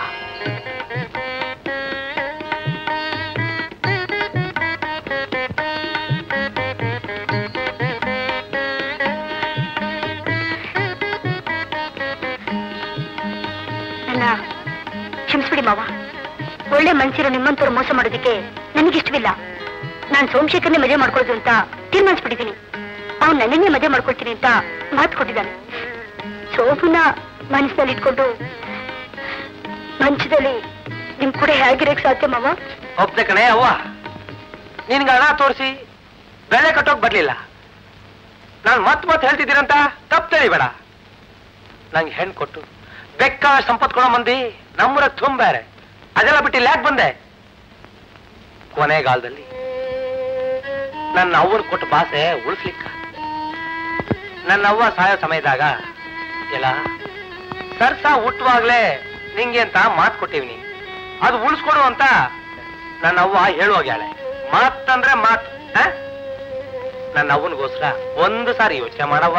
ಕ್ಷಮಿಸ್ಬಿಡಿ ಮಾವ. ಒಳ್ಳೆ ಮನ್ಸಿರೋ ನಿಮ್ಮಂತವ್ರು ಮೋಸ ಮಾಡೋದಕ್ಕೆ ನನಗಿಷ್ಟವಿಲ್ಲ. ನಾನ್ ಸೋಮಶೇಖರ್ನೇ ಮದುವೆ ಮಾಡ್ಕೊಳ್ಳೋದು ಅಂತ ತೀರ್ಮಾನಿಸ್ಬಿಟ್ಟಿದ್ದೀನಿ. ಅವ್ನು ನನ್ನನ್ನೇ ಮದುವೆ ಮಾಡ್ಕೊಳ್ತೀನಿ ಅಂತ ಮಾತು ಕೊಟ್ಟಿದ್ದಾನೆ. ಸೋಮನ ಮನಸ್ಸಿನಲ್ಲಿ ಇಟ್ಕೊಂಡು ಮಂಚದಲ್ಲಿ ನಿಮ್ ಕೂಡ ಹೇಗಿರಕ್ ಸಾಧ್ಯ ಮಾವ? ಒಪ್ತೆ ಕಣೆ ಅವ್ವ. ನಿನ್ಗೆ ಹಣ ತೋರಿಸಿ ಬೆಲೆ ಕಟ್ಟೋಕ್ ಬರ್ಲಿಲ್ಲ. ನಾನು ಮತ್ ಮತ್ ಹೇಳ್ತಿದ್ದೀರಂತ ತಪ್ಪು ತಿಳಿಬೇಡ. ನಂಗೆ ಹೆಣ್ ಕೊಟ್ಟು ಬೆಕ್ಕ ಸಂಪತ್ ಕೊಡೋ ಮಂದಿ ನಮ್ಮೂರ ತುಂಬ್ಯಾರೆ. ಅದೆಲ್ಲ ಬಿಟ್ಟು ಯಾಕೆ ಬಂದೆ? ಕೊನೆಗಾಲದಲ್ಲಿ ನನ್ನ ಅವ್ವನ್ ಕೊಟ್ಟ ಭಾಷೆ ಉಳಿಸ್ಲಿಕ್ಕ. ನನ್ನ ಅವ್ವ ಸಾಯೋ ಸಮಯದಾಗ ಎಲ್ಲ ಸರ್ಸ ಹುಟ್ಟುವಾಗ್ಲೇ ನಿಂಗೆ ಅಂತ ಮಾತು ಕೊಟ್ಟಿವ್ನಿ, ಅದು ಉಳಿಸ್ಕೊಡು ಅಂತ ನನ್ನ ಅವ್ವ ಹೇಳುವಾಗ್ಯಾಳೆ. ಮಾತಂದ್ರೆ ಮಾತು. ನನ್ನ ಅವ್ವನ್ಗೋಸ್ಕರ ಒಂದು ಸಾರಿ ಯೋಚನೆ ಮಾಡವ್ವ.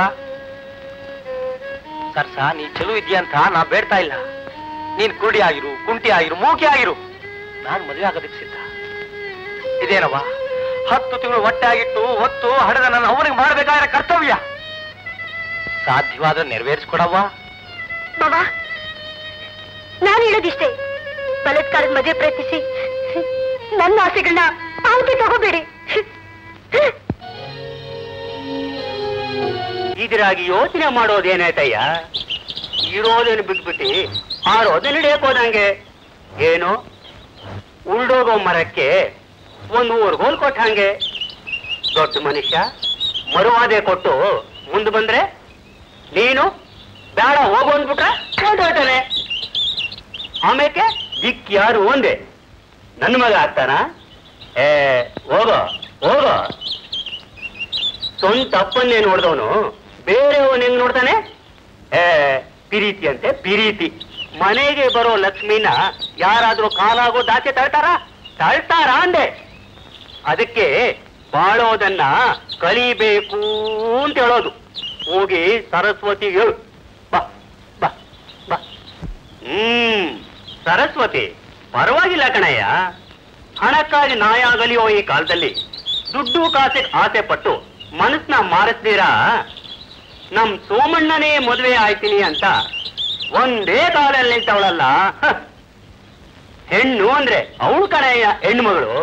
ಸರ್ಸ, ನೀ ಚಲೋ ಇದೆಯಾ ಅಂತ ನಾ ಬೇಡ್ತಾ ಇಲ್ಲ. ನೀನ್ ಕುರುಡಿ ಆಗಿರು, ಕುಂಟಿ ಆಗಿರು, ಮೂಕಿ ಆಗಿರು, ನಾನ್ ಮದುವೆ ಆಗೋದಕ್ಕೆ ಸಿದ್ಧ. ಇದೇನವ್ವ, ಹತ್ತು ತಿಂಗಳು ಹೊಟ್ಟೆ ಆಗಿಟ್ಟು ಹೊತ್ತು ಹಡದ ನನ್ನ ಅವನಿಗೆ ಮಾಡಬೇಕಾಗಿರೋ ಕರ್ತವ್ಯ ಸಾಧ್ಯವಾದ್ರೆ ನೆರವೇರಿಸ್ಕೊಡವ್ವ. ಬಾಬಾ, ನಾನು ಹೇಳೋದಿಷ್ಟೇ. ಬಲತ್ಕಾರದ ಮದುವೆ ಪ್ರಯತ್ನಿಸಿ ನನ್ನ ಆಸೆಗಳನ್ನ ಆಲ್ಕೆ ತಗೋಬೇಡಿ. ಇದರಾಗಿ ಯೋಚನೆ ಮಾಡೋದೇನಾಯ್ತಯ್ಯ? ಇರೋದೇನು ಬಿಟ್ಬಿಟ್ಟು ಆರೋದೇನು ಹಿಡಿಯಕೋದಂಗೆ. ಏನು ಉಳ್ದೋಗೋ ಮರಕ್ಕೆ ಒಂದು ಊರ್ಗೋಲ್ ಕೊಟ್ಟಂಗೆ. ದೊಡ್ಡ ಮನುಷ್ಯ ಮರುವಾದೆ ಕೊಟ್ಟು ಮುಂದೆ ಬಂದ್ರೆ ನೀನು ಬೇಡ ಹೋಗು ಅಂದ್ಬಿಟ್ರೆ ಹೊರಟೋಗ್ತಾನೆ. ಆಮೇಲೆ ದಿಕ್ ಯಾರು ಒಂದೇ ನನ್ನ ಮಗ ಆಗ್ತಾನ? ಏ ಹೋಗೋ ಹೋಗೋ. ಸ್ವಂತ ಅಪ್ಪನ್ನೇ ನೋಡ್ದವನು ಬೇರೆಯವನ್ ಹೆಂಗ್ ನೋಡ್ತಾನೆ? ಏ ಪಿರೀತಿ ಅಂತೆ ಪಿರೀತಿ. ಮನೆಗೆ ಬರೋ ಲಕ್ಷ್ಮಿನ ಯಾರಾದ್ರೂ ಕಾಲಾಗೋ ದಾಚೆ ತಳ್ತಾರ? ತಳ್ತಾರ ಅಂದೆ. ಅದಕ್ಕೆ ಬಾಳೋದನ್ನ ಕಲಿಬೇಕು ಅಂತ ಹೇಳೋದು. ಹೋಗಿ ಸರಸ್ವತಿ ಹೇಳು. ಬಾ ಬಾ ಬಾ. ಹ್ಮ್ ಸರಸ್ವತಿ, ಪರವಾಗಿಲ್ಲ ಕಣಯ್ಯ. ಹಣಕ್ಕಾಗಿ ನಾಯಾಗಲಿಯೋ ಈ ಕಾಲದಲ್ಲಿ ದುಡ್ಡು ಕಾಸಿಗೆ ಆಸೆ ಪಟ್ಟು ಮನಸ್ಸನ್ನ ಮಾರಿಸ್ತೀರಾ? ನಮ್ ಸೋಮಣ್ಣನೇ ಮದುವೆ ಆಯ್ತೀನಿ ಅಂತ ಒಂದೇ ಕಾಲಲ್ಲಿ ನಿಂತವಳಲ್ಲ. ಹೆಣ್ಣು ಅಂದ್ರೆ ಅವಳು ಕಣಯ್ಯ ಹೆಣ್ಣು ಮಗಳು.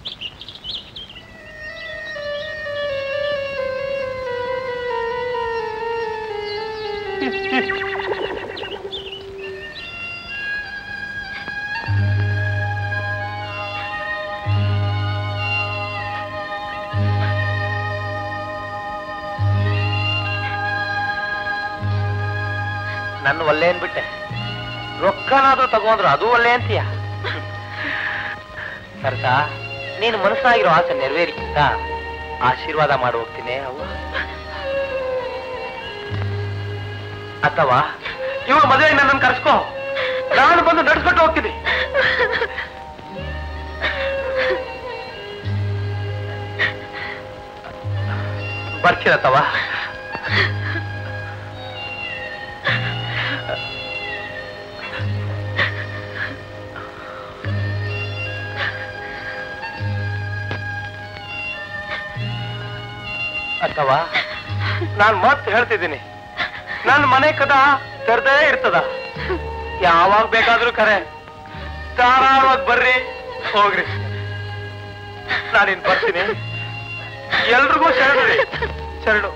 ನನ್ನ ಒಲ್ಲೆ ಅನ್ಬಿಟ್ಟೆ. ರೊಕ್ಕನಾದ್ರೂ ತಗೊಂಡ್ರು ಅದು ಒಲ್ಲೆ ಅಂತೀಯ. ಸರ್ಸ, ನೀನು ಮನಸ್ಸಾಗಿರೋ ಆಸೆ ನೆರವೇರಿಕ್ಕಿಂತ ಆಶೀರ್ವಾದ ಮಾಡಿ ಹೋಗ್ತೀನಿ ಅವ್ವ. ಅಥವಾ ಇವ ಮದುವೆಗೆ ನನ್ನನ್ನು ಕರ್ಸ್ಕೋ, ನಾನು ಬಂದು ನಡ್ಸ್ಬಿಟ್ಟು ಹೋಗ್ತೀನಿ. ಬರ್ತೀರತ್ತವ? ಅಥವಾ ನಾನು ಮತ್ತೆ ಹೇಳ್ತಿದ್ದೀನಿ, ನನ್ನ ಮನೆ ಕದ ತೆರೆದೇ ಇರ್ತದ. ಯಾವಾಗ ಬೇಕಾದ್ರೂ ಕರೆ ಧಾರಾಳವಾಗಿ ಬರ್ರಿ ಹೋಗ್ರಿ. ನಾನಿನ್ ಬರ್ತೀನಿ. ಎಲ್ರಿಗೂ ಶರಣು ಶರಣು.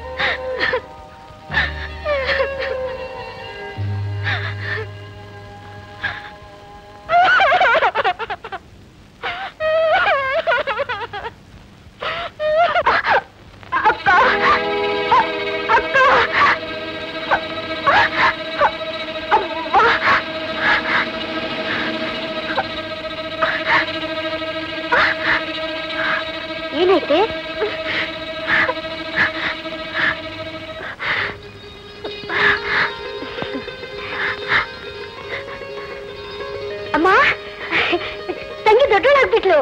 ಏನೈತೆ? ಅಮ್ಮ, ತಂಗಿ ದೊಡ್ಡೋಳಾಗ್ಬಿಟ್ಲು.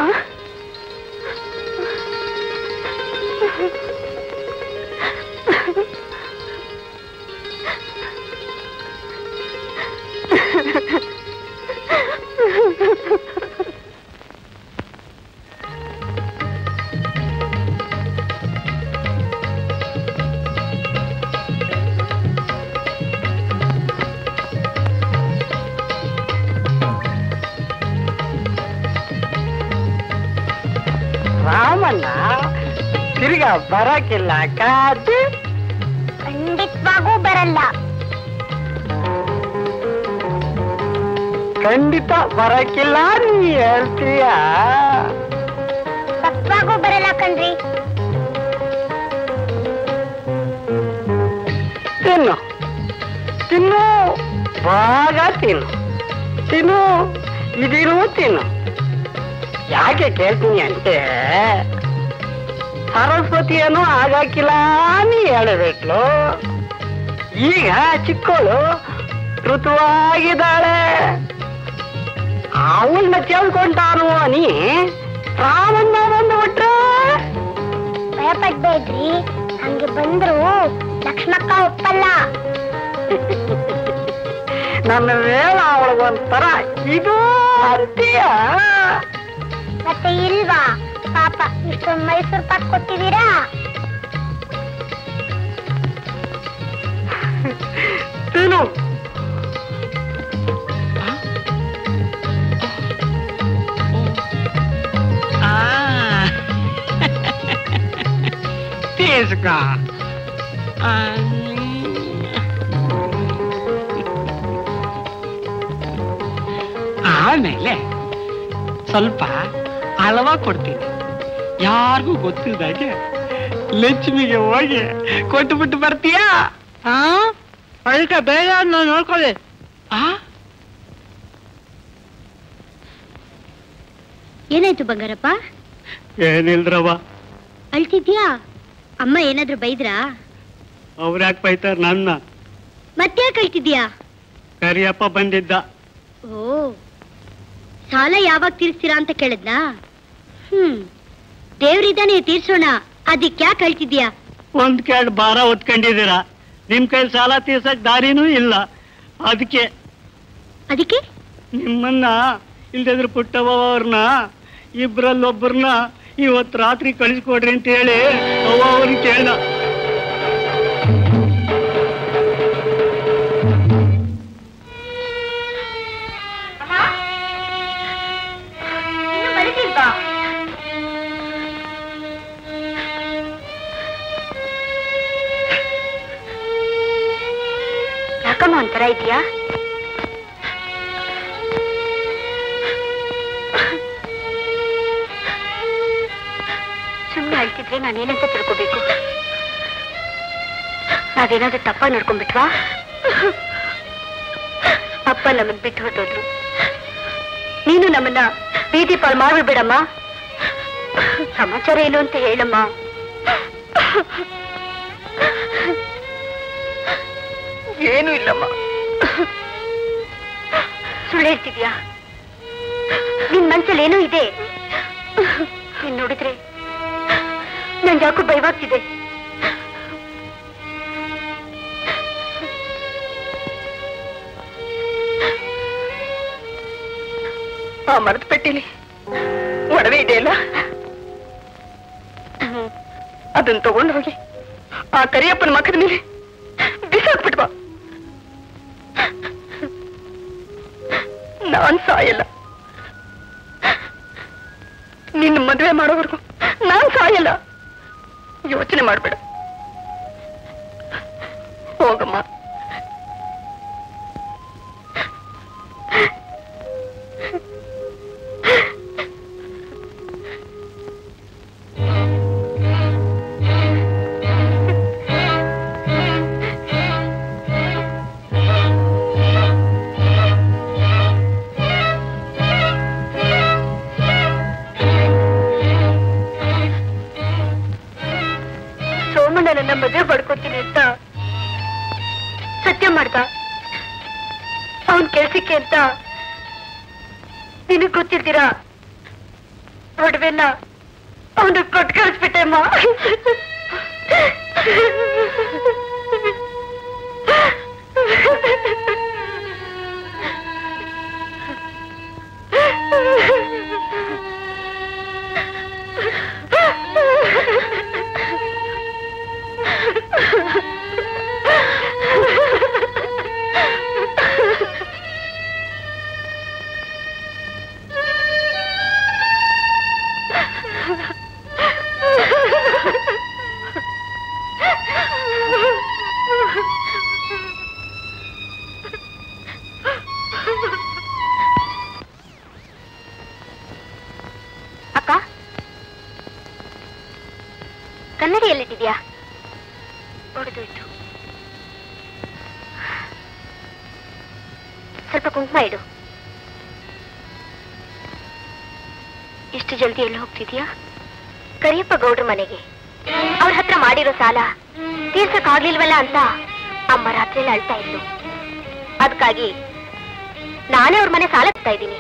ರಾಮಣ್ಣ ತಿರ್ಗಾ ಬರಕ್ಕಿಲ್ಲ ಕಾದು? ಖಂಡಿತವಾಗೂ ಬರಲ್ಲ. ಖಂಡಿತ ಬರಕ್ಕಿಲ್ಲ ನೀ ಹೇಳ್ತೀಯ? ಸತ್ವಾಗೂ ಬರಲ್ಲ ಕಣ್ರಿ. ತಿನ್ನು ತಿನ್ನು, ಬಾಗ ತಿನ್ನು ತಿನ್ನು, ಇದಿರು ತಿನ್ನು. ಯಾಕೆ ಕೇಳ್ತೀನಿ అంటే ಸರಸ್ವತಿಯನ್ನು ಆಗಾಕಿಲ್ಲ ನೀ ಹೇಳಬಿಟ್ಲು. ಈಗ ಚಿಕ್ಕವಳು ಋತುವಾಗಿದ್ದಾಳೆ, ಅವಳನ್ನ ಕೇಳ್ಕೊಂಡಾನು ನೀ ರಾಮಣ್ಣ ಬಂದು ಬಿಟ್ರೆ ಭಯಪಡ್ಬೇಡ್ರಿ, ಹಂಗೆ ಬಂದ್ರು ಲಕ್ಷ್ಮಕ್ಕ ಒಪ್ಪಲ್ಲ. ನನ್ನ ವೇಳ ಅವಳಿಗೊಂಥರ ಇದು ಅಂತೀಯ? ಮತ್ತೆ ಇಲ್ವಾ ಪಾಪ, ಇಷ್ಟೊಂದು ಮೈಸೂರು ಪಾಕ್ ಕೊಟ್ಟಿದ್ದೀರಾ? ತಿನ್ನು. తీసుకో. ಆಮೇಲೆ ಸ್ವಲ್ಪ ಹಳವ ಕೊಡ್ತೀನಿ. ಯಾರಿಗೂ ಗೊತ್ತಿದ್ದಾಗೆ ಲಕ್ಷ್ಮಿಗೆ ಹೋಗಿ ಕೊಟ್ಟುಬಿಟ್ಟು ಬರ್ತೀಯಾ? ಹಾ, ಅದಕ್ಕೆ ಬೇಗ ನೋಡ್ಕೊಳ್ಳಿ. ಆ ಏನಾಯ್ತು ಬಂಗಾರಪ್ಪ? ಏನಿಲ್ರವ. ಅಳ್ತಿದ್ಯಾ? ಅಮ್ಮ ಏನಾದ್ರು ಬೈದ್ರಾ? ಅವ್ರ್ಯಾಕೆ ಬೈತಾರ ನನ್ನ? ಮತ್ತ್ಯಾಕೆ ಅಳ್ತಿದ್ಯಾ? ಕರಿಯಪ್ಪ ಬಂದಿದ್ದ. ಓ, ಸಾಲ ಯಾವಾಗ ತೀರಿಸ್ತೀರಾ ಅಂತ ಕೇಳಿದ್ನಾ? ಹ್ಮ್, ದೇವ್ರಿದ್ದಾನೆ ತೀರ್ಸೋಣ, ಅದಕ್ಕೆ ಯಾಕೆ ಹೇಳ್ತಿದ್ಯಾ? ಒಂದ್ ಕೆಡ್ ಭಾರ ಹೊತ್ಕೊಂಡಿದ್ದೀರಾ, ನಿಮ್ ಕೈ ಸಾಲ ತೀರ್ಸಕ್ ದಾರಿನೂ ಇಲ್ಲ. ಅದಕ್ಕೆ ಅದಕ್ಕೆ ನಿಮ್ಮನ್ನ ಇಲ್ದಿದ್ರು ಪುಟ್ಟವ್ವ ಅವ್ರನ್ನ ಇಬ್ರಲ್ಲೊಬ್ಬರನ್ನ ಇವತ್ ರಾತ್ರಿ ಕಳಿಸ್ಕೊಡ್ರಿ ಅಂತ ಹೇಳಿ ಅವ್ವ ಅವ್ರಿಗೆ ಕೇಳ. ಯಾಕಮ್ಮ ಒಂಥರ ಇದೆಯಾ? ಸುಮ್ಮನೆ ಅಳ್ತಿದ್ರೆ ನಾನೇನಂತ ತಿಳ್ಕೋಬೇಕು? ನಾವೇನಾದ್ರೂ ತಪ್ಪಾಗಿ ನಡ್ಕೊಂಡ್ಬಿಟ್ವಾ? ಅಪ್ಪ ನಮ್ಮನ್ನ ಬಿಟ್ಟು ಹೊರಟೋದ್ರು, ನೀನು ನಮ್ಮನ್ನ ಬೀದಿ ಪಾಲ್ ಮಾಡ್ಬಿಡ್ಬೇಡಮ್ಮ. ಸಮಾಚಾರ ಏನು ಅಂತ ಹೇಳಮ್ಮ. ಏನು ಇಲ್ಲಮ್ಮ. ಸುಳ್ಳು ಹೇಳ್ತಿದ್ಯಾ? ನಿನ್ ಮನ್ಸಲ್ಲಿ ಏನೋ ಇದೆ. ನೀನ್ ನೋಡಿದ್ರೆ ನನ್ ಯಾಕೋ ಭಯವಾಗ್ತಿದೆ. ಆ ಮರದ ಪೆಟ್ಟಿಲಿ ಒಡವೆ ಇದೆಯಲ್ಲ, ಅದನ್ನ ತಗೊಂಡು ಹೋಗಿ ಆ ಕರಿಯಪ್ಪನ ಮಕ್ಕದ ಮೇಲೆ ಬಿಸಾಕ್ಬಿಟ್ವಾ. ನಾನ್ ಸಾಯಲ್ಲ. ನಿನ್ನ ಮದುವೆ ಮಾಡೋವರೆಗೂ ನಾನ್ ಸಾಯಲ್ಲ. ಯೋಚನೆ ಮಾಡ್ಬೇಡ. ಹೋಗಮ್ಮ. ನನ್ನ ಮದುವೆ ಪಡ್ಕೊತೀನಿ ಅಂತ ಸತ್ಯ ಮಾಡ್ದ. ಅವನ್ ಕೆಲ್ಸಕ್ಕೆ ಅಂತ ನಿನಗ್ ಗೊತ್ತಿದ್ದೀರಾ ಒಡವೆಲ್ಲ ಅವನು ಕೊಟ್ಟು ಕಳಿಸ್ಬಿಟ್ಟೆಮ್ಮ. ಅಕ್ಕ, ಕನ್ನಡಿ ಎಲ್ಲಿಟ್ಟಿದ್ಯಾ? ಹೊಡೆದೋಯ್ತು. ಸ್ವಲ್ಪ ಕುಂಕುಮ ಇಡು. ಇಷ್ಟು ಜಲ್ದಿ ಎಲ್ಲಿ ಹೋಗ್ತಿದ್ಯಾ? ಕರಿಯಪ್ಪ ಗೌಡ್ರ ಮನೆಗೆ. ಅವ್ರ ಹತ್ರ ಮಾಡಿರೋ ಸಾಲ ತೀರ್ಸಕ್ ಆಗ್ಲಿಲ್ವಲ್ಲ ಅಂತ ಅಮ್ಮ ರಾತ್ರಿಯಲ್ಲಿ ಅಳ್ತಾ ಇದ್ಲು. ಅದಕ್ಕಾಗಿ ನಾನೇ ಅವ್ರ ಮನೆ ಸಾಲ ಕೊಡ್ತಾ ಇದ್ದೀನಿ.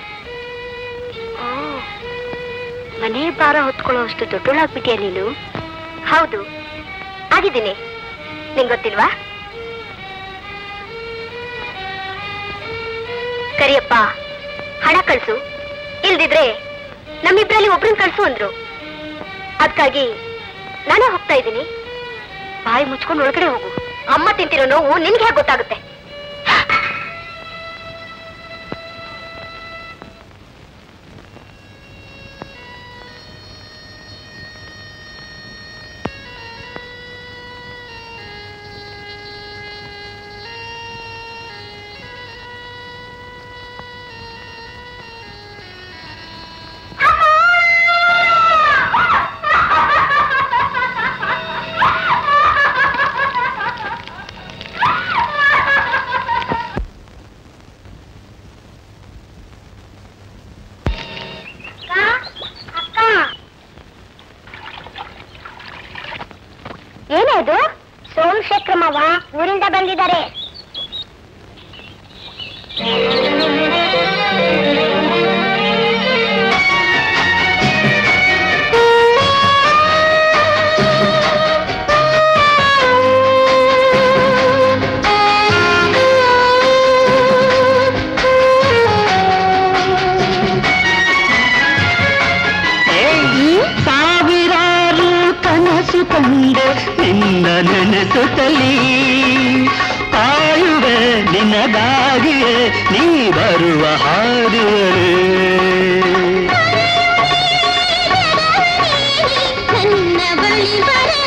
ಮನೆ ಭಾರ ಹೊತ್ಕೊಳ್ಳೋ ಅಷ್ಟು ದೊಡ್ಡೋಳಾಗ್ಬಿಟ್ಟಿಯ ನೀನು? ಹೌದು, ಆಗಿದ್ದೀನಿ. ನಿಂಗ್ ಗೊತ್ತಿಲ್ವಾ? ಕರಿಯಪ್ಪ ಹಣ ಕಳ್ಸು, ಇಲ್ದಿದ್ರೆ ನಮ್ಮಿಬ್ರಲ್ಲಿ ಒಬ್ರನ್ನ ಕಳ್ಸು ಅಂದ್ರು. ಅದಕ್ಕಾಗಿ ನಾನೇ ಹೋಗ್ತಾ ಇದ್ದೀನಿ. ಬಾಯಿ ಮುಚ್ಕೊಂಡು ಒಳಗಡೆ ಹೋಗು. ಅಮ್ಮ ತಿಂತಿರೋ ನೋವು ನಿನ್ಗೆ ಹೇಗೆ ಗೊತ್ತಾಗುತ್ತೆ? ಏನೇದು? ಸೋಮಶೇಖರ ಮಾವ ಊರಿಂದ ಬಂದಿದ್ದಾರೆ. ಕನಸು ಕಂಡೆ ನಿನ್ನ ನೆನೆಸುತ್ತಲೀ ಕಾಯುವೆ ನಿನ್ನದಾಗಿಯೇ ನೀ ಬರುವ ಹಾದಿಯೇ ನನ್ನ ಬಳಿ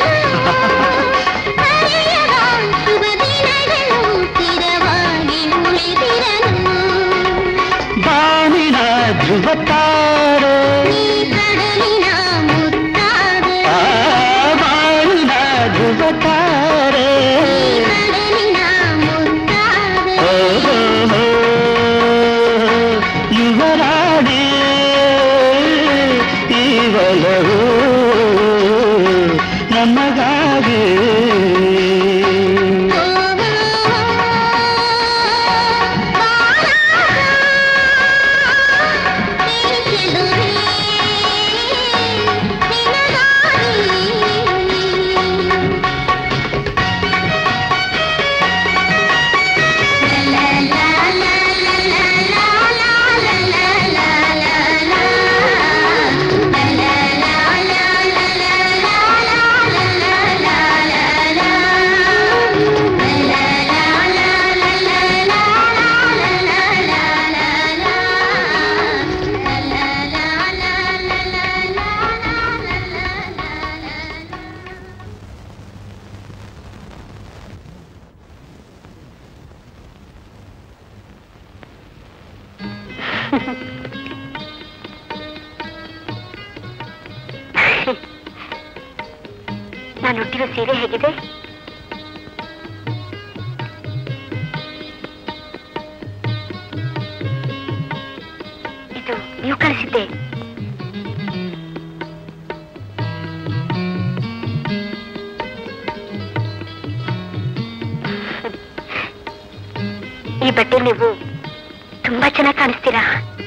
ಶುಭ ದಿನಗಳು ಸ್ಥಿರವಾಗಿ ಉಳಿದಿರಲು ಬಾನಿನ ಧ್ರುವತಾರೆ ಕಡಲಿನ ಮುತ್ತಾರೆ ಬಾನಿನ ಧ್ರುವತಾರೆ ಕಡಲಿನ ಮುತ್ತಾರೆ ಓಹೋ ಯುವರಾಣಿ ಇವಲವು ನಮಗಾಗಿ ನಾನು ಹುಟ್ಟಿರೋ ಸೀರೆ ಹೇಗಿದೆ? ಇದು ನೀವು ಕಳಿಸಿದ್ದೆ. ಈ ಬಟ್ಟೆ ನೀವು ತುಂಬಾ ಚೆನ್ನಾಗಿ ಕಾಣಿಸ್ತೀರಾ.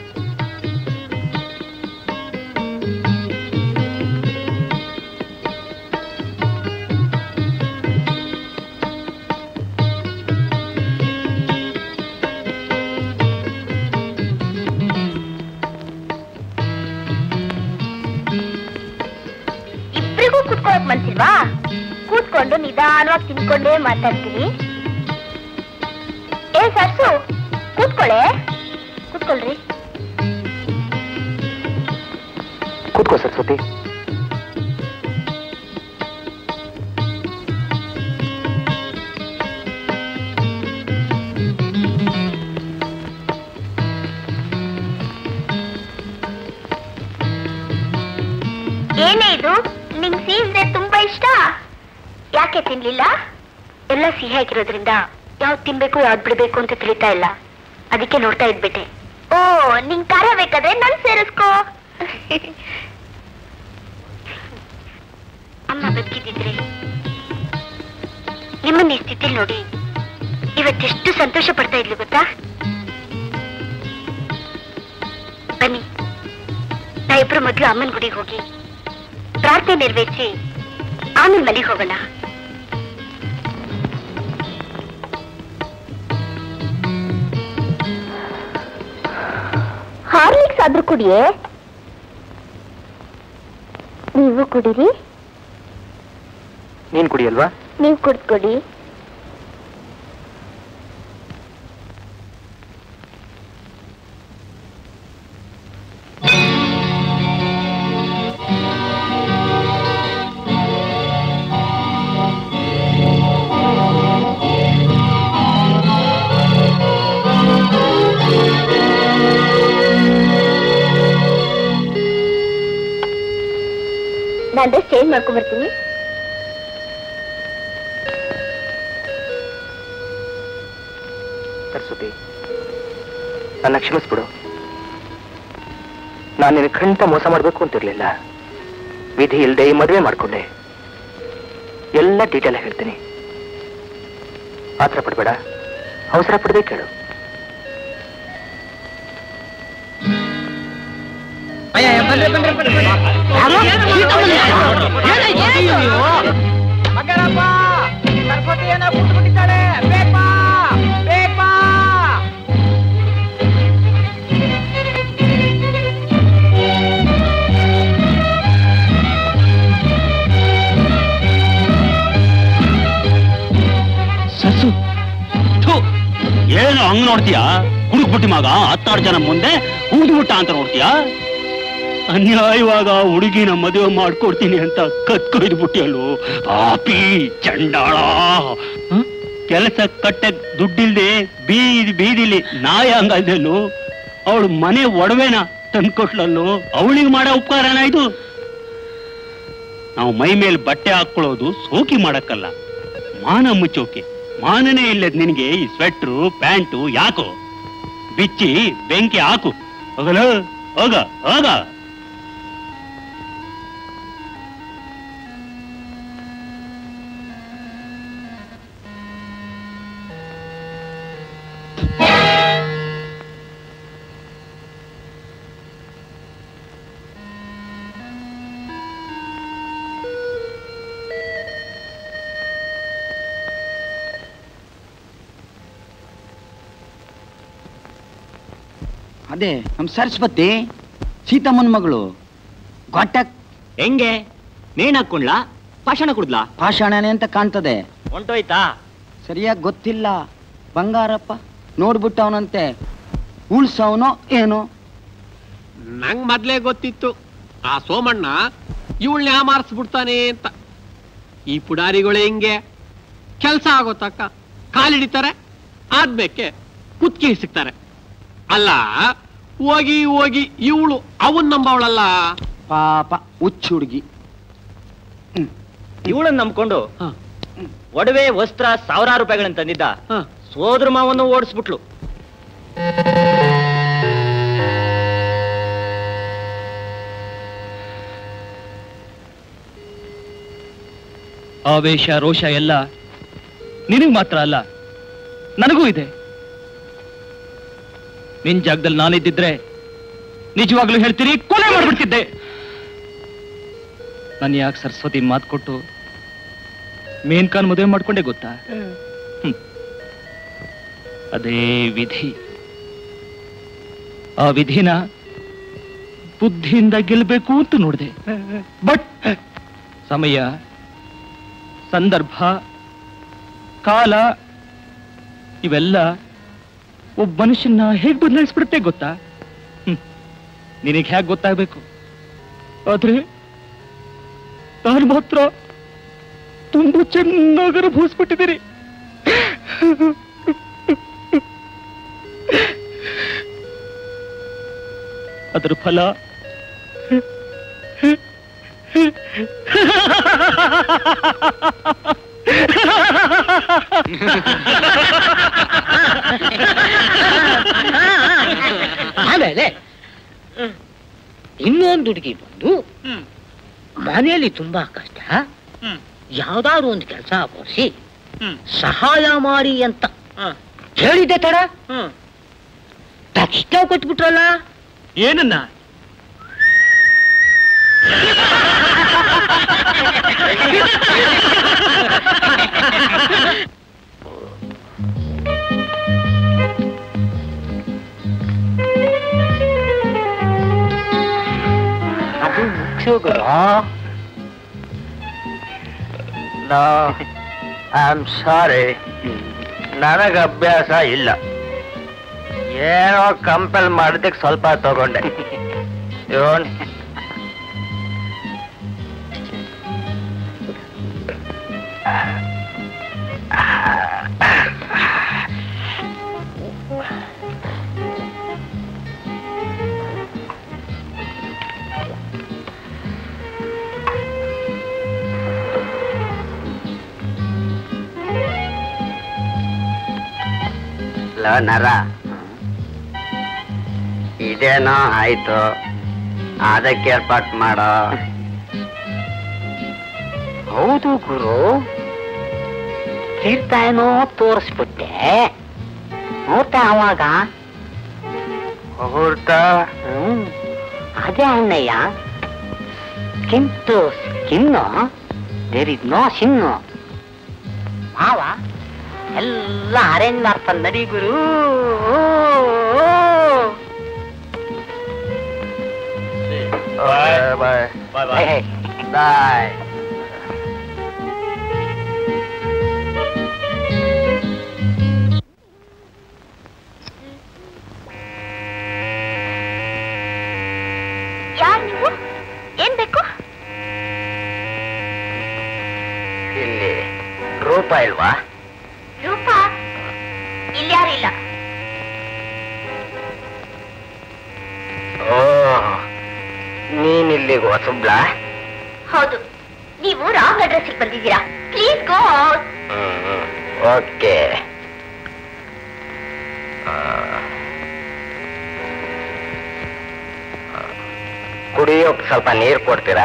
ಇಬ್ಬರಿಗೂ ಕೂತ್ಕೊಳ್ಳೋಕ್ ಮನ್ಸಿಲ್ವಾ? ಕೂತ್ಕೊಂಡು ನಿಧಾನವಾಗಿ ತಿನ್ಕೊಂಡೇ ಮಾತಾಡ್ತೀನಿ. ಏ ಸರ್ಸು, ಕೂತ್ಕೊಳ್ಳೆ. ಕೂತ್ಕೊಳ್ರಿ. ಕೂತ್ಕೋ ಸರಸ್ವತಿ. ಏನೇ ಇದು? ನಿಂಗ್ ಸಿಹಿ ಅಂದ್ರೆ ತುಂಬಾ ಇಷ್ಟ. ಯಾಕೆ ತಿನ್ಲಿಲ್ಲ? ಎಲ್ಲ ಸಿಹಿ ಆಗಿರೋದ್ರಿಂದ ಯಾವ್ದು ತಿನ್ಬೇಕು ಯಾವ್ದು ಬಿಡ್ಬೇಕು ಅಂತ ತಿಳಿತಾ ಇಲ್ಲ. ಅದಕ್ಕೆ ನೋಡ್ತಾ ಇದ್ಬಿಟ್ಟೆ. ಓ, ನಿಂಗ್ ಖಾರ ಬೇಕಾದ್ರೆ ನನ್ ಸೇರಿಸ್ಕೋ. ಅಮ್ಮ ಬದುಕಿದ್ರೆ ನಿಮ್ಮನ್ನ ಈ ಸ್ಥಿತಿಲಿ ನೋಡಿ ಇವತ್ತೆಷ್ಟು ಸಂತೋಷ ಪಡ್ತಾ ಇದ್ಲು ಗೊತ್ತಾ? ಬನ್ನಿ, ನಾ ಇಬ್ರು ಮೊದ್ಲು ಅಮ್ಮನ ಗುಡಿಗೆ ಹೋಗಿ ಪ್ರಾರ್ಥನೆ ನೆರವೇರಿಸಿ ಆಮೇಲೆ ಮನೆಗೆ ಹೋಗೋಣ. ಹಾರ್ಲಿಕ್ಸ್ ಆದ್ರೂ ಕುಡಿಯೇ. ನೀವು ಕುಡೀರಿ. ನೀನ್ ಕುಡಿಯಲ್ವಾ? ನೀವು ಕುಡ್ಕೊಡಿ. ನಾನು ಡ್ರೆಸ್ ಚೇಂಜ್ ಮಾಡ್ಕೊಂಡ್ ಬರ್ತೀನಿ. ಸರಸ್ವತಿ, ನನ್ನ ಕ್ಷಮಿಸ್ಬಿಡು. ನಾನು ನಿನಗೆ ಖಂಡಿತ ಮೋಸ ಮಾಡಬೇಕು ಅಂತಿರ್ಲಿಲ್ಲ. ವಿಧಿ ಇಲ್ಲದೆ ಈ ಮದುವೆ ಮಾಡ್ಕೊಂಡೆ. ಎಲ್ಲ ಡೀಟೇಲ್ ಹೇಳ್ತೀನಿ. ಆತರ ಪಡ್ಬೇಡ, ಅವಸರ ಪಡದೆ ಕೇಳು. ಹಂಗ್ ನೋಡ್ತೀಯಾ? ಹುಡುಕ್ಬಿಟ್ಟಿ ಮಗ ಹತ್ತಾರು ಜನ ಮುಂದೆ ಊದ್ಬಿಟ್ಟ ಅಂತ ನೋಡ್ತೀಯಾ? ಅನ್ಯಾಯವಾಗ ಹುಡುಗಿನ ಮದುವೆ ಮಾಡ್ಕೊಡ್ತೀನಿ ಅಂತ ಕತ್ಕೊಯ್ದು ಬಿಟ್ಟಿಯಲ್ಲೋ ಪಾಪಿ ಚಂಡಾಳ. ಕೆಲಸ ಕಟ್ಟೆ ದುಡ್ಡಿಲ್ದೆ ಬೀದಿ ಬೀದಿಲಿ ನಾಯ ಹಂಗಲ್ದಲ್ಲೋ. ಅವಳು ಮನೆ ಒಡವೆನ ತಂದ್ಕೊಟ್ಲಲ್ಲೋ. ಅವಳಿಗೆ ಮಾಡೋ ಉಪಕಾರನ ಇದು? ನಾವು ಮೈ ಮೇಲೆ ಬಟ್ಟೆ ಹಾಕೊಳ್ಳೋದು ಸೋಕಿ ಮಾಡಕ್ಕಲ್ಲ, ಮಾನ ಮುಚ್ಚೋಕೆ. ಮಾನನೇ ಇಲ್ಲದ ನಿನಗೆ ಈ ಸ್ವೆಟ್ರು ಪ್ಯಾಂಟು ಯಾಕೋ? ಬಿಚ್ಚಿ ಬೆಂಕಿ ಹಾಕು. ಹೋಗಲ ಹೋಗ ಹೋಗ. ಅದೇ ನಮ್ ಸರಸ್ವತಿ ಸೀತಮ್ಮನ ಮಗಳು ಗೊಟ್ಟಕ್. ಹೆಂಗೆ ನೇಣ್ ಹಾಕೊಂಡ್ಲಾ ಪಾಷಾಣ ಕುಡ್ಲಾ? ಪಾಷಾಣನೆ ಅಂತ ಕಾಣ್ತದೆ. ಹೊಂಟೋಯ್ತಾ? ಸರಿಯಾಗಿ ಗೊತ್ತಿಲ್ಲ. ಬಂಗಾರಪ್ಪ ನೋಡ್ಬಿಟ್ಟವನಂತೆ. ಉಳ್ಸವನೋ ಏನೋ. ನಂಗ್ ಮೊದ್ಲೇ ಗೊತ್ತಿತ್ತು ಆ ಸೋಮಣ್ಣ ಇವಳನ್ನ ಮಾರಿಸ್ಬಿಡ್ತಾನೆ ಅಂತ. ಈ ಪುಡಾರಿಗಳೇ ಹಿಂಗೆ ಕೆಲಸ ಆಗೋ ತಕ್ಕ ಕಾಲಿಡಿತಾರೆ, ಆದ್ಮೇಕೆ ಕುತ್ಕಿ ಸಿಗ್ತಾರೆ. ಅಲ್ಲ ಹೋಗಿ ಹೋಗಿ ಇವಳು ಅವನ್ ನಂಬವಳಲ್ಲ. ಪಾಪ ಹುಚ್ಚ ಹುಡುಗಿ. ಇವಳನ್ನ ನಂಬ್ಕೊಂಡು ಒಡವೆ ವಸ್ತ್ರ ಸಾವಿರಾರು ರೂಪಾಯಿಗಳನ್ನ ತಂದಿದ್ದ ಸೋದರ ಮಾವನ್ನು ಓಡಿಸ್ಬಿಟ್ಲು. ಆವೇಶ ರೋಷ ಎಲ್ಲ ನಿನಗ್ ಮಾತ್ರ ಅಲ್ಲ, ನನಗೂ ಇದೆ. ನಿನ್ ಜಾಗದಲ್ಲಿ ನಾನಿದ್ದಿದ್ರೆ ನಿಜವಾಗ್ಲೂ ಹೇಳ್ತೀರಿ ಕೊಲೆ ಮಾಡ್ಬಿಡ್ತಿದ್ದೆ. ನಾನು ಯಾಕೆ ಸರಸ್ವತಿ ಮಾತು ಕೊಟ್ಟು ಮೇನ್ಕಾನ್ ಮದುವೆ ಮಾಡ್ಕೊಂಡೆ ಗೊತ್ತಾ? ಹ್ಮ್. ಅದೇ ವಿಧಿ. ಆ ವಿಧಿನ ಬುದ್ಧಿಯಿಂದ ಗೆಲ್ಬೇಕು ಅಂತ ನೋಡಿದೆ. ಬಟ್ ಸಮಯ, ಸಂದರ್ಭ, ಕಾಲ ಇವೆಲ್ಲ ಒಬ್ಬ ಮನುಷ್ಯನ ಹೇಗ್ ಬದಲಾಯಿಸ್ಬಿಡುತ್ತೆ ಗೊತ್ತಾ? ಹ್ಮ್. ನಿನಗೆ ಹೇಗೆ ಗೊತ್ತಾಗಬೇಕು. ಆದ್ರೆ ನಾನು ಮಾತ್ರ ತುಂಬಾ ಚೆನ್ನಾಗಿ ಅನುಭವಿಸ್ಬಿಟ್ಟಿದ್ದೀರಿ. ಅದರ ಫಲ ಆಮೇಲೆ ಇನ್ನೊಂದು ಹುಡುಗಿ ಬಂದು ಮನೆಯಲ್ಲಿ ತುಂಬಾ ಕಷ್ಟ, ಯಾವ್ದಾದ್ರು ಒಂದು ಕೆಲಸ ಕೊಡಿಸಿ ಸಹಾಯ ಮಾಡಿ ಅಂತ ಹೇಳಿದ್ದೆ ತಡ ತಕ್ಷಣ ಕೊಟ್ಬಿಟ್ರಲ್ಲ. ಏನನ್ನ? ಅದು ಮುಖ್ಯಗಳು. ಐ ಆಮ್ ಸಾರಿ, ನನಗ ಅಭ್ಯಾಸ ಇಲ್ಲ. ಏನೋ ಕಂಪೆಲ್ ಮಾಡೋದಕ್ಕೆ ಸ್ವಲ್ಪ ತಗೊಂಡೆ. ಇವನ್ ನರ ಇದೇನೋ ಆಯ್ತು, ಅದಕ್ಕೆ ಏರ್ಪಾಟ್ ಮಾಡೋ. ಹೌದು ಗುರು, ತೀರ್ಥ ಏನೋ ತೋರಿಸ್ಬಿಟ್ಟೆ. ಮುಹೂರ್ತ ಅವಾಗ ಮುಹೂರ್ತ ಹ್ಮ್ ಅದೇ ಅಣ್ಣಯ್ಯ. Skin to skin, there is no sin. ಮಾವ ಎಲ್ಲ ಅರೇಂಜ್ ಮಾಡ್ತಾನೆ. ನಡಿ ಗುರು. ಬಾಯ್ ಬಾಯ್ ಬಾಯ್ ಬಾಯ್. ಇಲ್ಲಿ ರೂಪ ಇಲ್ವಾ? ರೂಪ ಇಲ್ಲಿ ಯಾರು ಇಲ್ಲ. ಓ, ನೀನಿಲ್ಲಿಗೆ ಹೊಸಬ್ಲಾ? ಹೌದು, ನೀವು ರಾಂಗ್ ಅಡ್ರೆಸ್ ಬಂದಿದ್ದೀರಾ. Please go. ಓಕೆ. ಕುಡಿಯೋಕ್ ಸ್ವಲ್ಪ ನೀರು ಕೊಡ್ತೀರಾ?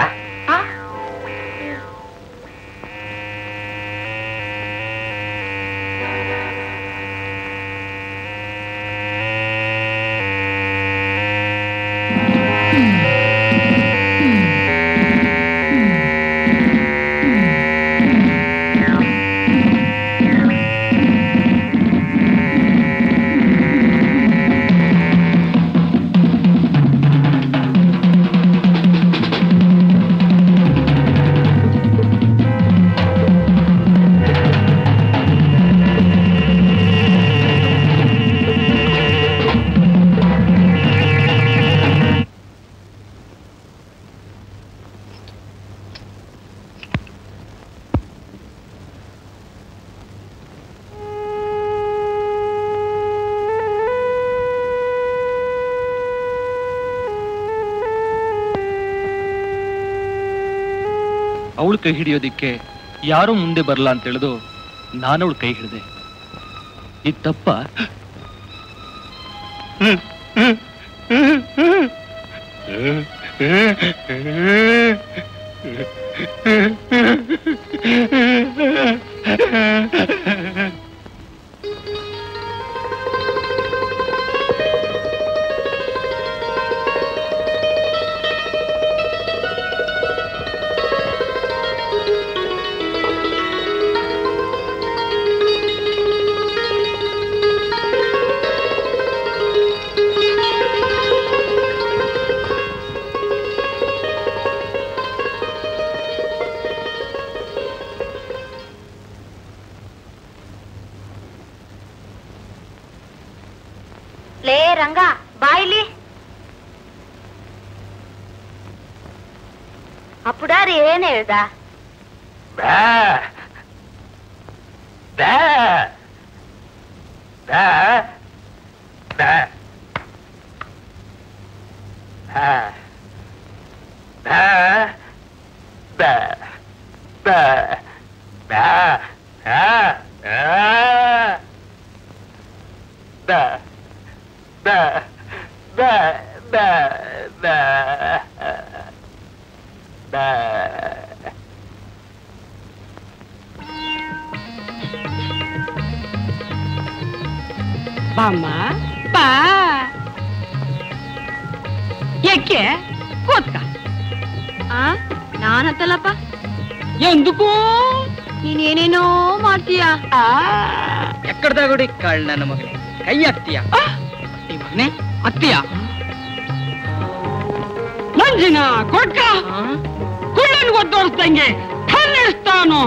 ಅವಳು ಕೈ ಹಿಡಿಯೋದಿಕ್ಕೆ ಯಾರೂ ಮುಂದೆ ಬರಲ್ಲ ಅಂತ ಹೇಳಿದು ನಾನು ಅವಳು ಕೈ ಹಿಡಿದೆ. ಇದು ತಪ್ಪ? ಲೇ ರಂಗ, ಬಾಯಿಲಿ. ಆ ಪುಡಾರಿ ಏನ್ ಹೇಳ್ದ? ಬ್ಯಾ ಬ್ಯಾ ಬ್ಯಾ ಬ್ಯಾ ಬ್ಯಾ ಬ್ಯಾ ಬ್ಯಾ ಬ್ಯಾ ಬ್ಯಾ ಬ್ಯಾ ಬ್ಯಾ ಬ್ಯಾ ಬ್ಯಾ ಬ್ಯಾ. ಬಾಮ್ಮ ಬಾ. ಯಾಕೆ ಕೂತ್ಕ. ಆ ನಾನತ್ತಲ್ಲಪ್ಪ. ಎಂದಕ್ಕೂ ನೀನೇನೇನೋ ಮಾಡ್ತೀಯ. ಎಕ್ಕಡ್ದಾಗುಡಿ ಕಾಳ್ ನನ್ನ ಮಗನೇ, ಕೈ ಹಾಕ್ತೀಯ ಈ ಮಗನೇ ಅತ್ತೀಯ. ಮಂಜಿನ ಕೊಟ್ಕ ಕುಳ್ಳನ್ ಗೊತ್ತೋರ್ಸ್ದಂಗೆ ಕಣ್ಣಿಸ್ತಾನು.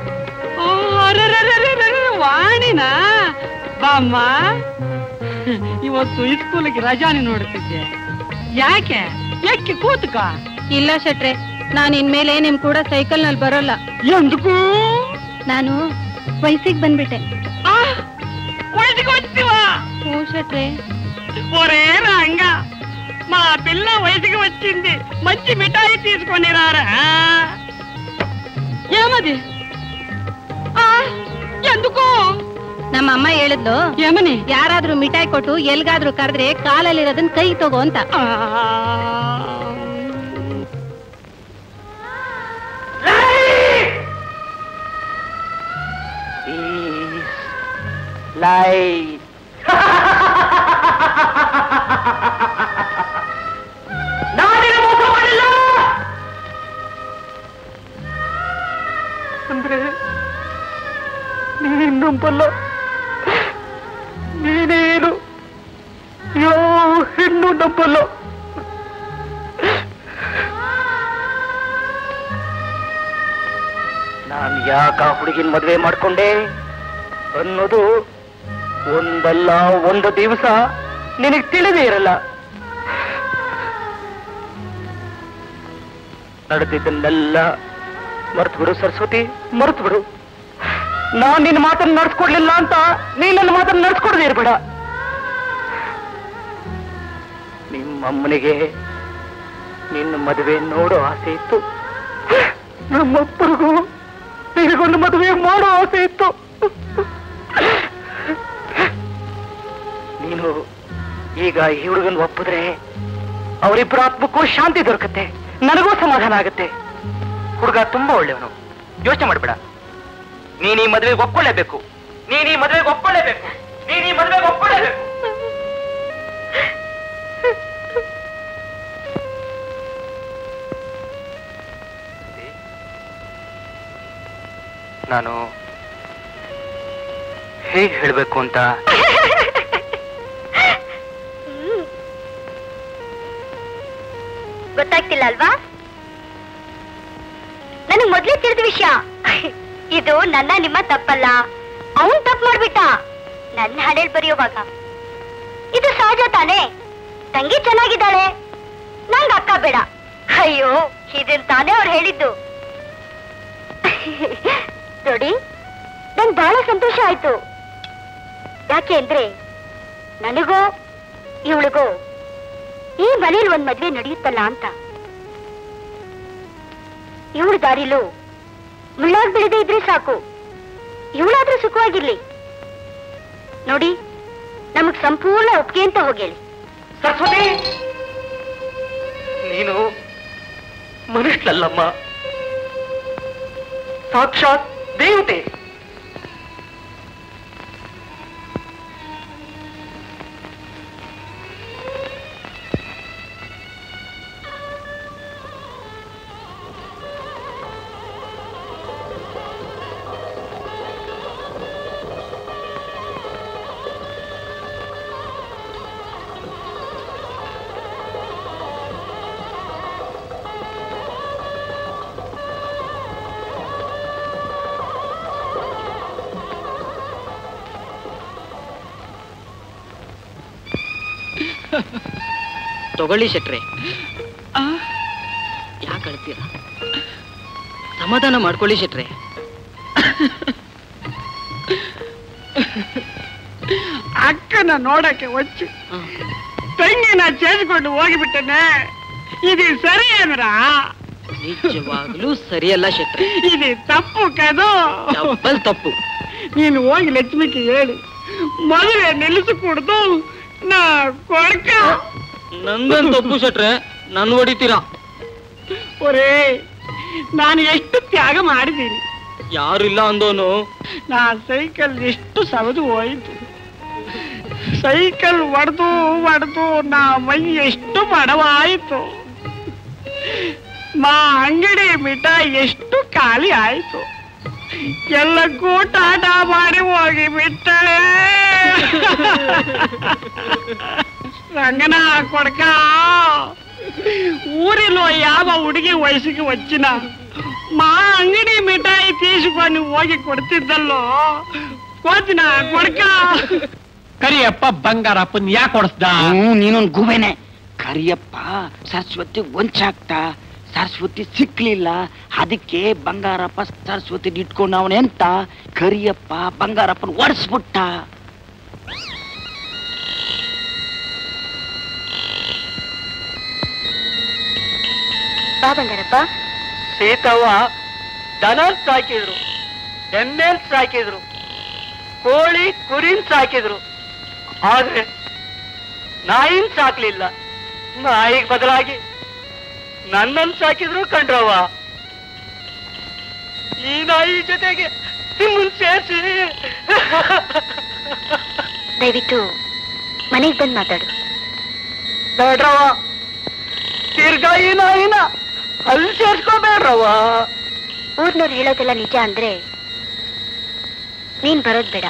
ವಾಣಿನ ಬಾಮ್ಮ, ಇವತ್ತು ಸ್ಕೂಲಿಗೆ ರಜಾನೆ ನೋಡ್ತಿದ್ದೆ. ಯಾಕೆ ಯಾಕೆ ಕೂತ್ಕ. ಇಲ್ಲ ಶೆಟ್ರೆ, ನಾನು ಇನ್ಮೇಲೆ ನಿಮ್ ಕೂಡ ಸೈಕಲ್ ನಲ್ಲಿ ಬರೋಲ್ಲ. ಎಂದಕ್ಕೂ ನಾನು ವಯಸ್ಸಿಗೆ ಬಂದ್ಬಿಟ್ಟೆ. వయసుకి వచ్చివా? ఓ శెట్రే. ఒరే రంగ, మా పిల్ల వయసుకి వచ్చింది, మంచి మిఠాయి తీసుకొని రారా. ఏమది? ఎందుకు? ನಮ್ಮ ಅಮ್ಮ ಹೇಳಿದ್ಲು, ಏಮನಿ ಯಾರಾದ್ರೂ ಮಿಠಾಯಿ ಕೊಟ್ಟು ಎಲ್ಗಾದ್ರೂ ಕರೆದ್ರೆ ಕಾಲಲ್ಲಿರೋದನ್ನ ಕೈ ತಗೋ ಅಂತ. Light. ನಾನಿಗೆ ಮೋಸ ಮಾಡಿಲ್ಲ ಅಂದ್ರೆ ನೀನ್ ನಂಬಲ್ಲ. ನೀನೇನು ಯಾವ ಹೆಣ್ಣು ನಂಬಲ್ಲ. ನಾನು ಯಾಕ ಹುಡುಗಿನ ಮದುವೆ ಮಾಡ್ಕೊಂಡೆ ಅನ್ನೋದು ಒಂದಲ್ಲ ಒಂದು ದಿವಸ ನಿನಗೆ ತಿಳಿದೇ ಇರಲ್ಲ. ನಡೆದಿದ್ದನ್ನೆಲ್ಲ ಮರ್ತು ಬಿಡು ಸರಸ್ವತಿ, ಮರ್ತು ಬಿಡು. ನಾನ್ ನಿನ್ನ ಮಾತನ್ನು ನಡ್ಸ್ಕೊಡ್ಲಿಲ್ಲ ಅಂತ ನೀನ್ ನನ್ನ ಮಾತನ್ನು ನಡ್ಸ್ಕೊಡದೆ ಇರ್ಬೇಡ. ನಿಮ್ಮಮ್ಮನಿಗೆ ನಿನ್ನ ಮದುವೆ ನೋಡೋ ಆಸೆ ಇತ್ತು, ನಮ್ಮಪ್ಪರಿಗೂ ನಿನಗೊಂದು ಮದುವೆ ಮಾಡೋ ಆಸೆ ಇತ್ತು. ನೀನು ಈಗ ಈ ಹುಡುಗನ್ ಒಪ್ಪಿದ್ರೆ ಅವರಿಬ್ಬರ ಆತ್ಮಕ್ಕೂ ಶಾಂತಿ ದೊರಕತ್ತೆ, ನನಗೂ ಸಮಾಧಾನ ಆಗತ್ತೆ. ಹುಡುಗ ತುಂಬಾ ಒಳ್ಳೆಯವನು, ಯೋಚನೆ ಮಾಡಬೇಡ. ನೀನ್ ಈ ಮದುವೆಗೆ ಒಪ್ಕೊಳ್ಳೇಬೇಕು, ನೀನ್ ಈ ಮದುವೆಗೆ ಒಪ್ಕೊಳ್ಳೇಬೇಕು, ನೀನ್ ಈ ಮದುವೆಗೆ ಒಪ್ಕೊಳ್ಳೇಬೇಕು. ನಾನು ಹೇಗೆ ಹೇಳಬೇಕು ಅಂತ ಗೊತ್ತಾಗ್ತಿಲ್ಲ ಅಲ್ವಾ? ನನಗ್ ಮೊದ್ಲೇ ತಿಳಿದ ವಿಷಯ. ಇದು ನನ್ನ ನಿಮ್ಮ ತಪ್ಪಲ್ಲ, ಅವನ್ ತಪ್ಪು ಮಾಡ್ಬಿಟ್ಟ ನನ್ನ ಹಾಡೇಳ್ ಬರೆಯುವಾಗ. ಇದು ಸಹಜ ತಾನೇ? ತಂಗಿ ಚೆನ್ನಾಗಿದ್ದಾಳೆ, ನಂಗ ಅಕ್ಕ ಬೇಡ. ಅಯ್ಯೋ, ಇದನ್ ತಾನೇ ಅವ್ರು ಹೇಳಿದ್ದು. ನೋಡಿ, ನಂಗ್ ಬಹಳ ಸಂತೋಷ ಆಯ್ತು. ಯಾಕೆ ಅಂದ್ರೆ ನನಗೋ ಇವಳಿಗೋ ಈ ಮನೇಲಿ ಒಂದ್ ಮದ್ವೆ ನಡೆಯುತ್ತಲ್ಲ ಅಂತ. ಇವಳ ದಾರಿಲು ಮುಳ್ಳಾಗ್ ಬೆಳೆದೇ ಇದ್ರೆ ಸಾಕು, ಇವಳಾದ್ರೂ ಸುಖವಾಗಿರ್ಲಿ. ನೋಡಿ, ನಮಗ್ ಸಂಪೂರ್ಣ ಒಪ್ಪಿಗೆ ಅಂತ ಹೋಗೇಳಿ. ಸರಸ್ವತಿ, ನೀನು ಮನುಷ್ಯನಲ್ಲಮ್ಮ, ಸಾಕ್ಷಾತ್ ದೇವತೆ. ತಗೊಳ್ಳಿ ಶೆಟ್ರೆ. ಯಾಕೆ ಅಳ್ತೀರಾ? ಸಮಾಧಾನ ಮಾಡ್ಕೊಳ್ಳಿ ಶೆಟ್ರೆ. ಅಕ್ಕನ ನೋಡಕ್ಕೆ ಹೊಚ್ಚು, ತಂಗಿನ ಚೇಸ್ಕೊಂಡು ಹೋಗಿಬಿಟ್ಟನೆ. ಇದು ಸರಿ ಅಂದ್ರ? ನಿಜವಾಗ್ಲೂ ಸರಿಯಲ್ಲ ಶೆಟ್ರೆ, ಇದು ತಪ್ಪು ಕದು. ಡಬ್ಬಲ್ ತಪ್ಪು. ನೀನು ಹೋಗಿ ಲಕ್ಷ್ಮಿಗೆ ಹೇಳಿ ಮದುವೆ ನಿಲ್ಲಿಸಿ ಕುಡ್ದು ನಾ ಕೊಡ್ಕ. ನಂದನ್ ತಪ್ಪು ಶೆಟ್ರೆ, ನನ್ ಹೊಡಿತೀರಾ? ಒರೇ, ನಾನು ಎಷ್ಟು ತ್ಯಾಗ ಮಾಡಿದ್ದೀನಿ. ಯಾರಿಲ್ಲ ಅಂದೋನು. ನಾ ಸೈಕಲ್ ಎಷ್ಟು ಸವದು ಹೋಯ್ತು. ಸೈಕಲ್ ಒಡೆದು ಒಡೆದು ನಾ ಮೈ ಎಷ್ಟು ಬಡವಾಯಿತು. ಮಾ ಅಂಗಡಿ ಮಿಠಾಯಿ ಎಷ್ಟು ಖಾಲಿ ಆಯ್ತು. ಎಲ್ಲಕ್ಕೂ ಟಾಟಾ ಮಾಡಿ ಹೋಗಿ ಬಿಟ್ಟಳೆ. ರಂಗನ ಕೊಡ್ಕ, ఊరిలో ಯಾವ ಹುಡುಗಿ ವಯಸ್ಸಿಗೆ వచ్చిన మా అంగడి మిఠాయి తీసుకొని ಹೋಗಿ ಕೊಡ್ತಿದ್ದಲ್ಲೋ ಕೋತಿನ ಕೊಡ್ಕ. ಕರಿಯಪ್ಪ ಬಂಗಾರಪ್ಪನ್ ಯಾಕೆ ಹೊಡೆಸ್ದ? ನೀನೊಂದು ಗುಬೆನೆ. ಕರಿಯಪ್ಪ ಸರಸ್ವತಿ ವಂಚಾಕ್ತ, ಸರಸ್ವತಿ ಸಿಕ್ಲಿಲ್ಲ, ಅದಕ್ಕೆ ಬಂಗಾರಪ್ಪ ಸರಸ್ವತಿ ಇಟ್ಕೊಂಡವನೆ ಅಂತ ಕರಿಯಪ್ಪ ಬಂಗಾರಪ್ಪನ ಒಡಿಸ್ಬಿಟ್ಟ. ಬಾ ಬಂಗಾರಪ್ಪ. ಸೀತವ್ವ ದನ ಸಾಕಿದ್ರು, ಎಮ್ಮೆಲ್ ಸಾಕಿದ್ರು, ಕೋಳಿ ಕುರಿನ್ ಸಾಕಿದ್ರು. ಆದ್ರೆ ನಾಯಿನ್ ಸಾಕ್ಲಿಲ್ಲ. ನಾಯಿಗೆ ಬದಲಾಗಿ ನನ್ನನ್ನು ಸಾಕಿದ್ರು ಕಂಡ್ರವ್ವ. ಈ ನಾಯಿ ಜೊತೆಗೆ ನಿಮ್ಮನ್ ಸೇರಿಸಿ. ದಯವಿಟ್ಟು ಮನೆಗೆ ಬಂದು ಮಾತಾಡು. ಬೇಡ್ರವ್ವ, ತಿರ್ಗಾ ಈ ನಾಯಿನ ಅಲ್ಲಿ ಸೇರ್ಸ್ಕೋಬೇಡ್ರವ್ವ. ಊರ್ನವ್ರು ಹೇಳೋದೆಲ್ಲ ನಿಜ ಅಂದ್ರೆ ನೀನ್ ಬರೋದ್ ಬೇಡ.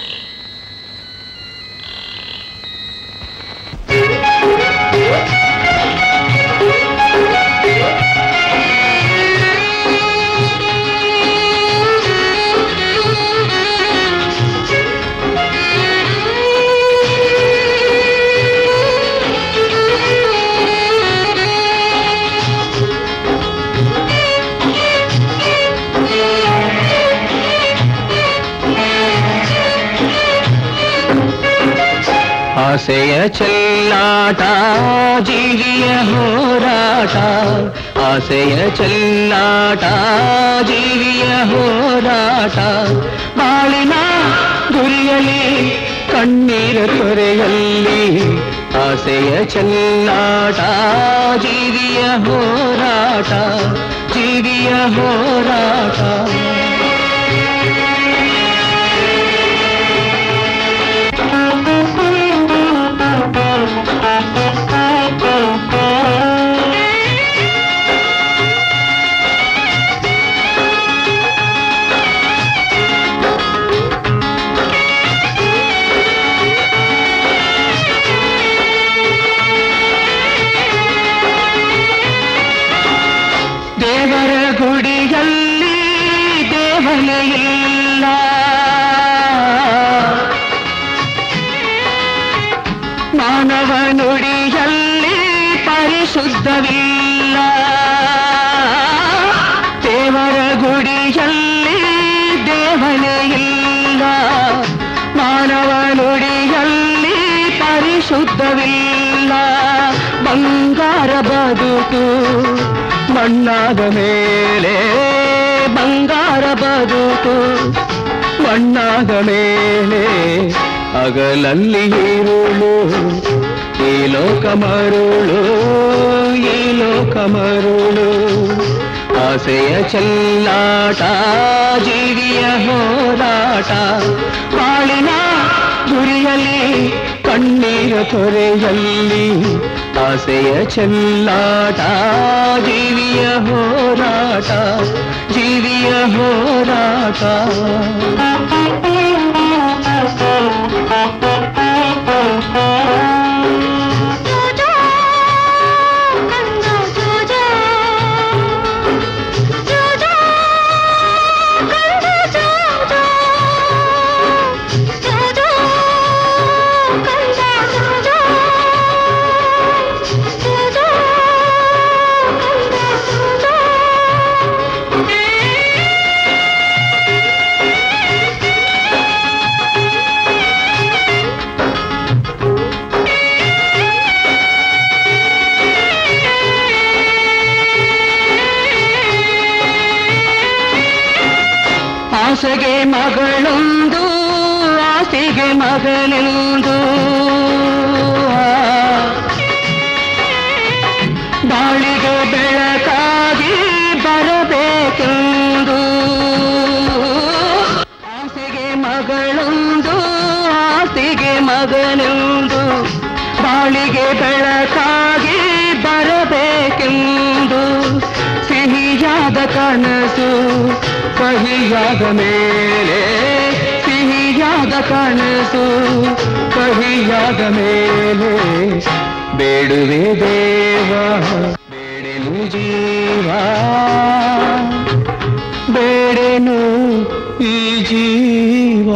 ಆಸೆಯ ಚೆಲ್ಲಾಟ ಜೀವಿಯ ಹೋರಾಟ ಆಸೆಯ ಚೆಲ್ಲಾಟ ಜೀವಿಯ ಹೋರಾಟ ಬಾಳಿನ ಗುರಿಯಲಿ ಕಣ್ಣೀರ ತೊರೆಯಲ್ಲಿ ಆಸೆಯ ಚೆಲ್ಲಾಟ ಜೀವಿಯ ಹೋರಾಟ ಜೀವಿಯ ಹೋರಾಟ ದೇವರ ಗುಡಿಯಲ್ಲಿ ದೇವನೆಯಿಲ್ಲ ಮಾನವ ನುಡಿಯಲ್ಲಿ ಪರಿಶುದ್ಧವಿಲ್ಲ ದೇವರ ಗುಡಿಯಲ್ಲಿ ದೇವನೆಯಿಲ್ಲ ಮಾನವ ನುಡಿಯಲ್ಲಿ ಪರಿಶುದ್ಧವಿಲ್ಲ ಬಂಗಾರ ಬದುಕು ಮಣ್ಣಾದ ಮೇಲೆ ಬಂಗಾರ ಬದುಕು ಮಣ್ಣಾದ ಮೇಲೆ ಅಗಲಲ್ಲಿ ಇರುಳು ಈ ಲೋಕ ಮರುಳು ಈ ಲೋಕ ಮರುಳು ಆಸೆಯ ಚೆಲ್ಲಾಟ ಜೀವಿಯ ಹೋರಾಟ ಬಾಳಿನ ಗುರಿಯಲ್ಲಿ ಕಣ್ಣೀರ ತೊರೆಯಲ್ಲಿ ಆಸೆಯ ಚೆಲ್ಲಾಟ ಜೀವಿಯ ಹೋರಾಟ ಜೀವಿಯ ಹೋರಾಟ ಆಸೆಗೆ ಮಗಳೊಂದು ಆಸೆಗೆ ಮಗನೆಂದು ಬಾಳಿಗೆ ಬೆಳಕಾಗಿ ಬರಬೇಕೆಂದು ಆಸೆಗೆ ಮಗಳೊಂದು ಆಸೆಗೆ ಮಗನೆಂದು ಬಾಳಿಗೆ ಬೆಳಕಾಗಿ ಬರಬೇಕೆಂದು ಸಿಹಿಯಾದ ಕನಸು ಕಹಿಯಾದ ಮೇಲೆ ಸಿಹಿಯಾದ ಕನಸು ಕಹಿಯಾದ ಮೇಲೆ ಬೇಡುವೆ ದೇವ ಬೇಡೆನು ಜೀವ ಬೇಡೆನು ಈ ಜೀವ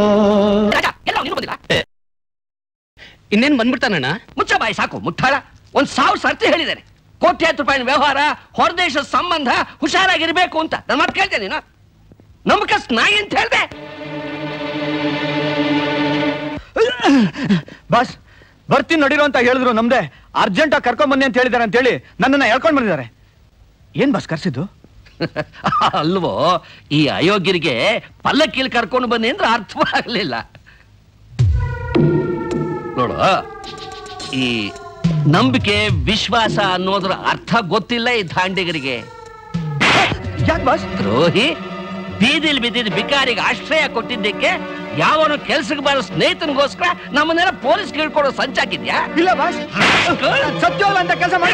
ಇನ್ನೇನ್ ಬಂದ್ಬಿಡ್ತಾನಣ್ಣ ಮುಚ್ಚ ಬಾಯಿ ಸಾಕು ಮುಟ್ಟಾಳ ಒಂದ್ ಸಾವಿರ ಸರ್ತಿ ಹೇಳಿದ್ದಾರೆ ಕೋಟ್ಯಾಂತರ ರೂಪಾಯಿ ವ್ಯವಹಾರ ಹೊರದೇಶದ ಸಂಬಂಧ ಹುಷಾರಾಗಿರ್ಬೇಕು ಅಂತ ನನ್ನ ಮಾತು ಕೇಳ್ತೇನೆ ನೀನು ನಮ್ಕ ನಾಯಿ ಅಂತ ಹೇಳ್ದೆ ಬಸ್ ಬರ್ತೀನಿ ನಡೀರೋ ಅಂತ ಹೇಳಿದ್ರು ನಮ್ದೆ ಅರ್ಜೆಂಟ್ ಆಗಿ ಕರ್ಕೊಂಡ್ ಬನ್ನಿ ಅಂತ ಹೇಳಿದಾರೆ ಅಂತ ಹೇಳಿ ನನ್ನನ್ನ ಹೇಳ್ಕೊಂಡ್ ಬಂದಿದ್ದಾರೆ ಏನ್ ಬಸ್ ಕರ್ಸಿದ್ದು ಅಲ್ವೋ ಈ ಅಯೋಗ್ಯರಿಗೆ ಪಲ್ಲಕ್ಕಿಲ್ ಕರ್ಕೊಂಡು ಬನ್ನಿ ಅಂದ್ರೆ ಅರ್ಥವಾಗ್ಲಿಲ್ಲ ನೋಡು ಈ ನಂಬಿಕೆ ವಿಶ್ವಾಸ ಅನ್ನೋದ್ರ ಅರ್ಥ ಗೊತ್ತಿಲ್ಲ ಈ ದಾಂಡಿಗರಿಗೆ ದ್ರೋಹಿ ಬೀದಿಲ್ ಬಿದ್ದಿದ್ದ ಬಿಕಾರಿಗೆ ಆಶ್ರಯ ಕೊಟ್ಟಿದ್ದಕ್ಕೆ ಯಾವನು ಕೆಲ್ಸಕ್ಕೆ ಬರೋ ಸ್ನೇಹಿತನಿಗೋಸ್ಕರ ನಮ್ಮನ್ನೆಲ್ಲ ಪೊಲೀಸ್ ಕೇಳ್ಕೊಡೋ ಸಂಚಾಕಿದ್ಯಾ ಇಲ್ಲ ಬಾಸ್ ಸತ್ಯವಲ್ಲ ಅಂತ ಕೆಲಸ ಮಾಡಿ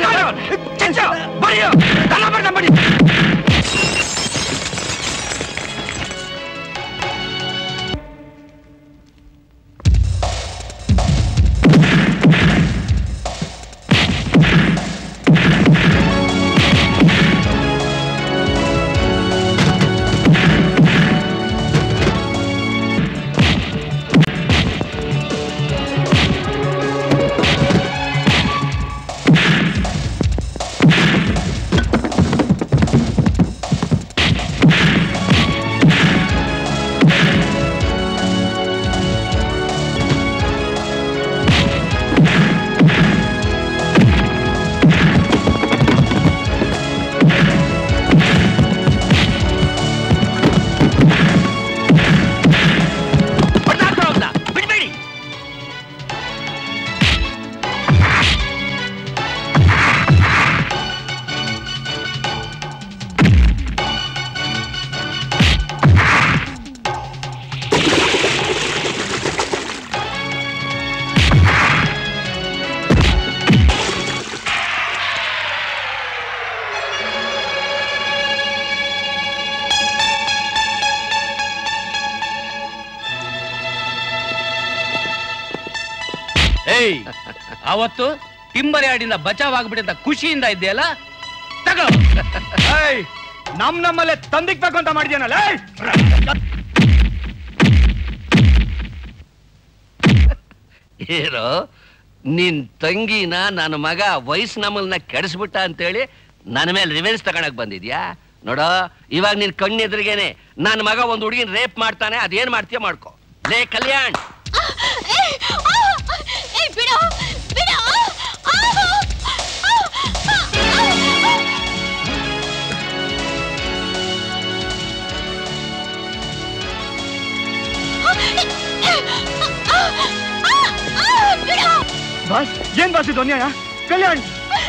ಏಯ್ ಅವತ್ತು ಟಿಂಬರ್ಯಾರ್ಡಿಂದ ಬಚಾವ್ ಆಗ್ಬಿಟ್ಟಿದ್ದ ಖುಷಿಯಿಂದ ಇದ್ದೆಯಲ್ಲ ತಗೋ. ನಮ್ ನಮ್ಮಲ್ಲೇ ತಂದಿಕ್ಬೇಕು ಅಂತ ಮಾಡಿದ್ಯಾನಲ್ಲ. ಏನೋ ನಿನ್ ತಂಗಿನ ನನ್ನ ಮಗ ವಯಸ್ಸು ನಮ್ಮಲ್ನ ಕೆಡಿಸ್ಬಿಟ್ಟ ಅಂತೇಳಿ ನನ್ನ ಮೇಲೆ ರಿವೆನ್ಸ್ ತಗೊಳಕ್ ಬಂದಿದ್ಯಾ? ನೋಡೋ, ಇವಾಗ ನಿನ್ ಕಣ್ಣೆದ್ರಿಗೇನೆ ನನ್ನ ಮಗ ಒಂದು ಹುಡುಗಿನ ರೇಪ್ ಮಾಡ್ತಾನೆ, ಅದೇನ್ ಮಾಡ್ತೀಯ ಮಾಡ್ಕೊ. ಲೇ ಕಲ್ಯಾಣ್, ಬಾಸ್, ಏನ್ ಬಾಸ್ ಇದು ಅನ್ಯಾಯ? ಕಲ್ಯಾಣ್,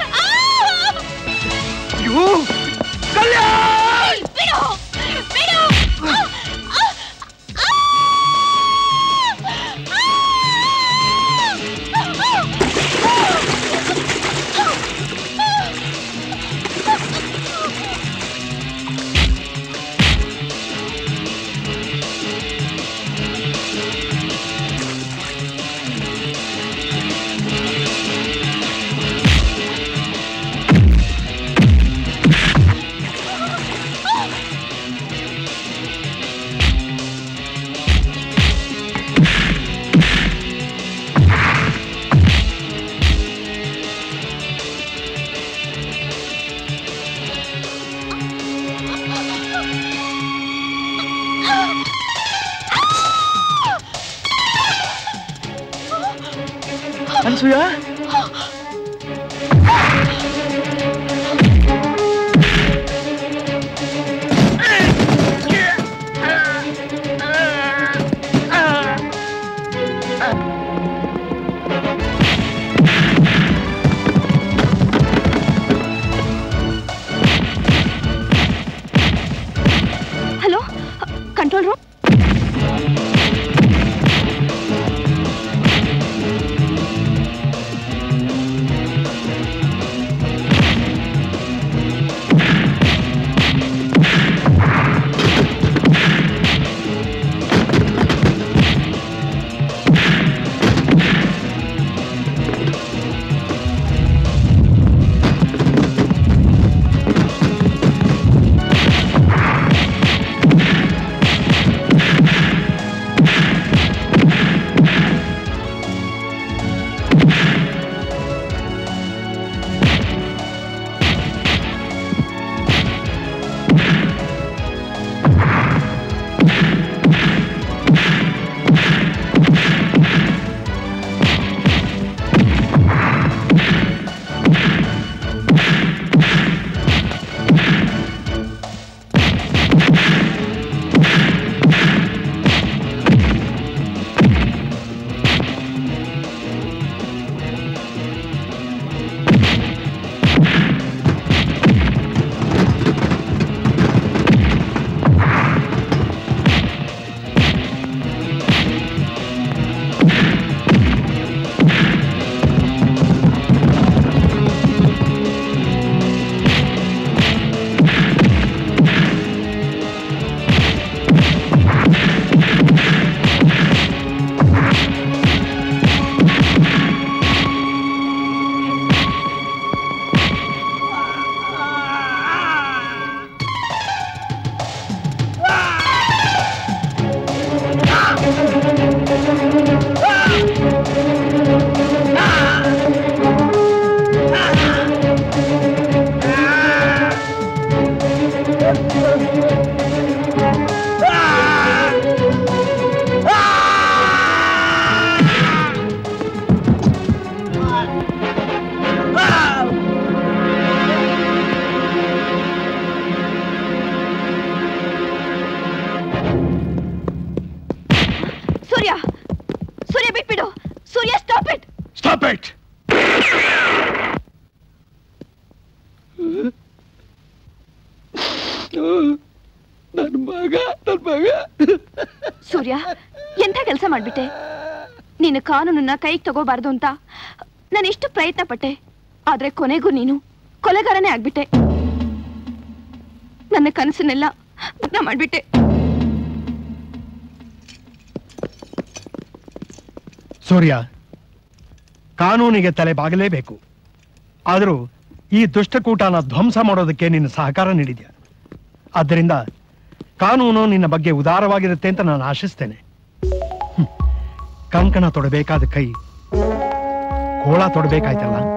ಅಯ್ಯೋ Kalyan, Anasuya, hello, control room. Surya, ಎಂಥ ಕೆಲಸ ಮಾಡ್ಬಿಟ್ಟೆ. ನೀನು ಕಾನೂನನ್ನ ಕೈಗೆ ತಗೋಬಾರ್ದು ಅಂತ ನಾನು ಎಷ್ಟು ಪ್ರಯತ್ನ ಪಟ್ಟೆ, ಆದ್ರೆ ಕೊನೆಗೂ ನೀನು ಕೊಲೆಗಾರನೇ ಆಗ್ಬಿಟ್ಟೆ. ನನ್ನ ಕನಸನ್ನೆಲ್ಲ ಭಗ್ನ ಮಾಡ್ಬಿಟ್ಟೆ. ಸೂರ್ಯ, ಕಾನೂನಿಗೆ ತಲೆ ಬಾಗಲೇಬೇಕು. ಆದರೂ ಈ ದುಷ್ಟಕೂಟನ ಧ್ವಂಸ ಮಾಡೋದಕ್ಕೆ ನಿನ್ನ ಸಹಕಾರ ನೀಡಿದ್ಯಾ. ಆದ್ದರಿಂದ ಕಾನೂನು ನಿನ್ನ ಬಗ್ಗೆ ಉದಾರವಾಗಿರುತ್ತೆ ಅಂತ ನಾನು ಆಶಿಸ್ತೇನೆ. ಕಂಕಣ ತೊಡಬೇಕಾದ ಕೈ ಕೋಳ ತೊಡಬೇಕಾಯ್ತಲ್ಲ.